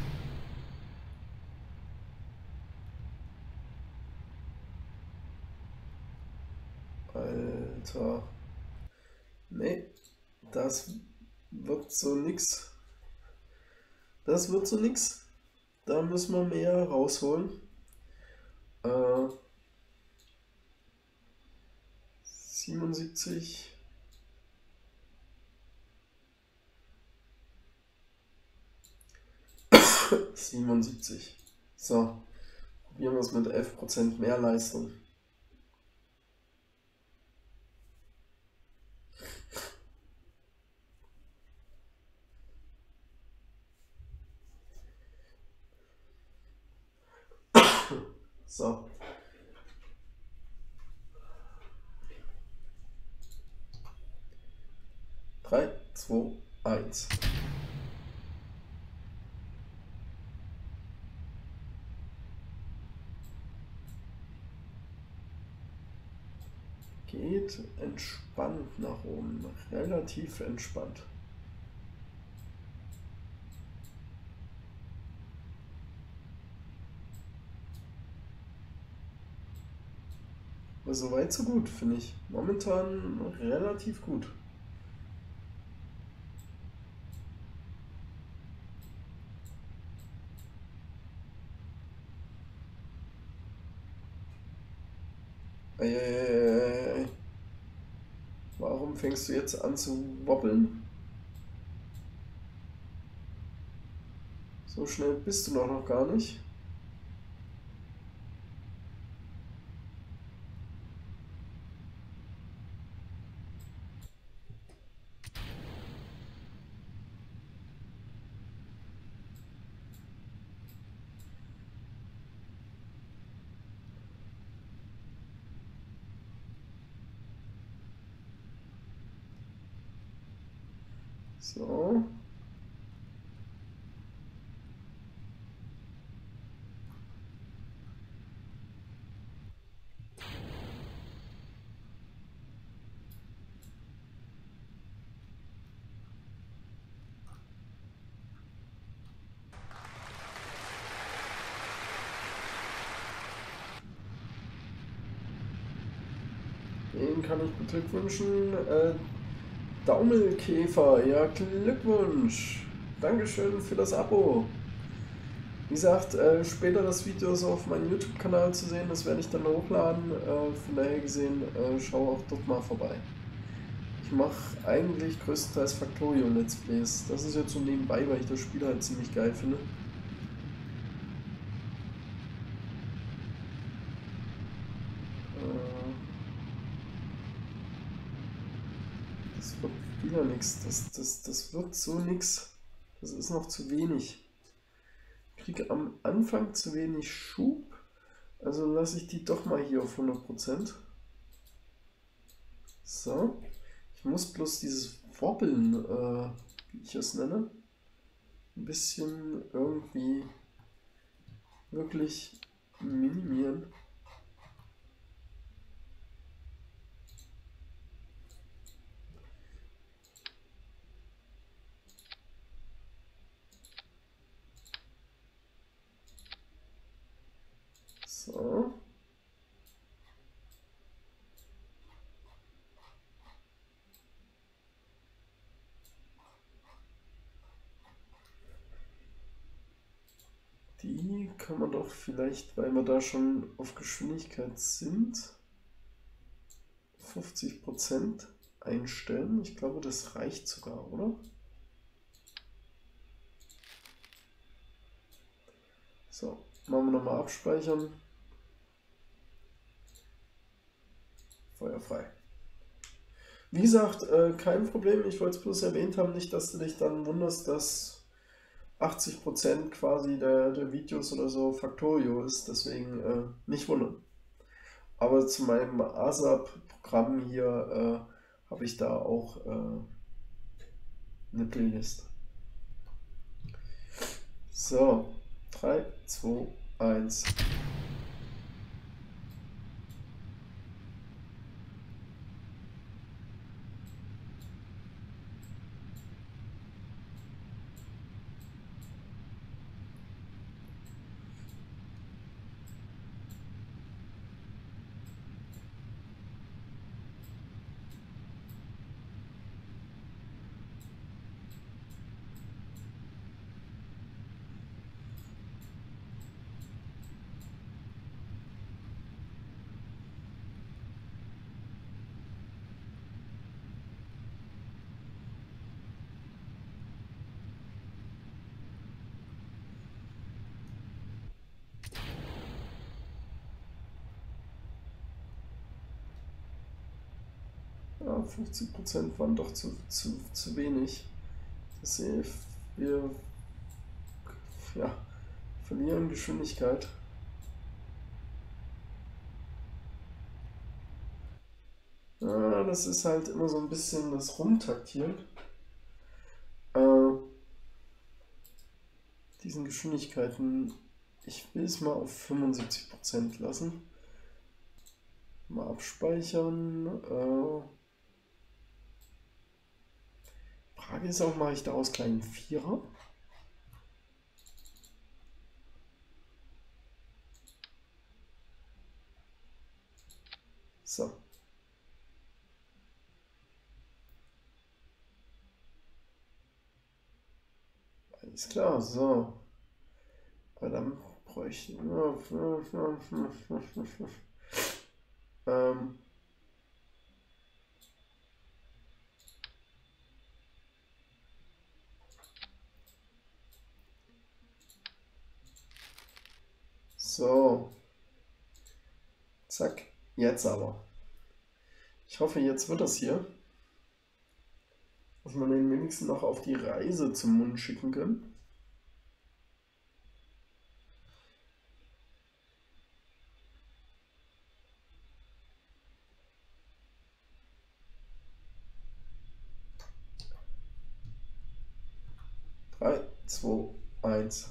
Alter. Nee, das wird so nix. Das wird so nix. Da müssen wir mehr rausholen. Äh, siebenundsiebzig. siebenundsiebzig. So, probieren wir es mit elf Prozent mehr Leistung. So. drei, zwei, eins. Geht entspannt nach oben, relativ entspannt. Aber so weit, so gut, finde ich. Momentan relativ gut. Eieieiei. Warum fängst du jetzt an zu wobbeln? So schnell bist du doch noch gar nicht. So. Den kann ich beglückwünschen. Äh, Daumelkäfer, ja, Glückwunsch. Dankeschön für das Abo. Wie gesagt, äh, später das Video so auf meinem YouTube-Kanal zu sehen, das werde ich dann hochladen. Äh, von daher gesehen, äh, schau auch dort mal vorbei. Ich mache eigentlich größtenteils Factorio Let's Plays. Das ist jetzt so nebenbei, weil ich das Spiel halt ziemlich geil finde. Das wird wieder nichts. Das, das, das wird so nix. Das ist noch zu wenig. Ich kriege am Anfang zu wenig Schub. Also lasse ich die doch mal hier auf hundert Prozent. So. Ich muss bloß dieses Wobbeln, äh, wie ich es nenne, ein bisschen irgendwie wirklich minimieren. So. Die kann man doch vielleicht, weil wir da schon auf Geschwindigkeit sind, fünfzig Prozent einstellen. Ich glaube, das reicht sogar, oder? So, machen wir nochmal abspeichern. Feuer frei. Wie gesagt, äh, kein Problem. Ich wollte es bloß erwähnt haben, nicht, dass du dich dann wunderst, dass achtzig Prozent quasi der, der Videos oder so Factorio ist. Deswegen äh, nicht wundern. Aber zu meinem ASAP-Programm hier äh, habe ich da auch äh, eine Playlist. So, drei, zwei, eins. Ja, fünfzig Prozent waren doch zu, zu, zu wenig. Das sehe wir ja, verlieren Geschwindigkeit. Ja, das ist halt immer so ein bisschen das Rumtaktieren. Äh, diesen Geschwindigkeiten, ich will es mal auf fünfundsiebzig Prozent lassen. Mal abspeichern. Äh, Frage ist auch, mache ich daraus gleich einen Vierer? So. Alles klar, so. Aber dann bräuchte ich... ähm, so. Zack. Jetzt aber. Ich hoffe, jetzt wird das hier. Dass wir den wenigstens noch auf die Reise zum Mond schicken können. drei, zwei, eins.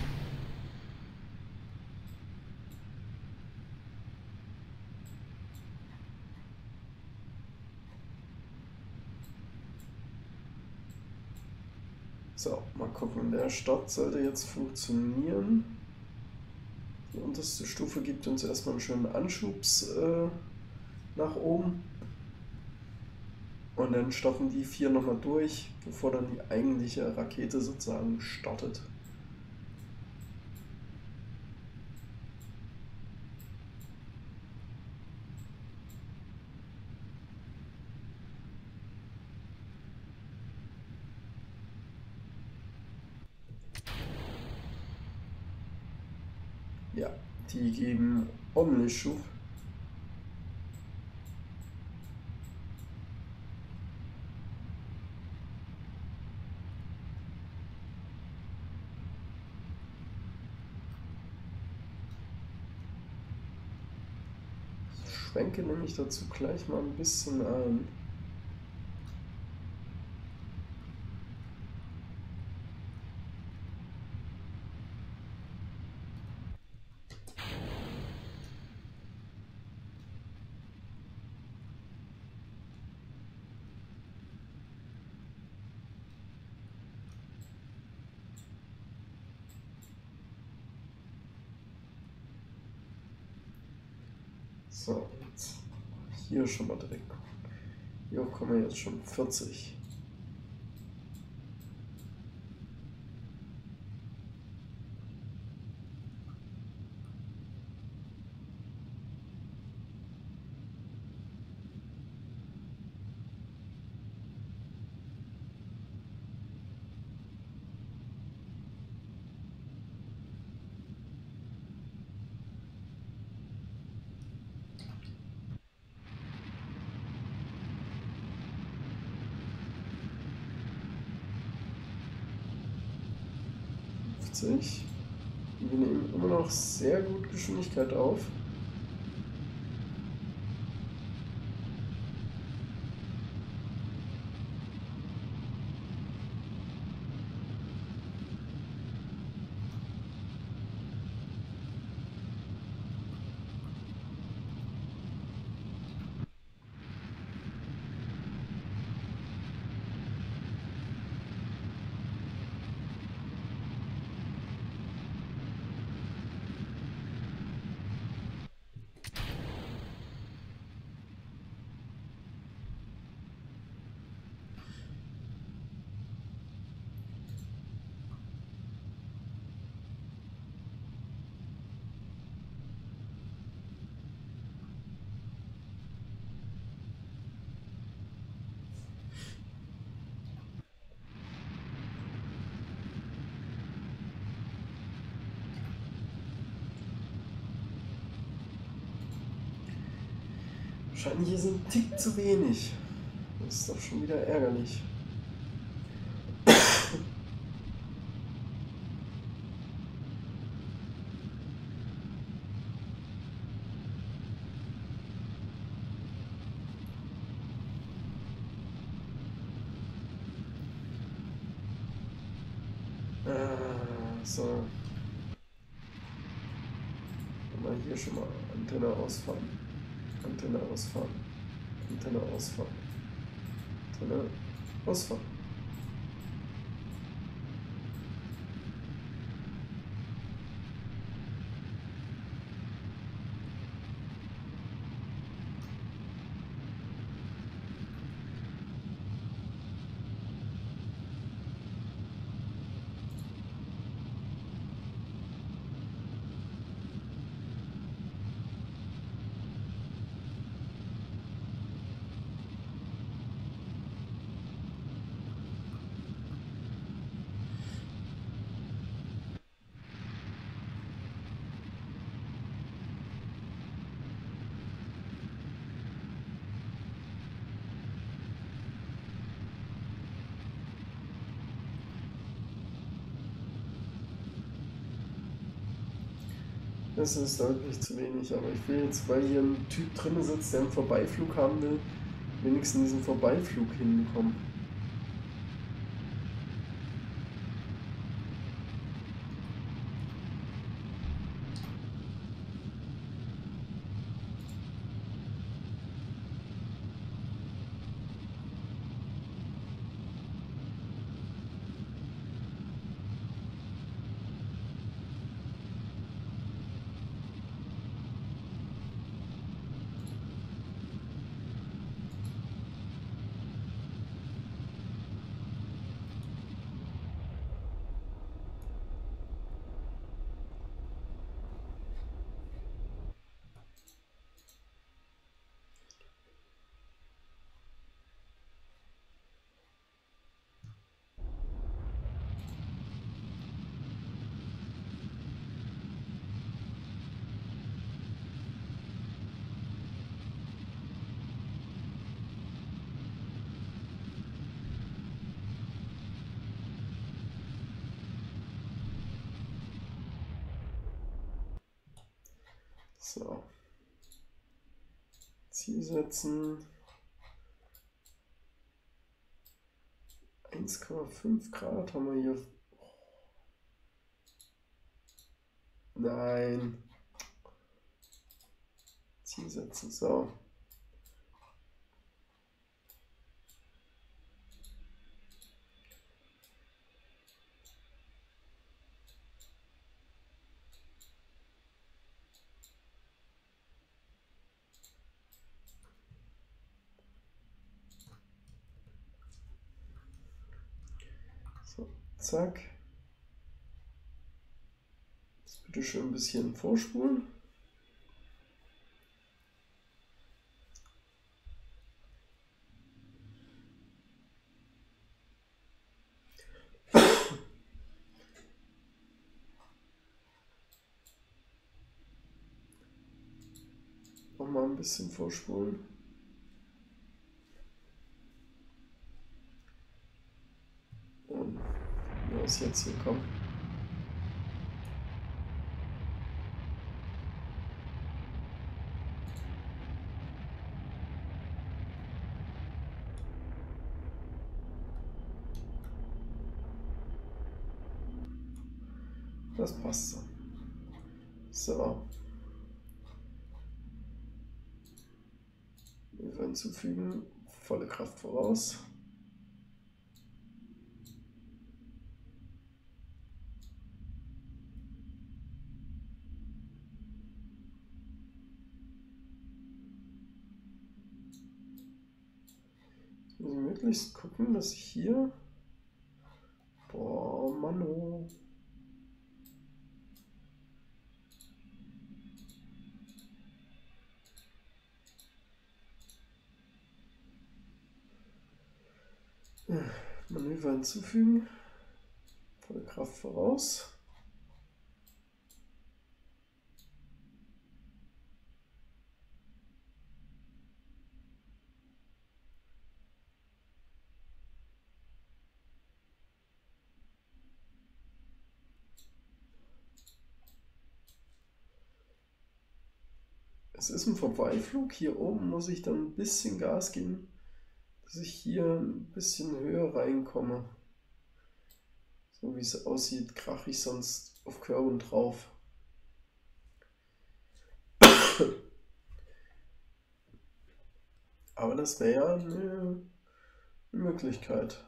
So, mal gucken. Der Start sollte jetzt funktionieren. Die unterste Stufe gibt uns erstmal einen schönen Anschubs äh, nach oben. Und dann starten die vier nochmal durch, bevor dann die eigentliche Rakete sozusagen startet. Ja, die geben ordentlich Schub. Ich schwenke nämlich dazu gleich mal ein bisschen ein. So, jetzt hier schon mal direkt gucken. Hier kommen wir jetzt schon vierzig. Wir nehmen immer noch sehr gut Geschwindigkeit auf. Wahrscheinlich ist ein Tick zu wenig. Das ist doch schon wieder ärgerlich. Ah, so. Mal hier schon mal Antenne ausfahren. Antenne ausfahren. Antenne ausfahren. Antenne ausfahren. Das ist deutlich zu wenig, aber ich will jetzt, weil hier ein Typ drin sitzt, der einen Vorbeiflug haben will, wenigstens diesen Vorbeiflug hinbekommen. So. Ziel setzen. eins Komma fünf Grad haben wir hier. Nein. Ziel setzen. So. So, zack. Jetzt bitte schön ein bisschen vorspulen. Nochmal ein bisschen vorspulen. Und was jetzt hier kommt. Das passt so. So. Manöver hinzufügen. Volle Kraft voraus. Jetzt muss ich möglichst gucken, dass ich hier. Boah, Mano. Manöver hinzufügen. Volle Kraft voraus. Es ist ein Vorbeiflug. Hier oben muss ich dann ein bisschen Gas geben, dass ich hier ein bisschen höher reinkomme. So wie es aussieht, krache ich sonst auf Körben drauf. Aber das wäre ja eine Möglichkeit.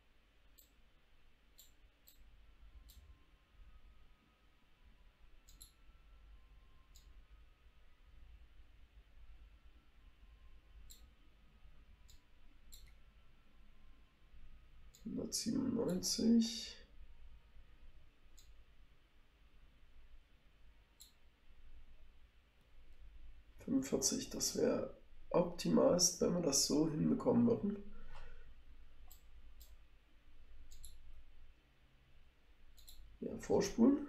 hundertsiebenundneunzig. fünfundvierzig, das wäre optimalst, wenn wir das so hinbekommen würden. Ja, vorspulen.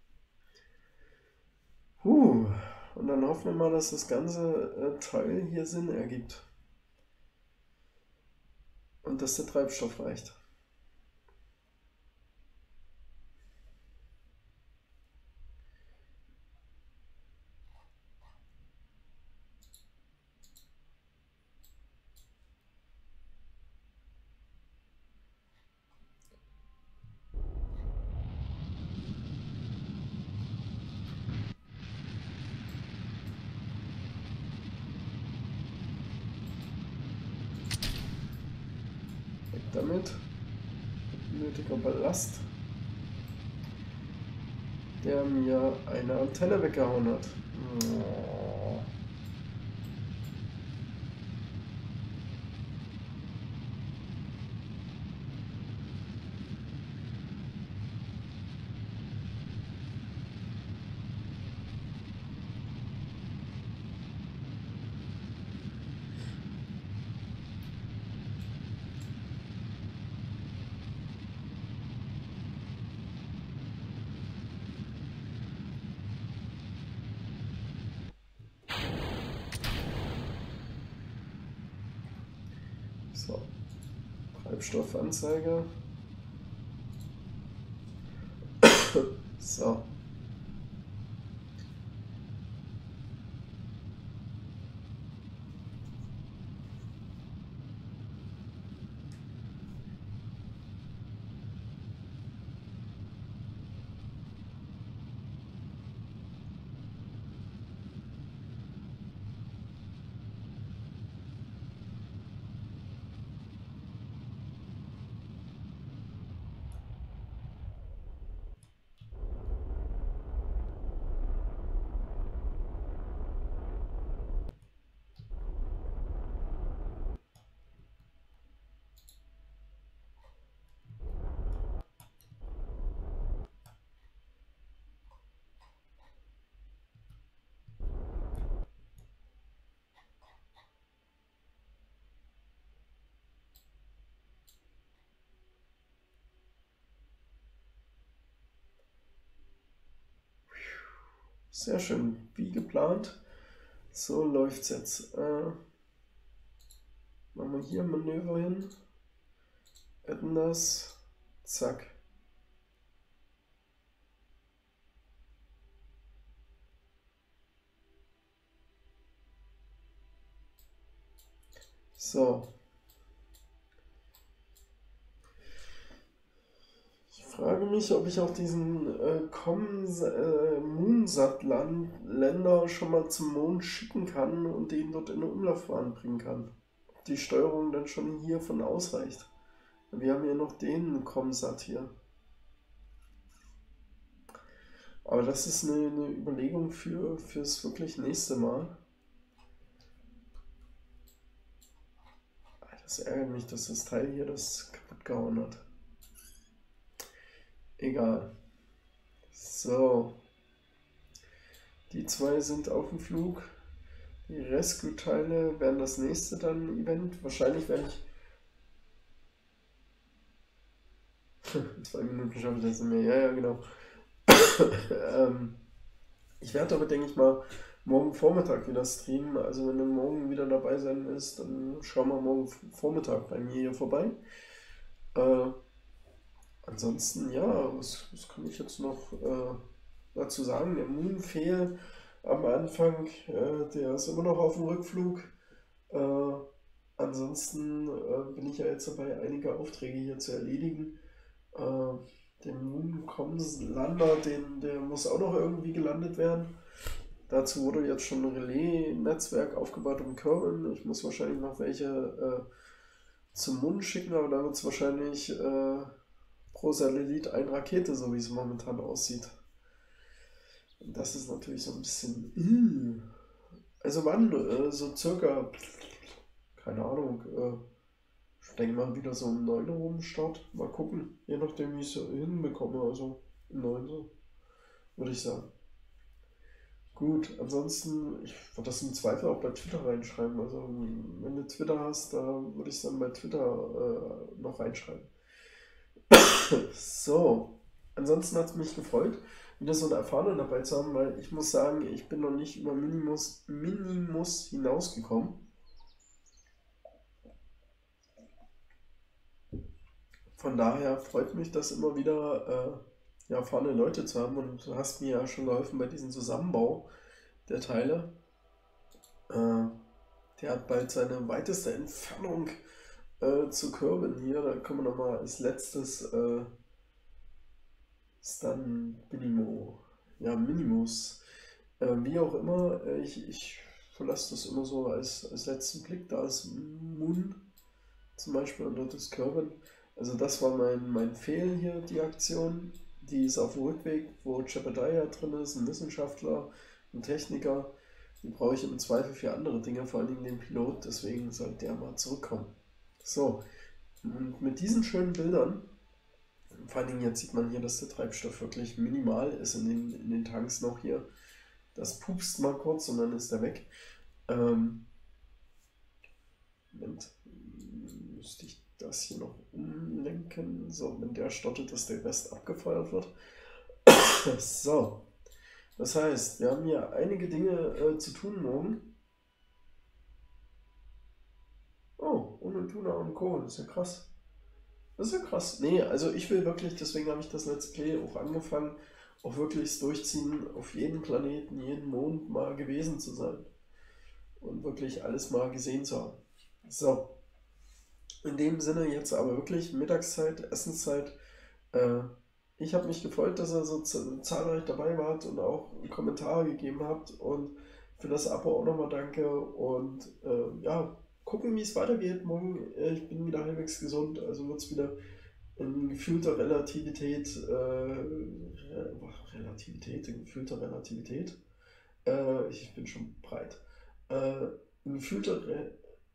Uh, und dann hoffen wir mal, dass das ganze äh, Teil hier Sinn ergibt. Und dass der Treibstoff reicht. Damit nötiger Ballast, der mir eine Antenne weggehauen hat. Oh. So, Treibstoffanzeige. So. Sehr schön, wie geplant. So läuft es jetzt. Äh, machen wir hier ein Manöver hin. Adden das. Zack. So. Ich frage mich, ob ich auch diesen äh, äh, Moonsat-Länder schon mal zum Mond schicken kann und den dort in eine Umlaufbahn bringen kann. Ob die Steuerung dann schon hiervon ausreicht. Wir haben ja noch den Comsat hier. Aber das ist eine, eine Überlegung für fürs wirklich nächste Mal. Das ärgert mich, dass das Teil hier das kaputt gehauen hat. Egal. So. Die zwei sind auf dem Flug. Die Rescue-Teile werden das nächste dann Event. Wahrscheinlich werde ich... Zwei Minuten schaffe ich das nicht mehr. Ja, ja, genau. ähm, ich werde aber, denke ich mal, morgen Vormittag wieder streamen. Also wenn du morgen wieder dabei sein willst, dann schau mal morgen Vormittag bei mir hier vorbei. Äh, ansonsten, ja, was, was kann ich jetzt noch äh, dazu sagen? Der Moonfail, am Anfang. Äh, der ist immer noch auf dem Rückflug. Äh, ansonsten äh, bin ich ja jetzt dabei, einige Aufträge hier zu erledigen. Äh, den Mooncoms Lander, den, der muss auch noch irgendwie gelandet werden. Dazu wurde jetzt schon ein Relais-Netzwerk aufgebaut um Kerbin. Ich muss wahrscheinlich noch welche äh, zum Mond schicken, aber da wird es wahrscheinlich äh, pro Satellit eine Rakete, so wie es momentan aussieht. Und das ist natürlich so ein bisschen. äh. Also wann? Äh, so circa, keine Ahnung, äh, ich denke mal wieder so um neun Uhr rum Start. Mal gucken, je nachdem wie ich es hinbekomme. Also um neun Uhr, würde ich sagen. Gut, ansonsten, ich würde das im Zweifel auch bei Twitter reinschreiben. Also, wenn du Twitter hast, da würde ich es dann bei Twitter äh, noch reinschreiben. So, ansonsten hat es mich gefreut, wieder so einen Erfahrenen dabei zu haben, weil ich muss sagen, ich bin noch nicht über Minimus, Minimus hinausgekommen. Von daher freut mich das immer wieder, äh, ja, erfahrene Leute zu haben, und du hast mir ja schon geholfen bei diesem Zusammenbau der Teile. Äh, der hat bald seine weiteste Entfernung äh, zu Kerbin hier. Da können wir nochmal als letztes äh, ist dann Minimo. Ja, Minimus. Äh, wie auch immer, äh, ich, ich verlasse das immer so als, als letzten Blick. Da ist Moon zum Beispiel und dort ist Kerbin. Also das war mein, mein Fehl hier, die Aktion. Die ist auf dem Rückweg, wo Jebediah drin ist, ein Wissenschaftler, ein Techniker. Die brauche ich im Zweifel für andere Dinge, vor allem den Pilot, deswegen sollte der mal zurückkommen. So, und mit diesen schönen Bildern, vor allen Dingen jetzt sieht man hier, dass der Treibstoff wirklich minimal ist in den, in den Tanks noch hier. Das pupst mal kurz und dann ist er weg. Ähm, Moment, müsste ich das hier noch umlenken? So, wenn der startet, dass der Rest abgefeuert wird. So, das heißt, wir haben hier einige Dinge äh, zu tun morgen. Oh, ohne Tuna und Co. Das ist ja krass. Das ist ja krass. Nee, also ich will wirklich, deswegen habe ich das Let's Play auch angefangen, auch wirklich durchziehen, auf jedem Planeten, jeden Mond mal gewesen zu sein. Und wirklich alles mal gesehen zu haben. So, in dem Sinne jetzt aber wirklich Mittagszeit, Essenszeit. Äh, ich habe mich gefreut, dass ihr so zahlreich dabei wart und auch Kommentare gegeben habt. Und für das Abo auch nochmal danke. Und äh, ja, gucken, wie es weitergeht. Morgen, äh, ich bin wieder halbwegs gesund, also wird es wieder in gefühlter Relativität, äh, Re Relativität, in gefühlter Relativität. Äh, ich bin schon breit. Äh, in gefühlter Re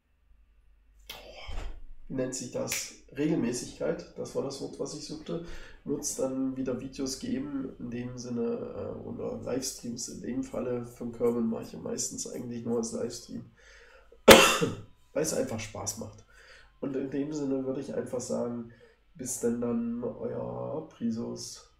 wie nennt sich das? Regelmäßigkeit, das war das Wort, was ich suchte, wird es dann wieder Videos geben, in dem Sinne, äh, oder Livestreams. In dem Falle von Kerbin mache ich ja meistens eigentlich nur als Livestream, weil es einfach Spaß macht. Und in dem Sinne würde ich einfach sagen, bis denn dann, euer Prisus.